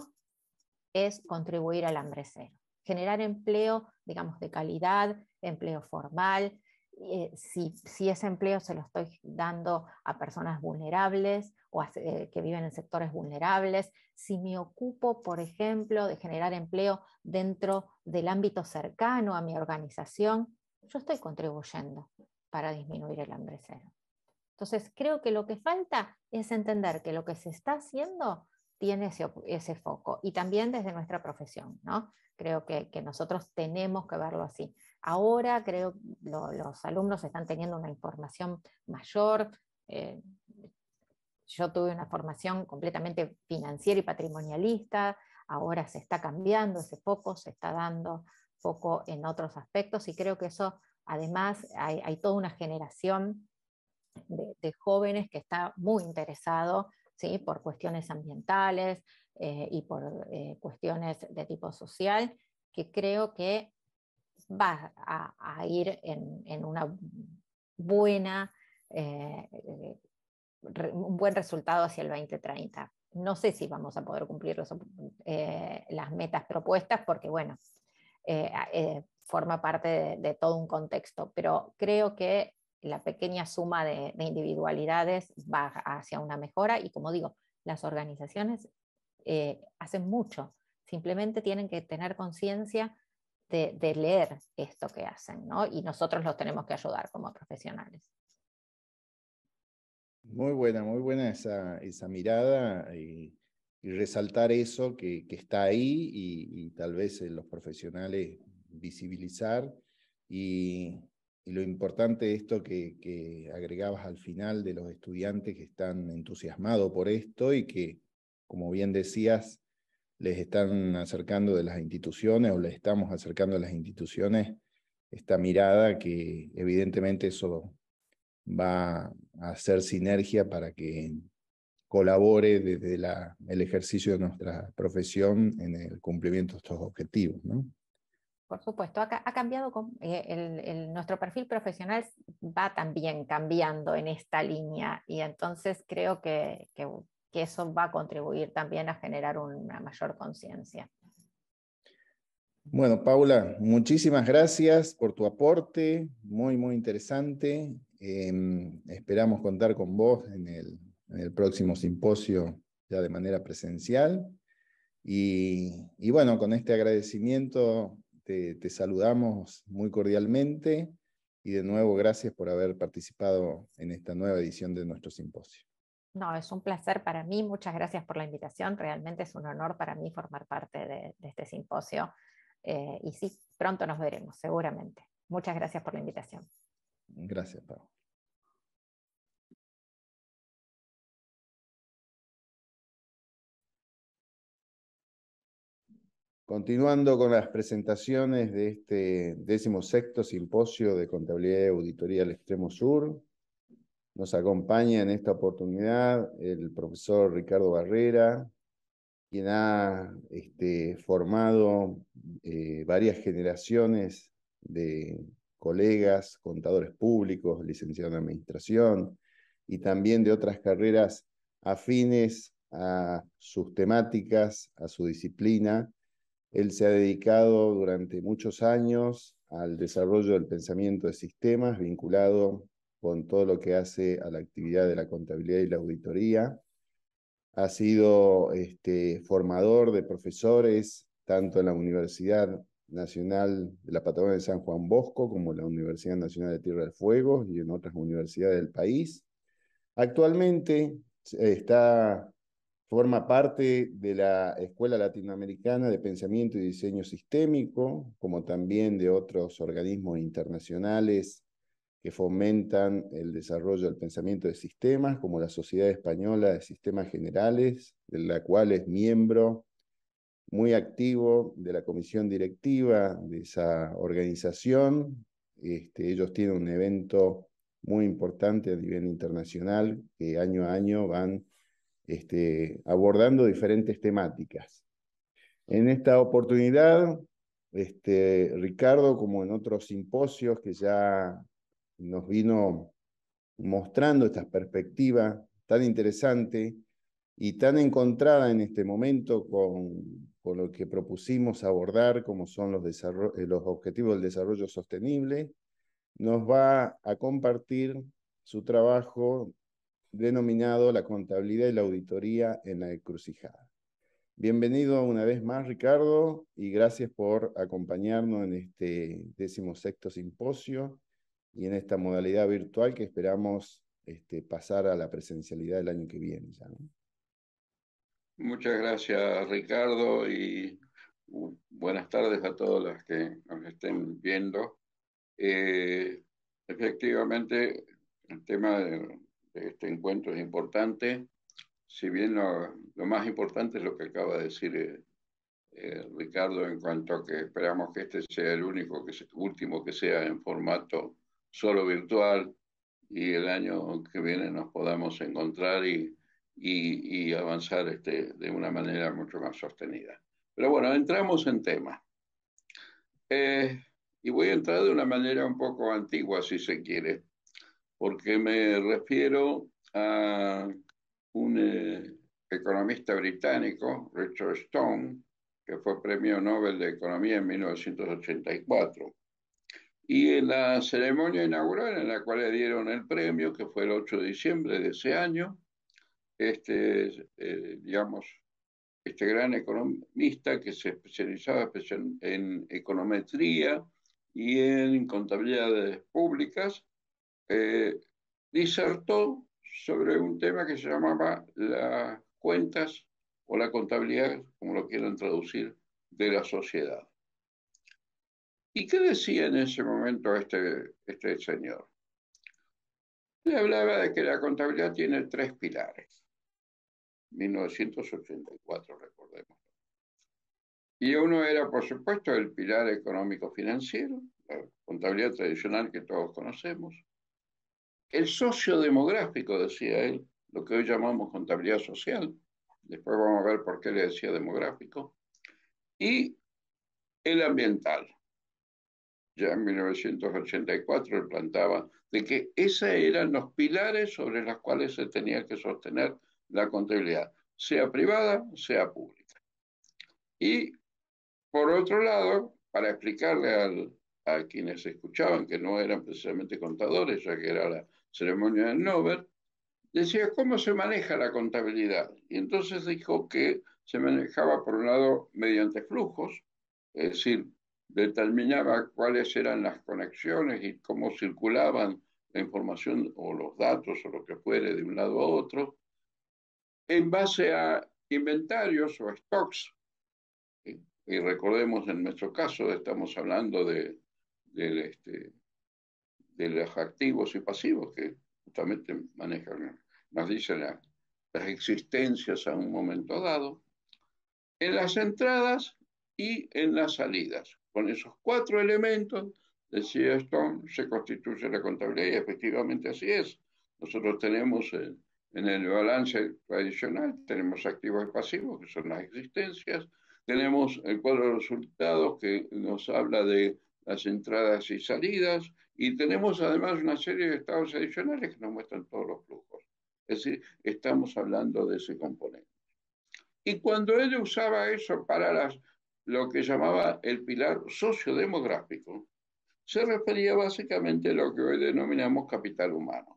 es contribuir al hambre cero. Generar empleo, digamos, de calidad, empleo formal. Eh, si, si ese empleo se lo estoy dando a personas vulnerables o a, eh, que viven en sectores vulnerables, si me ocupo, por ejemplo, de generar empleo dentro del ámbito cercano a mi organización, yo estoy contribuyendo para disminuir el hambre cero. Entonces, creo que lo que falta es entender que lo que se está haciendo tiene ese, ese foco, y también desde nuestra profesión, ¿no? Creo que, que nosotros tenemos que verlo así. Ahora creo que lo, los alumnos están teniendo una información mayor. Eh, yo tuve una formación completamente financiera y patrimonialista, ahora se está cambiando ese foco, se está dando foco en otros aspectos, y creo que eso, además, hay, hay toda una generación de, de jóvenes que está muy interesado, ¿sí?, por cuestiones ambientales eh, y por eh, cuestiones de tipo social, que creo que va a, a ir en, en una buena, eh, re, un buen resultado hacia el veinte treinta. No sé si vamos a poder cumplir los, eh, las metas propuestas, porque bueno, eh, eh, forma parte de, de todo un contexto, pero creo que la pequeña suma de, de individualidades va hacia una mejora, y como digo, las organizaciones eh, hacen mucho, simplemente tienen que tener conciencia de, de leer esto que hacen, ¿no? Y nosotros los tenemos que ayudar como profesionales. Muy buena, muy buena esa, esa mirada, y, y resaltar eso que, que está ahí, y, y tal vez los profesionales visibilizar, y, y lo importante de esto que, que agregabas al final, de los estudiantes que están entusiasmados por esto y que, como bien decías, les están acercando de las instituciones, o les estamos acercando a las instituciones esta mirada, que evidentemente eso va a hacer sinergia para que colabore desde la, el ejercicio de nuestra profesión en el cumplimiento de estos objetivos, ¿no? Por supuesto, ha, ha cambiado, con, eh, el, el, nuestro perfil profesional va también cambiando en esta línea, y entonces creo que, que, que eso va a contribuir también a generar una mayor conciencia. Bueno, Paula, muchísimas gracias por tu aporte, muy, muy interesante. Eh, esperamos contar con vos en el, en el próximo simposio, ya de manera presencial. Y, y bueno, con este agradecimiento te, te saludamos muy cordialmente, y de nuevo gracias por haber participado en esta nueva edición de nuestro simposio. No, es un placer para mí, muchas gracias por la invitación, realmente es un honor para mí formar parte de, de este simposio, eh, y sí, pronto nos veremos, seguramente. Muchas gracias por la invitación. Gracias, Pau. Continuando con las presentaciones de este decimosexto simposio de Contabilidad y Auditoría del Extremo Sur, nos acompaña en esta oportunidad el profesor Ricardo Barrera, quien ha este, formado eh, varias generaciones de colegas, contadores públicos, licenciados en administración, y también de otras carreras afines a sus temáticas, a su disciplina. Él se ha dedicado durante muchos años al desarrollo del pensamiento de sistemas, vinculado con todo lo que hace a la actividad de la contabilidad y la auditoría. Ha sido este, formador de profesores, tanto en la Universidad Nacional de la Patagonia de San Juan Bosco, como en la Universidad Nacional de Tierra del Fuego, y en otras universidades del país. Actualmente está... Forma parte de la Escuela Latinoamericana de Pensamiento y Diseño Sistémico, como también de otros organismos internacionales que fomentan el desarrollo del pensamiento de sistemas, como la Sociedad Española de Sistemas Generales, de la cual es miembro muy activo de la comisión directiva de esa organización. Este, ellos tienen un evento muy importante a nivel internacional, que año a año van Este, abordando diferentes temáticas. En esta oportunidad, este, Ricardo, como en otros simposios que ya nos vino mostrando esta perspectiva tan interesante y tan encontrada en este momento con, con lo que propusimos abordar, como son los, los objetivos del desarrollo sostenible, nos va a compartir su trabajo denominado La contabilidad y la auditoría en la encrucijada. Bienvenido una vez más, Ricardo, y gracias por acompañarnos en este decimosexto simposio y en esta modalidad virtual que esperamos este, pasar a la presencialidad el año que viene ya, ¿no? Muchas gracias, Ricardo, y buenas tardes a todos los que nos estén viendo. Eh, efectivamente, el tema de, de este encuentro es importante. Si bien lo, lo más importante es lo que acaba de decir eh, eh, Ricardo, en cuanto a que esperamos que este sea el único, que se, último que sea en formato solo virtual, y el año que viene nos podamos encontrar y, y, y avanzar este, de una manera mucho más sostenida. Pero bueno, entramos en tema. Eh, y voy a entrar de una manera un poco antigua, si se quiere, porque me refiero a un eh, economista británico, Richard Stone, que fue premio Nobel de Economía en mil novecientos ochenta y cuatro. Y en la ceremonia inaugural en la cual le dieron el premio, que fue el ocho de diciembre de ese año, este, eh, digamos, este gran economista que se especializaba en econometría y en contabilidades públicas, eh, disertó sobre un tema que se llamaba las cuentas o la contabilidad, como lo quieran traducir, de la sociedad. ¿Y qué decía en ese momento este, este señor? Le hablaba de que la contabilidad tiene tres pilares. mil novecientos ochenta y cuatro, recordemos. Y uno era, por supuesto, el pilar económico-financiero, la contabilidad tradicional que todos conocemos. El sociodemográfico, decía él, lo que hoy llamamos contabilidad social. Después vamos a ver por qué le decía demográfico. Y el ambiental. Ya en mil novecientos ochenta y cuatro él plantaba de que esos eran los pilares sobre los cuales se tenía que sostener la contabilidad, sea privada, sea pública. Y por otro lado, para explicarle al, a quienes escuchaban, que no eran precisamente contadores, ya que era la ceremonia del Nobel, decía cómo se maneja la contabilidad. Y entonces dijo que se manejaba, por un lado, mediante flujos, es decir, determinaba cuáles eran las conexiones y cómo circulaban la información o los datos o lo que fuere de un lado a otro, en base a inventarios o stocks. Y recordemos, en nuestro caso, estamos hablando de, de, este, de los activos y pasivos que justamente manejan, nos dicen la, las existencias a un momento dado, en las entradas y en las salidas. Con esos cuatro elementos, decía Stone, se constituye la contabilidad, y efectivamente así es. Nosotros tenemos eh, en el balance tradicional, tenemos activos y pasivos, que son las existencias, tenemos el cuadro de resultados que nos habla de las entradas y salidas, y tenemos además una serie de estados adicionales que nos muestran todos los flujos. Es decir, estamos hablando de ese componente. Y cuando él usaba eso para las, lo que llamaba el pilar sociodemográfico, se refería básicamente a lo que hoy denominamos capital humano.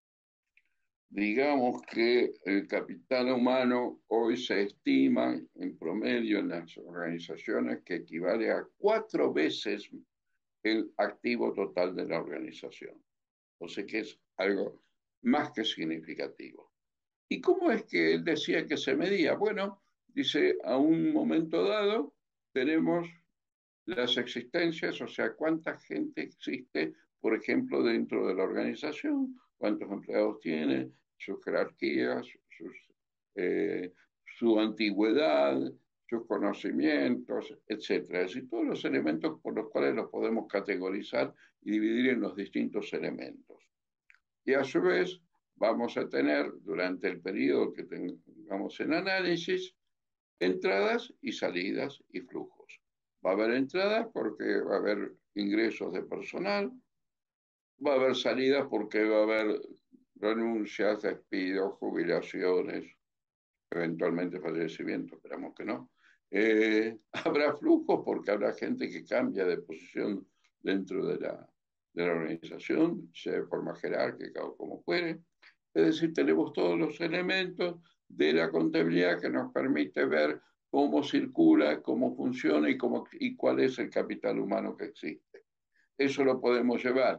Digamos que el capital humano hoy se estima en promedio en las organizaciones que equivale a cuatro veces el activo total de la organización. O sea que es algo más que significativo. ¿Y cómo es que él decía que se medía? Bueno, dice, a un momento dado tenemos las existencias, o sea, cuánta gente existe, por ejemplo, dentro de la organización, cuántos empleados tiene, sus jerarquías, sus, eh, su antigüedad, sus conocimientos, etcétera. Es decir, todos los elementos por los cuales los podemos categorizar y dividir en los distintos elementos. Y a su vez vamos a tener, durante el periodo que tengamos en análisis, entradas y salidas y flujos. Va a haber entradas porque va a haber ingresos de personal, va a haber salidas porque va a haber renuncias, despidos, jubilaciones, eventualmente fallecimientos, esperamos que no. Eh, habrá flujos porque habrá gente que cambia de posición dentro de la, de la organización, sea de forma jerárquica o como fuere. Es decir, tenemos todos los elementos de la contabilidad que nos permite ver cómo circula, cómo funciona y, cómo, y cuál es el capital humano que existe. Eso lo podemos llevar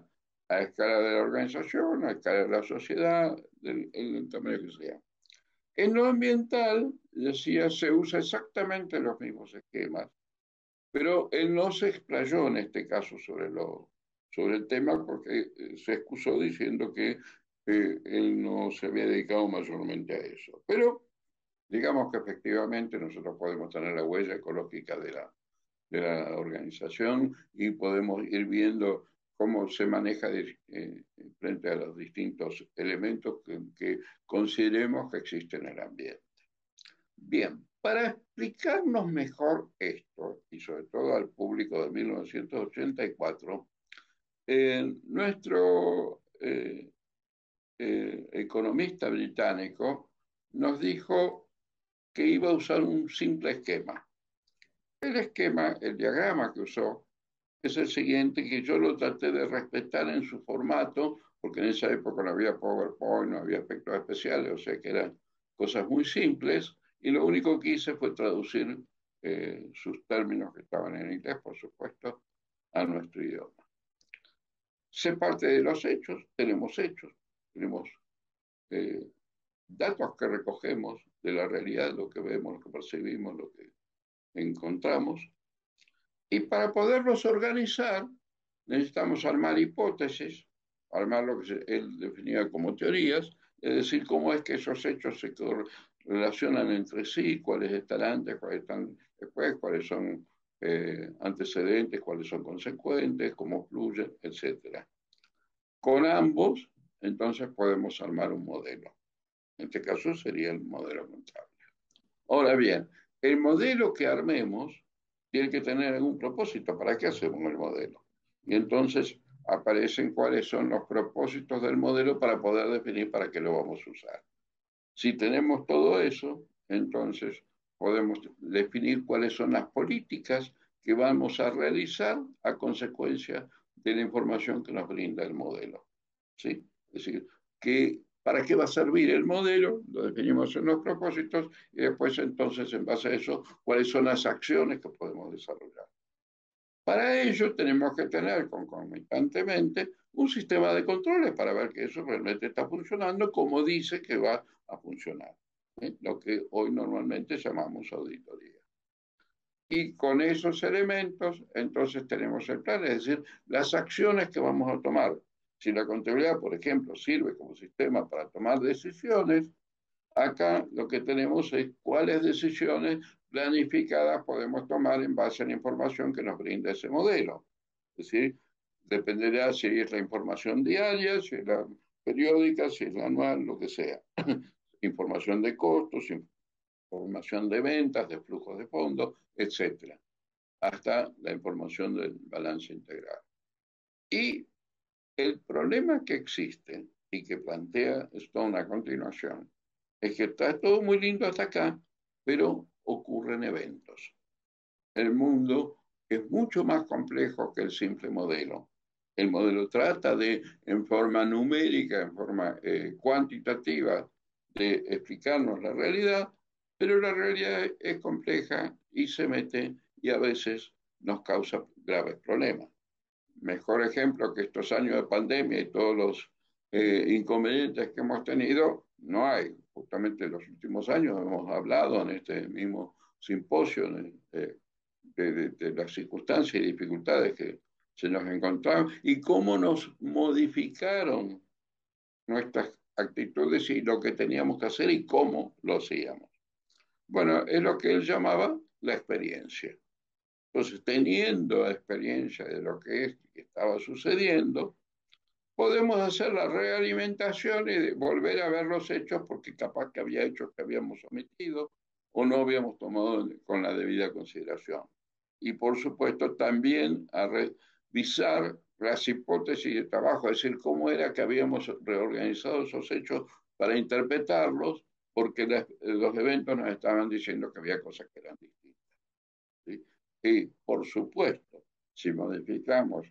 a escala de la organización, a escala de la sociedad, del, del tamaño que sea. En lo ambiental, decía, se usa exactamente los mismos esquemas, pero él no se explayó en este caso sobre, lo, sobre el tema porque se excusó diciendo que eh, él no se había dedicado mayormente a eso. Pero digamos que efectivamente nosotros podemos tener la huella ecológica de la, de la organización y podemos ir viendo cómo se maneja de, eh, frente a los distintos elementos que, que consideremos que existen en el ambiente. Bien, para explicarnos mejor esto, y sobre todo al público de mil novecientos ochenta y cuatro, eh, nuestro eh, eh, economista británico nos dijo que iba a usar un simple esquema. El esquema, el diagrama que usó, es el siguiente, que yo lo traté de respetar en su formato, porque en esa época no había PowerPoint, no había efectos especiales, o sea que eran cosas muy simples, y lo único que hice fue traducir eh, sus términos que estaban en inglés, por supuesto, a nuestro idioma. Se parte de los hechos, tenemos hechos, tenemos eh, datos que recogemos de la realidad, lo que vemos, lo que percibimos, lo que encontramos, y para poderlos organizar necesitamos armar hipótesis, armar lo que él definía como teorías, es decir, cómo es que esos hechos se relacionan entre sí, cuáles están antes, cuáles están después, cuáles son eh, antecedentes, cuáles son consecuentes, cómo fluyen, etcétera. Con ambos, entonces podemos armar un modelo. En este caso sería el modelo contable. Ahora bien, el modelo que armemos tiene que tener algún propósito. ¿Para qué hacemos el modelo? Y entonces aparecen cuáles son los propósitos del modelo para poder definir para qué lo vamos a usar. Si tenemos todo eso, entonces podemos definir cuáles son las políticas que vamos a realizar a consecuencia de la información que nos brinda el modelo. ¿Sí? Es decir, que ¿para qué va a servir el modelo? Lo definimos en los propósitos y después entonces en base a eso, cuáles son las acciones que podemos desarrollar. Para ello tenemos que tener concomitantemente un sistema de controles para ver que eso realmente está funcionando como dice que va a funcionar. ¿eh? Lo que hoy normalmente llamamos auditoría. Y con esos elementos entonces tenemos el plan, es decir, las acciones que vamos a tomar. Si la contabilidad, por ejemplo, sirve como sistema para tomar decisiones, acá lo que tenemos es cuáles decisiones planificadas podemos tomar en base a la información que nos brinda ese modelo. Es decir, dependerá si es la información diaria, si es la periódica, si es la anual, lo que sea. Información de costos, información de ventas, de flujos de fondos, etcétera, hasta la información del balance integral. Y el problema que existe y que plantea Stone a continuación es que está todo muy lindo hasta acá, pero ocurren eventos. El mundo es mucho más complejo que el simple modelo. El modelo trata de, en forma numérica, en forma eh, cuantitativa, de explicarnos la realidad, pero la realidad es compleja y se mete y a veces nos causa graves problemas. Mejor ejemplo que estos años de pandemia y todos los eh, inconvenientes que hemos tenido, no hay. Justamente en los últimos años hemos hablado en este mismo simposio de, de, de, de las circunstancias y dificultades que se nos encontraron y cómo nos modificaron nuestras actitudes y lo que teníamos que hacer y cómo lo hacíamos. Bueno, es lo que él llamaba la experiencia. Entonces, teniendo experiencia de lo que es, que estaba sucediendo, podemos hacer la realimentación y volver a ver los hechos porque capaz que había hechos que habíamos omitido o no habíamos tomado con la debida consideración. Y por supuesto también a revisar las hipótesis de trabajo, es decir, cómo era que habíamos reorganizado esos hechos para interpretarlos, porque las, los eventos nos estaban diciendo que había cosas que eran distintas. ¿sí? Y, por supuesto, si modificamos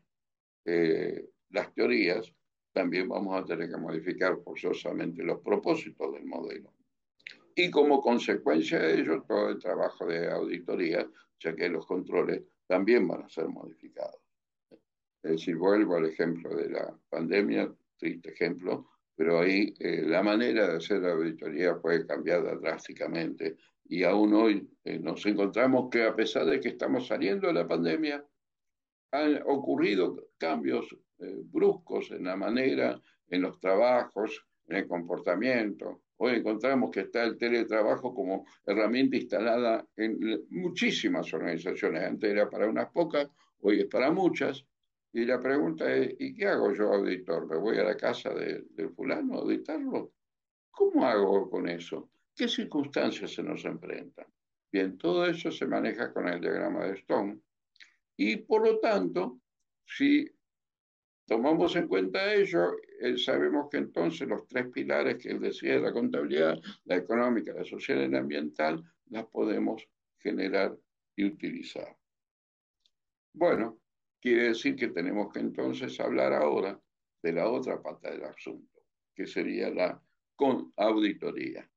eh, las teorías, también vamos a tener que modificar forzosamente los propósitos del modelo. Y como consecuencia de ello, todo el trabajo de auditoría, ya que los controles también van a ser modificados. Es decir, vuelvo al ejemplo de la pandemia, triste ejemplo, pero ahí eh, la manera de hacer la auditoría fue cambiada drásticamente. Y aún hoy eh, nos encontramos que a pesar de que estamos saliendo de la pandemia, han ocurrido cambios eh, bruscos en la manera, en los trabajos, en el comportamiento. Hoy encontramos que está el teletrabajo como herramienta instalada en muchísimas organizaciones. Antes era para unas pocas, hoy es para muchas. Y la pregunta es, ¿y qué hago yo, auditor? ¿Me voy a la casa de, del fulano a auditarlo? ¿Cómo hago con eso? ¿Qué circunstancias se nos enfrentan? Bien, todo eso se maneja con el diagrama de Stone. Y por lo tanto, si tomamos en cuenta ello, eh, sabemos que entonces los tres pilares que él decía de la contabilidad, la económica, la social y la ambiental, las podemos generar y utilizar. Bueno, quiere decir que tenemos que entonces hablar ahora de la otra pata del asunto, que sería la con auditoría.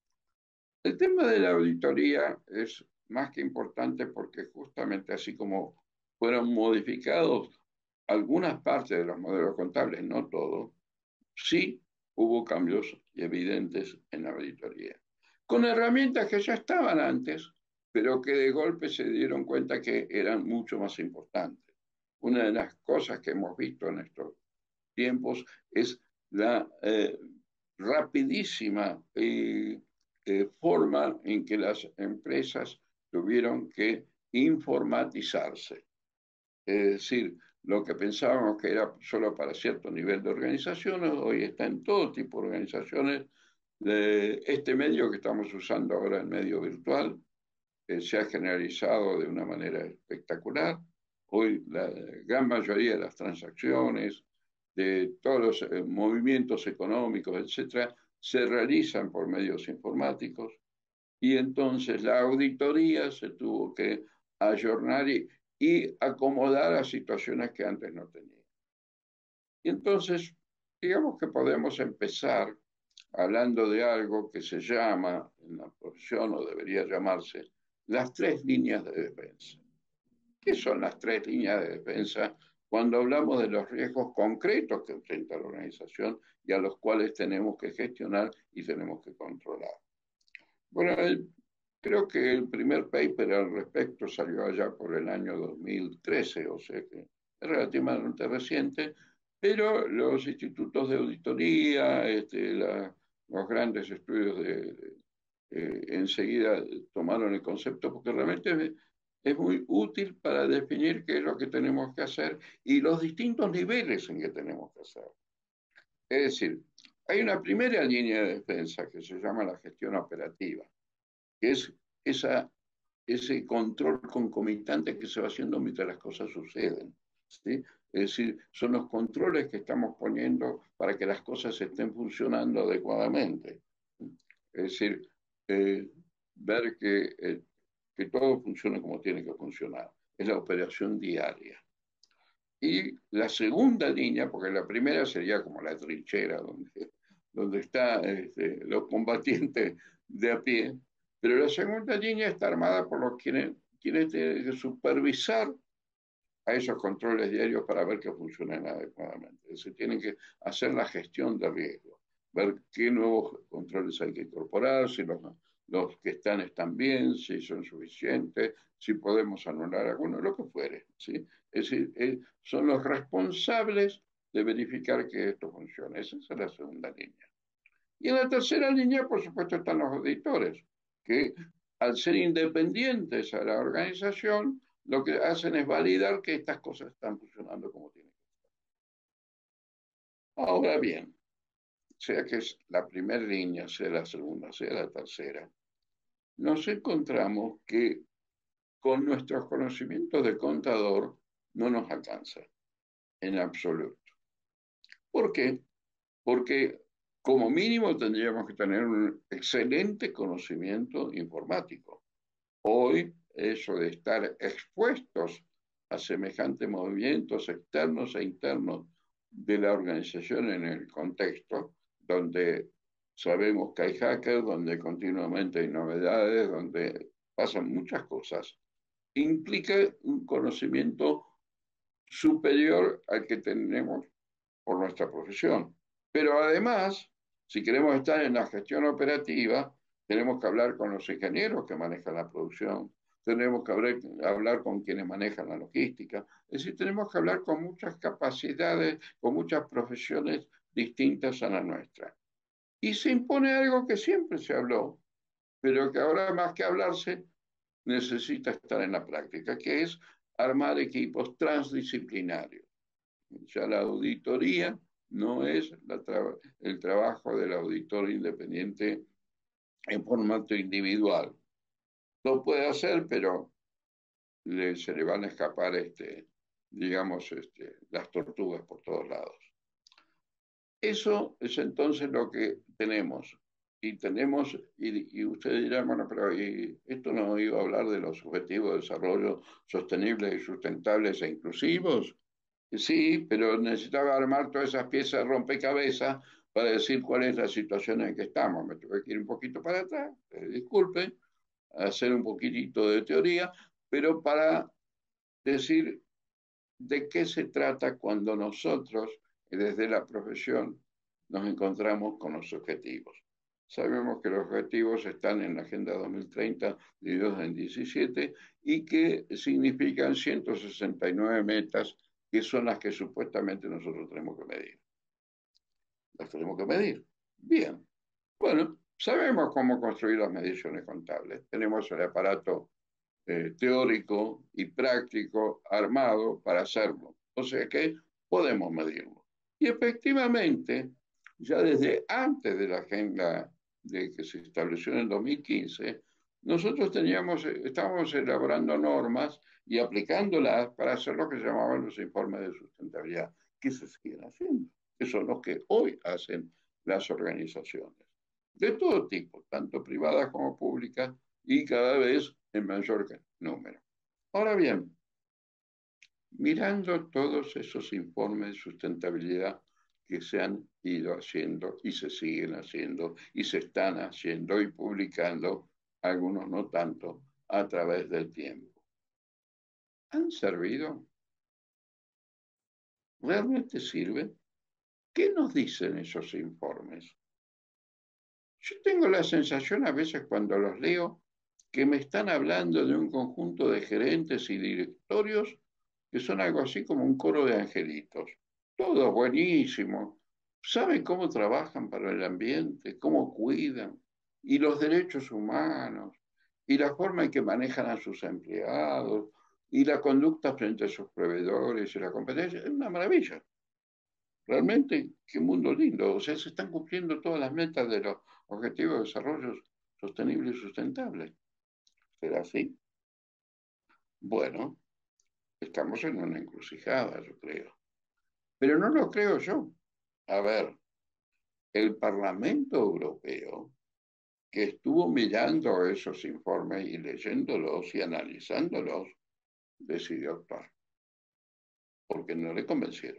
El tema de la auditoría es más que importante porque justamente así como fueron modificados algunas partes de los modelos contables, no todos, sí hubo cambios evidentes en la auditoría. Con herramientas que ya estaban antes, pero que de golpe se dieron cuenta que eran mucho más importantes. Una de las cosas que hemos visto en estos tiempos es la eh, rapidísima eh, eh, forma en que las empresas tuvieron que informatizarse. Es decir, lo que pensábamos que era solo para cierto nivel de organizaciones, hoy está en todo tipo de organizaciones. De este medio que estamos usando ahora, el medio virtual, eh, se ha generalizado de una manera espectacular. Hoy la gran mayoría de las transacciones, de todos los eh, movimientos económicos, etcétera, se realizan por medios informáticos. Y entonces la auditoría se tuvo que ayornar y, y acomodar a situaciones que antes no tenía. Y entonces, digamos que podemos empezar hablando de algo que se llama, en la profesión, o debería llamarse, las tres líneas de defensa. ¿Qué son las tres líneas de defensa cuando hablamos de los riesgos concretos que enfrenta la organización y a los cuales tenemos que gestionar y tenemos que controlar? Bueno, el, creo que el primer paper al respecto salió allá por el año dos mil trece, o sea que es relativamente reciente, pero los institutos de auditoría, este, la, los grandes estudios de, de eh, enseguida tomaron el concepto porque realmente es, es muy útil para definir qué es lo que tenemos que hacer y los distintos niveles en que tenemos que hacer. Es decir, hay una primera línea de defensa que se llama la gestión operativa, que es esa, ese control concomitante que se va haciendo mientras las cosas suceden, ¿sí? Es decir, son los controles que estamos poniendo para que las cosas estén funcionando adecuadamente. Es decir, eh, ver que, eh, que todo funcione como tiene que funcionar. Es la operación diaria. Y la segunda línea, porque la primera sería como la trinchera, donde, donde están este, los combatientes de a pie, pero la segunda línea está armada por los quienes, quienes tienen que supervisar a esos controles diarios para ver que funcionen adecuadamente. Es decir, tienen que hacer la gestión de riesgo, ver qué nuevos controles hay que incorporar, si los, los que están están bien, si son suficientes, si podemos anular alguno, lo que fuere, ¿sí? Es decir, eh, son los responsables de verificar que esto funcione. Esa es la segunda línea. Y en la tercera línea, por supuesto, están los auditores, que al ser independientes a la organización, lo que hacen es validar que estas cosas están funcionando como tienen que estar. Ahora bien, sea que es la primera línea, sea la segunda, sea la tercera, nos encontramos que con nuestros conocimientos de contador no nos alcanza en absoluto. ¿Por qué? Porque como mínimo tendríamos que tener un excelente conocimiento informático. Hoy, eso de estar expuestos a semejantes movimientos externos e internos de la organización en el contexto, donde sabemos que hay hackers, donde continuamente hay novedades, donde pasan muchas cosas, implica un conocimiento superior al que tenemos por nuestra profesión. Pero además, si queremos estar en la gestión operativa, tenemos que hablar con los ingenieros que manejan la producción, tenemos que hablar, hablar con quienes manejan la logística, es decir, tenemos que hablar con muchas capacidades, con muchas profesiones distintas a la nuestra. Y se impone algo que siempre se habló, pero que ahora más que hablarse, necesita estar en la práctica, que es armar equipos transdisciplinarios. Ya la auditoría no es la tra el trabajo del auditor independiente en formato individual. Lo puede hacer, pero le, se le van a escapar, este, digamos, este, las tortugas por todos lados. Eso es entonces lo que tenemos. Y tenemos, y, y ustedes dirán, bueno, pero y esto no iba a hablar de los objetivos de desarrollo sostenibles y sustentables e inclusivos. Sí, pero necesitaba armar todas esas piezas de rompecabezas para decir cuál es la situación en que estamos. Me tuve que ir un poquito para atrás, eh, disculpen, hacer un poquitito de teoría, pero para decir de qué se trata cuando nosotros, desde la profesión, nos encontramos con los objetivos. Sabemos que los objetivos están en la Agenda dos mil treinta, divididos en diecisiete, y que significan ciento sesenta y nueve metas, que son las que supuestamente nosotros tenemos que medir. Las tenemos que medir. Bien. Bueno, sabemos cómo construir las mediciones contables. Tenemos el aparato eh, teórico y práctico armado para hacerlo. O sea que podemos medirlo. Y efectivamente, ya desde antes de la agenda de que se estableció en el dos mil quince, nosotros teníamos, estábamos elaborando normas y aplicándolas para hacer lo que se llamaban los informes de sustentabilidad, que se siguen haciendo, que son los que hoy hacen las organizaciones, de todo tipo, tanto privadas como públicas, y cada vez en mayor número. Ahora bien, mirando todos esos informes de sustentabilidad que se han ido haciendo y se siguen haciendo y se están haciendo y publicando, algunos no tanto, a través del tiempo, ¿han servido? ¿Realmente sirven? ¿Qué nos dicen esos informes? Yo tengo la sensación a veces cuando los leo que me están hablando de un conjunto de gerentes y directorios que son algo así como un coro de angelitos. Todo buenísimo. Saben cómo trabajan para el ambiente, cómo cuidan, y los derechos humanos, y la forma en que manejan a sus empleados, y la conducta frente a sus proveedores y la competencia. Es una maravilla. Realmente, qué mundo lindo. O sea, se están cumpliendo todas las metas de los objetivos de desarrollo sostenible y sustentable. ¿Será así? Bueno, estamos en una encrucijada, yo creo. Pero no lo creo yo. A ver, el Parlamento Europeo, que estuvo mirando esos informes y leyéndolos y analizándolos, decidió actuar, porque no le convencieron.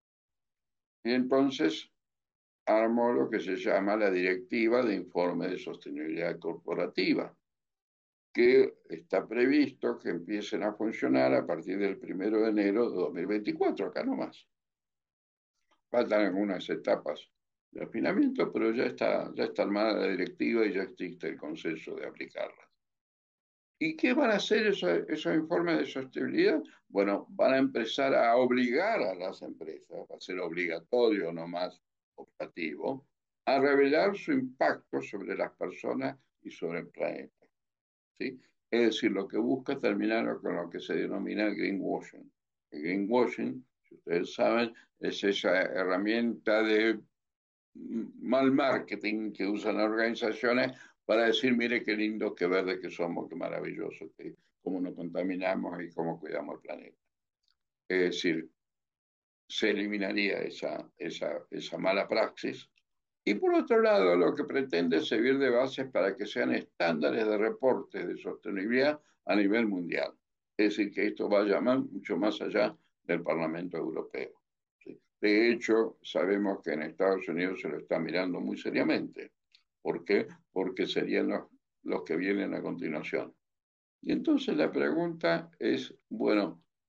Y entonces armó lo que se llama la Directiva de Informe de Sostenibilidad Corporativa, que está previsto que empiecen a funcionar a partir del primero de enero de dos mil veinticuatro, acá nomás. Faltan algunas etapas de afinamiento, pero ya está, ya está armada la directiva y ya existe el consenso de aplicarla. ¿Y qué van a hacer esos, esos informes de sostenibilidad? Bueno, van a empezar a obligar a las empresas, va a ser obligatorio, no más optativo, a revelar su impacto sobre las personas y sobre el planeta. ¿Sí? Es decir, lo que busca terminar con lo que se denomina el greenwashing. El greenwashing, si ustedes saben, es esa herramienta de mal marketing que usan las organizaciones para decir, mire qué lindo, qué verde que somos, qué maravilloso, que, cómo nos contaminamos y cómo cuidamos el planeta. Es decir, se eliminaría esa, esa, esa mala praxis. Y por otro lado, lo que pretende es servir de bases para que sean estándares de reporte de sostenibilidad a nivel mundial. Es decir, que esto vaya más, mucho más allá del Parlamento Europeo. ¿Sí? De hecho, sabemos que en Estados Unidos se lo está mirando muy seriamente. ¿Por qué? Porque serían los, los que vienen a continuación. Y entonces la pregunta es, bueno,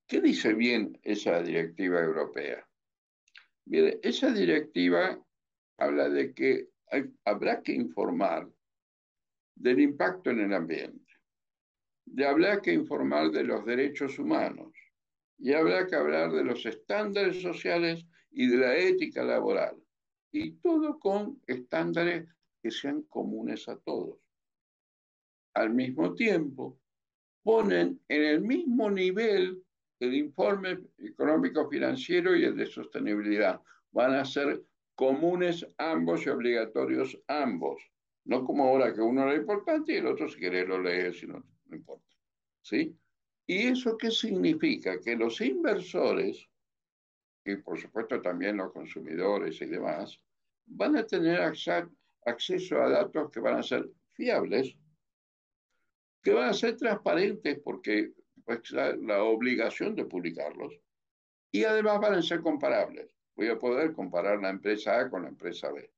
¿Qué dice bien esa directiva europea? Bien, esa directiva habla de que hay, habrá que informar del impacto en el ambiente, de habrá que informar de los derechos humanos y habrá que hablar de los estándares sociales y de la ética laboral, y todo con estándares que sean comunes a todos. Al mismo tiempo, ponen en el mismo nivel el informe económico financiero y el de sostenibilidad. Van a ser comunes ambos y obligatorios ambos. No como ahora que uno es importante y el otro si quiere lo lee, si no, no importa. ¿Sí? ¿Y eso qué significa? Que los inversores, y por supuesto también los consumidores y demás, van a tener acceso a datos que van a ser fiables, que van a ser transparentes porque pues, la, la obligación de publicarlos, y además van a ser comparables. Voy a poder comparar la empresa A con la empresa B.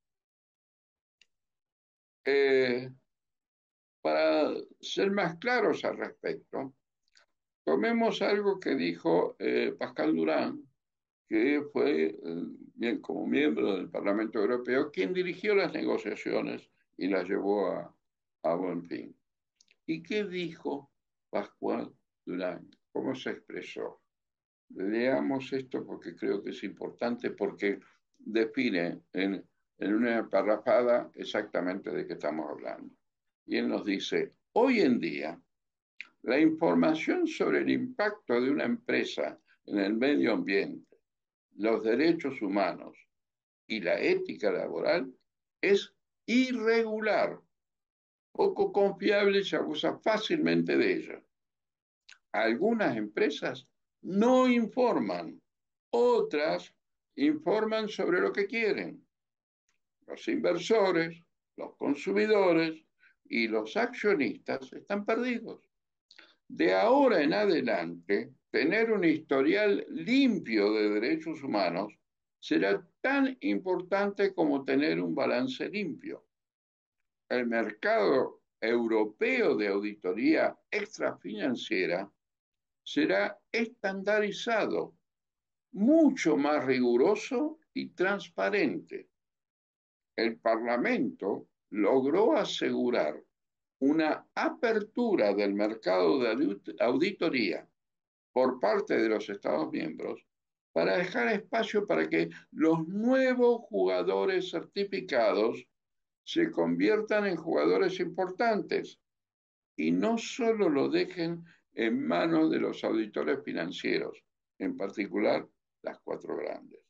Eh, para ser más claros al respecto, tomemos algo que dijo eh, Pascal Durand, que fue eh, bien, como miembro del Parlamento Europeo, quien dirigió las negociaciones y las llevó a, a buen fin. ¿Y qué dijo Pascal Durand? ¿Cómo se expresó? Leamos esto porque creo que es importante, porque define en, en una parrafada exactamente de qué estamos hablando. Y él nos dice, hoy en día, la información sobre el impacto de una empresa en el medio ambiente, los derechos humanos y la ética laboral es irregular, poco confiable y se abusa fácilmente de ella. Algunas empresas no informan, otras informan sobre lo que quieren. Los inversores, los consumidores y los accionistas están perdidos. De ahora en adelante, tener un historial limpio de derechos humanos será tan importante como tener un balance limpio. El mercado europeo de auditoría extrafinanciera será estandarizado, mucho más riguroso y transparente. El Parlamento logró asegurar una apertura del mercado de auditoría por parte de los Estados miembros para dejar espacio para que los nuevos jugadores certificados se conviertan en jugadores importantes y no solo lo dejen en manos de los auditores financieros, en particular las cuatro grandes.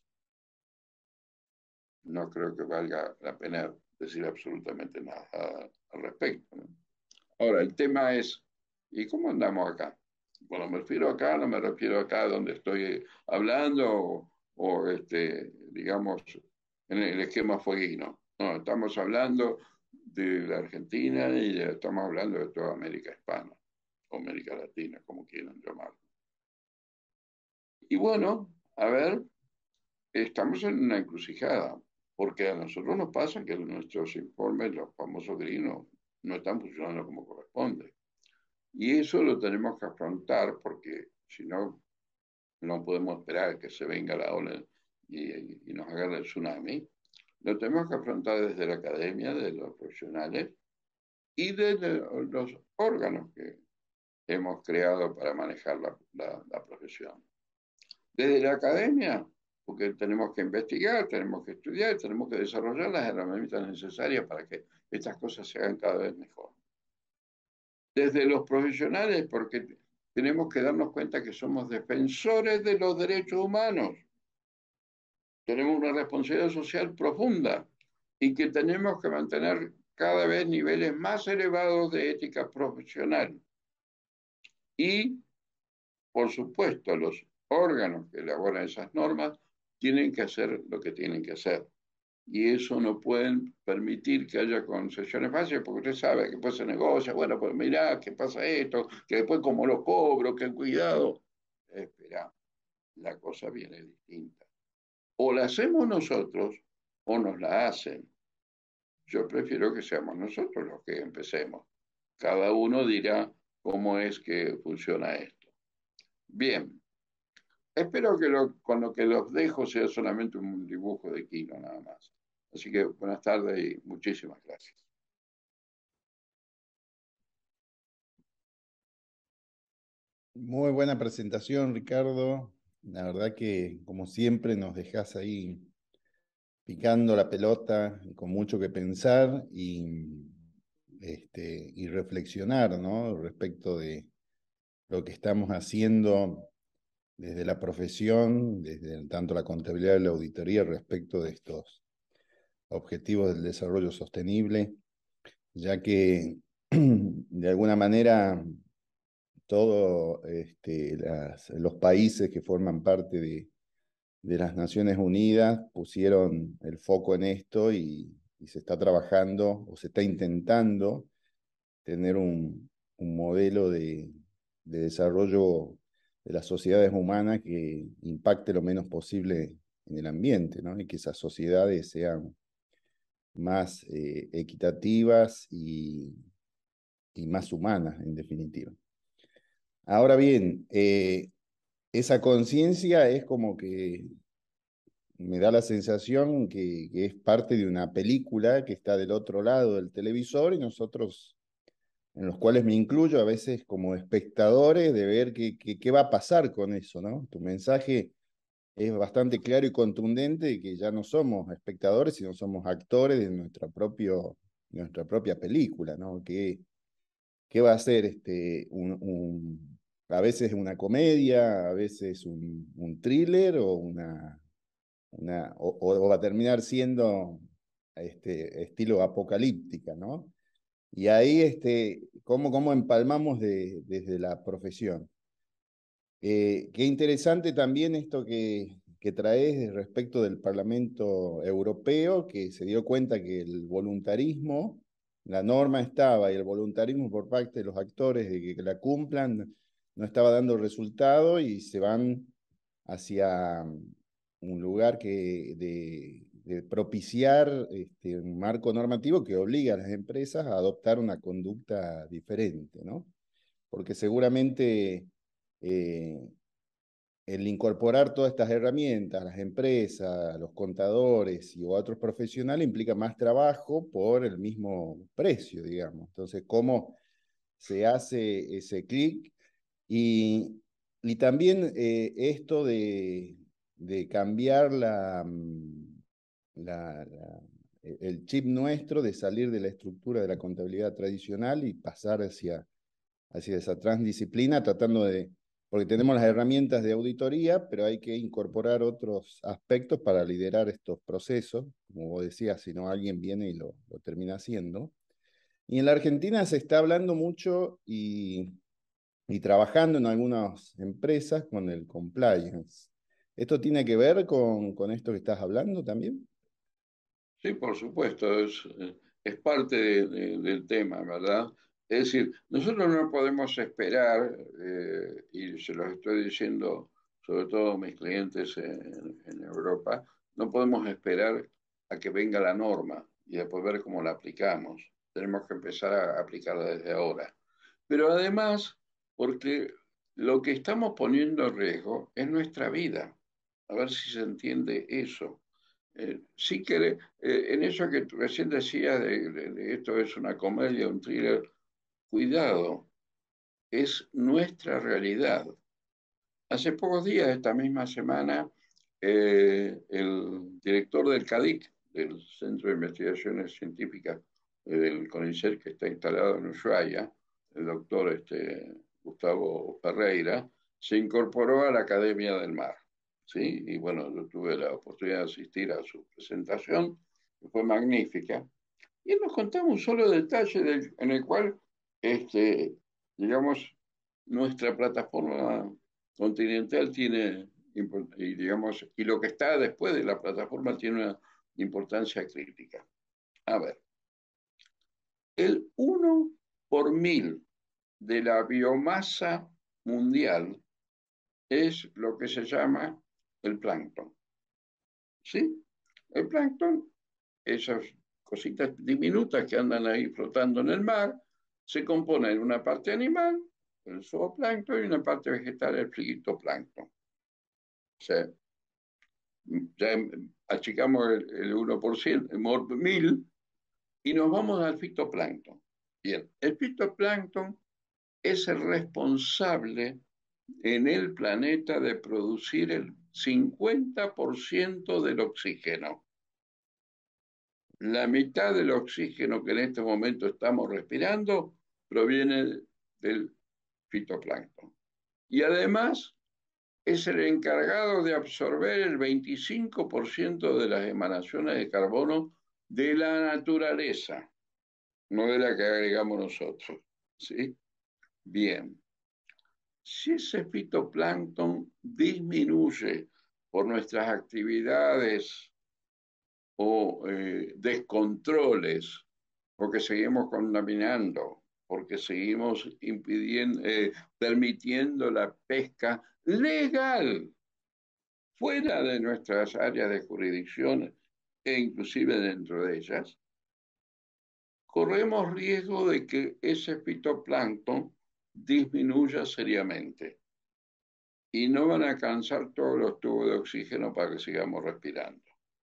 No creo que valga la pena decir absolutamente nada al respecto, ¿no? Ahora, el tema es, ¿y cómo andamos acá? Cuando me refiero acá, no me refiero acá donde estoy hablando o, o este, digamos, en el esquema fueguino. No, estamos hablando de la Argentina y estamos hablando de toda América Hispana o América Latina, como quieran llamarlo. Y bueno, a ver, estamos en una encrucijada, porque a nosotros nos pasa que nuestros informes, los famosos grinos, no están funcionando como corresponde. Y eso lo tenemos que afrontar porque si no, no podemos esperar que se venga la ola y, y nos agarre el tsunami. Lo tenemos que afrontar desde la academia, de los profesionales y de los órganos que hemos creado para manejar la, la, la profesión. Desde la academia, porque tenemos que investigar, tenemos que estudiar, tenemos que desarrollar las herramientas necesarias para que estas cosas se hagan cada vez mejor. Desde los profesionales, porque tenemos que darnos cuenta que somos defensores de los derechos humanos. Tenemos una responsabilidad social profunda y que tenemos que mantener cada vez niveles más elevados de ética profesional. Y, por supuesto, los órganos que elaboran esas normas tienen que hacer lo que tienen que hacer. Y eso no pueden permitir que haya concesiones fáciles, porque usted sabe que después se negocia, bueno, pues mirá, ¿qué pasa esto? Que después cómo lo cobro, qué cuidado. Espera, la cosa viene distinta. O la hacemos nosotros o nos la hacen. Yo prefiero que seamos nosotros los que empecemos. Cada uno dirá cómo es que funciona esto. Bien, espero que lo, con lo que los dejo sea solamente un dibujo de Kino nada más. Así que buenas tardes y muchísimas gracias. Muy buena presentación, Ricardo. La verdad que, como siempre, nos dejas ahí picando la pelota, con mucho que pensar y, este, y reflexionar, ¿no? Respecto de lo que estamos haciendo desde la profesión, desde tanto la contabilidad y la auditoría, respecto de estos objetivos del desarrollo sostenible, ya que de alguna manera todos este, las, los países que forman parte de, de las Naciones Unidas pusieron el foco en esto y, y se está trabajando o se está intentando tener un, un modelo de, de desarrollo de las sociedades humanas que impacte lo menos posible en el ambiente, ¿no? Y que esas sociedades sean más eh, equitativas y, y más humanas, en definitiva. Ahora bien, eh, esa conciencia es como que me da la sensación que, que es parte de una película que está del otro lado del televisor y nosotros, en los cuales me incluyo a veces como espectadores, de ver qué, qué, qué va a pasar con eso, ¿no? Tu mensaje es bastante claro y contundente de que ya no somos espectadores, sino somos actores de nuestra, propio, nuestra propia película, ¿no? ¿Qué, qué va a ser este, un, un, a veces una comedia, a veces un, un thriller o una una, o, o, va a terminar siendo este, estilo apocalíptica, ¿no? Y ahí, este, ¿cómo, cómo empalmamos de, desde la profesión? Eh, qué interesante también esto que, que traes respecto del Parlamento Europeo, que se dio cuenta que el voluntarismo, la norma estaba y el voluntarismo por parte de los actores de que la cumplan no estaba dando resultado y se van hacia un lugar que de, de propiciar este, un marco normativo que obliga a las empresas a adoptar una conducta diferente, ¿no? Porque seguramente eh, el incorporar todas estas herramientas a las empresas, a los contadores y a otros profesionales implica más trabajo por el mismo precio, digamos. Entonces, ¿cómo se hace ese clic? Y, y también eh, esto de, de cambiar la, mm, la, la, el chip nuestro, de salir de la estructura de la contabilidad tradicional y pasar hacia, hacia esa transdisciplina, tratando de, porque tenemos las herramientas de auditoría, pero hay que incorporar otros aspectos para liderar estos procesos, como vos decías, si no alguien viene y lo, lo termina haciendo. Y en la Argentina se está hablando mucho y y trabajando en algunas empresas con el compliance. ¿Esto tiene que ver con, con esto que estás hablando también? Sí, por supuesto, es, es parte de, de, del tema, ¿verdad? Es decir, nosotros no podemos esperar, eh, y se los estoy diciendo sobre todo a mis clientes en, en Europa, no podemos esperar a que venga la norma y después ver cómo la aplicamos. Tenemos que empezar a aplicarla desde ahora. Pero además, porque lo que estamos poniendo en riesgo es nuestra vida. A ver si se entiende eso. Eh, sí que eh, en eso que recién decías de, de, de esto es una comedia, un thriller, cuidado, es nuestra realidad. Hace pocos días, esta misma semana, eh, el director del CADIC, del Centro de Investigaciones Científicas eh, del CONICET, que está instalado en Ushuaia, el doctor este, Gustavo Ferreira, se incorporó a la Academia del Mar. ¿Sí? Y bueno, yo tuve la oportunidad de asistir a su presentación, que fue magnífica. Y él nos contaba un solo detalle del, en el cual, este, digamos, nuestra plataforma continental tiene, y, digamos, y lo que está después de la plataforma tiene una importancia crítica. A ver, el uno por mil de la biomasa mundial es lo que se llama el plancton. ¿Sí? El plancton, esas cositas diminutas que andan ahí flotando en el mar, se compone de una parte animal, el zooplancton, y una parte vegetal, el fitoplancton. O sea, ya achicamos el, el uno por ciento, mil, y nos vamos al fitoplancton. Bien, el fitoplancton es el responsable en el planeta de producir el cincuenta por ciento del oxígeno. La mitad del oxígeno que en este momento estamos respirando proviene del fitoplancton. Y además es el encargado de absorber el veinticinco por ciento de las emanaciones de carbono de la naturaleza, no de la que agregamos nosotros. ¿Sí? Bien. Si ese fitoplancton disminuye por nuestras actividades o eh, descontroles, porque seguimos contaminando, porque seguimos impidiendo, eh, permitiendo la pesca legal fuera de nuestras áreas de jurisdicción e inclusive dentro de ellas, corremos riesgo de que ese fitoplancton disminuya seriamente y no van a alcanzar todos los tubos de oxígeno para que sigamos respirando.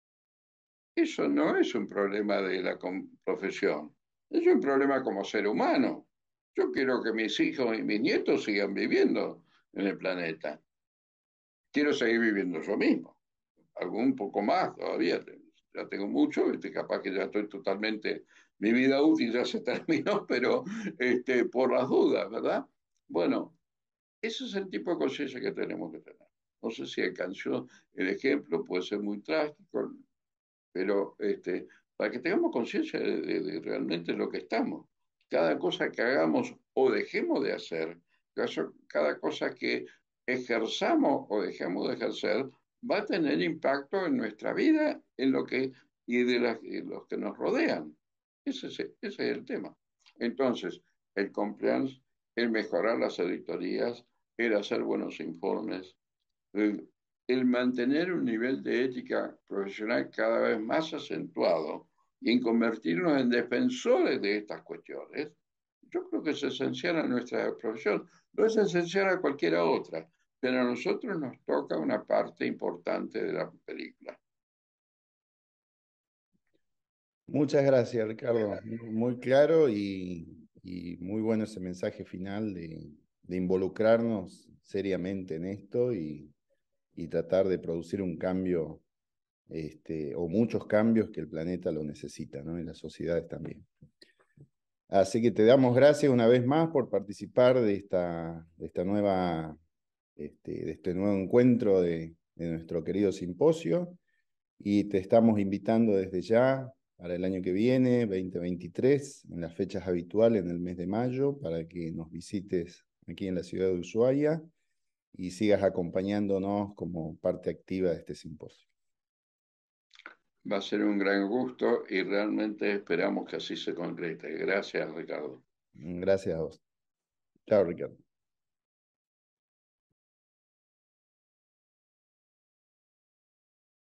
Eso no es un problema de la profesión, es un problema como ser humano. Yo quiero que mis hijos y mis nietos sigan viviendo en el planeta. Quiero seguir viviendo yo mismo, algún poco más todavía. Ya tengo mucho, este, capaz que ya estoy totalmente, mi vida útil ya se terminó, pero este, por las dudas, ¿verdad? Bueno, ese es el tipo de conciencia que tenemos que tener. No sé si alcanzó el ejemplo, puede ser muy trágico, pero este, para que tengamos conciencia de, de, de realmente lo que estamos. Cada cosa que hagamos o dejemos de hacer, cada cosa que ejerzamos o dejemos de ejercer, va a tener impacto en nuestra vida en lo que, y de las, y los que nos rodean. Ese es, ese es el tema. Entonces, el compliance, el mejorar las auditorías, el hacer buenos informes, el, el mantener un nivel de ética profesional cada vez más acentuado y en convertirnos en defensores de estas cuestiones, yo creo que es esencial a nuestra profesión. No es esencial a cualquiera otra, pero a nosotros nos toca una parte importante de la película. Muchas gracias, Ricardo. Muy claro y, y muy bueno ese mensaje final de, de involucrarnos seriamente en esto y, y tratar de producir un cambio, este, o muchos cambios que el planeta lo necesita, ¿no? Y las sociedades también. Así que te damos gracias una vez más por participar de esta, de esta nueva, este, de este nuevo encuentro de, de nuestro querido simposio, y te estamos invitando desde ya para el año que viene, veinte veintitrés, en las fechas habituales, en el mes de mayo, para que nos visites aquí en la ciudad de Ushuaia y sigas acompañándonos como parte activa de este simposio. Va a ser un gran gusto y realmente esperamos que así se concrete. Gracias, Ricardo. Gracias a vos. Chao, Ricardo.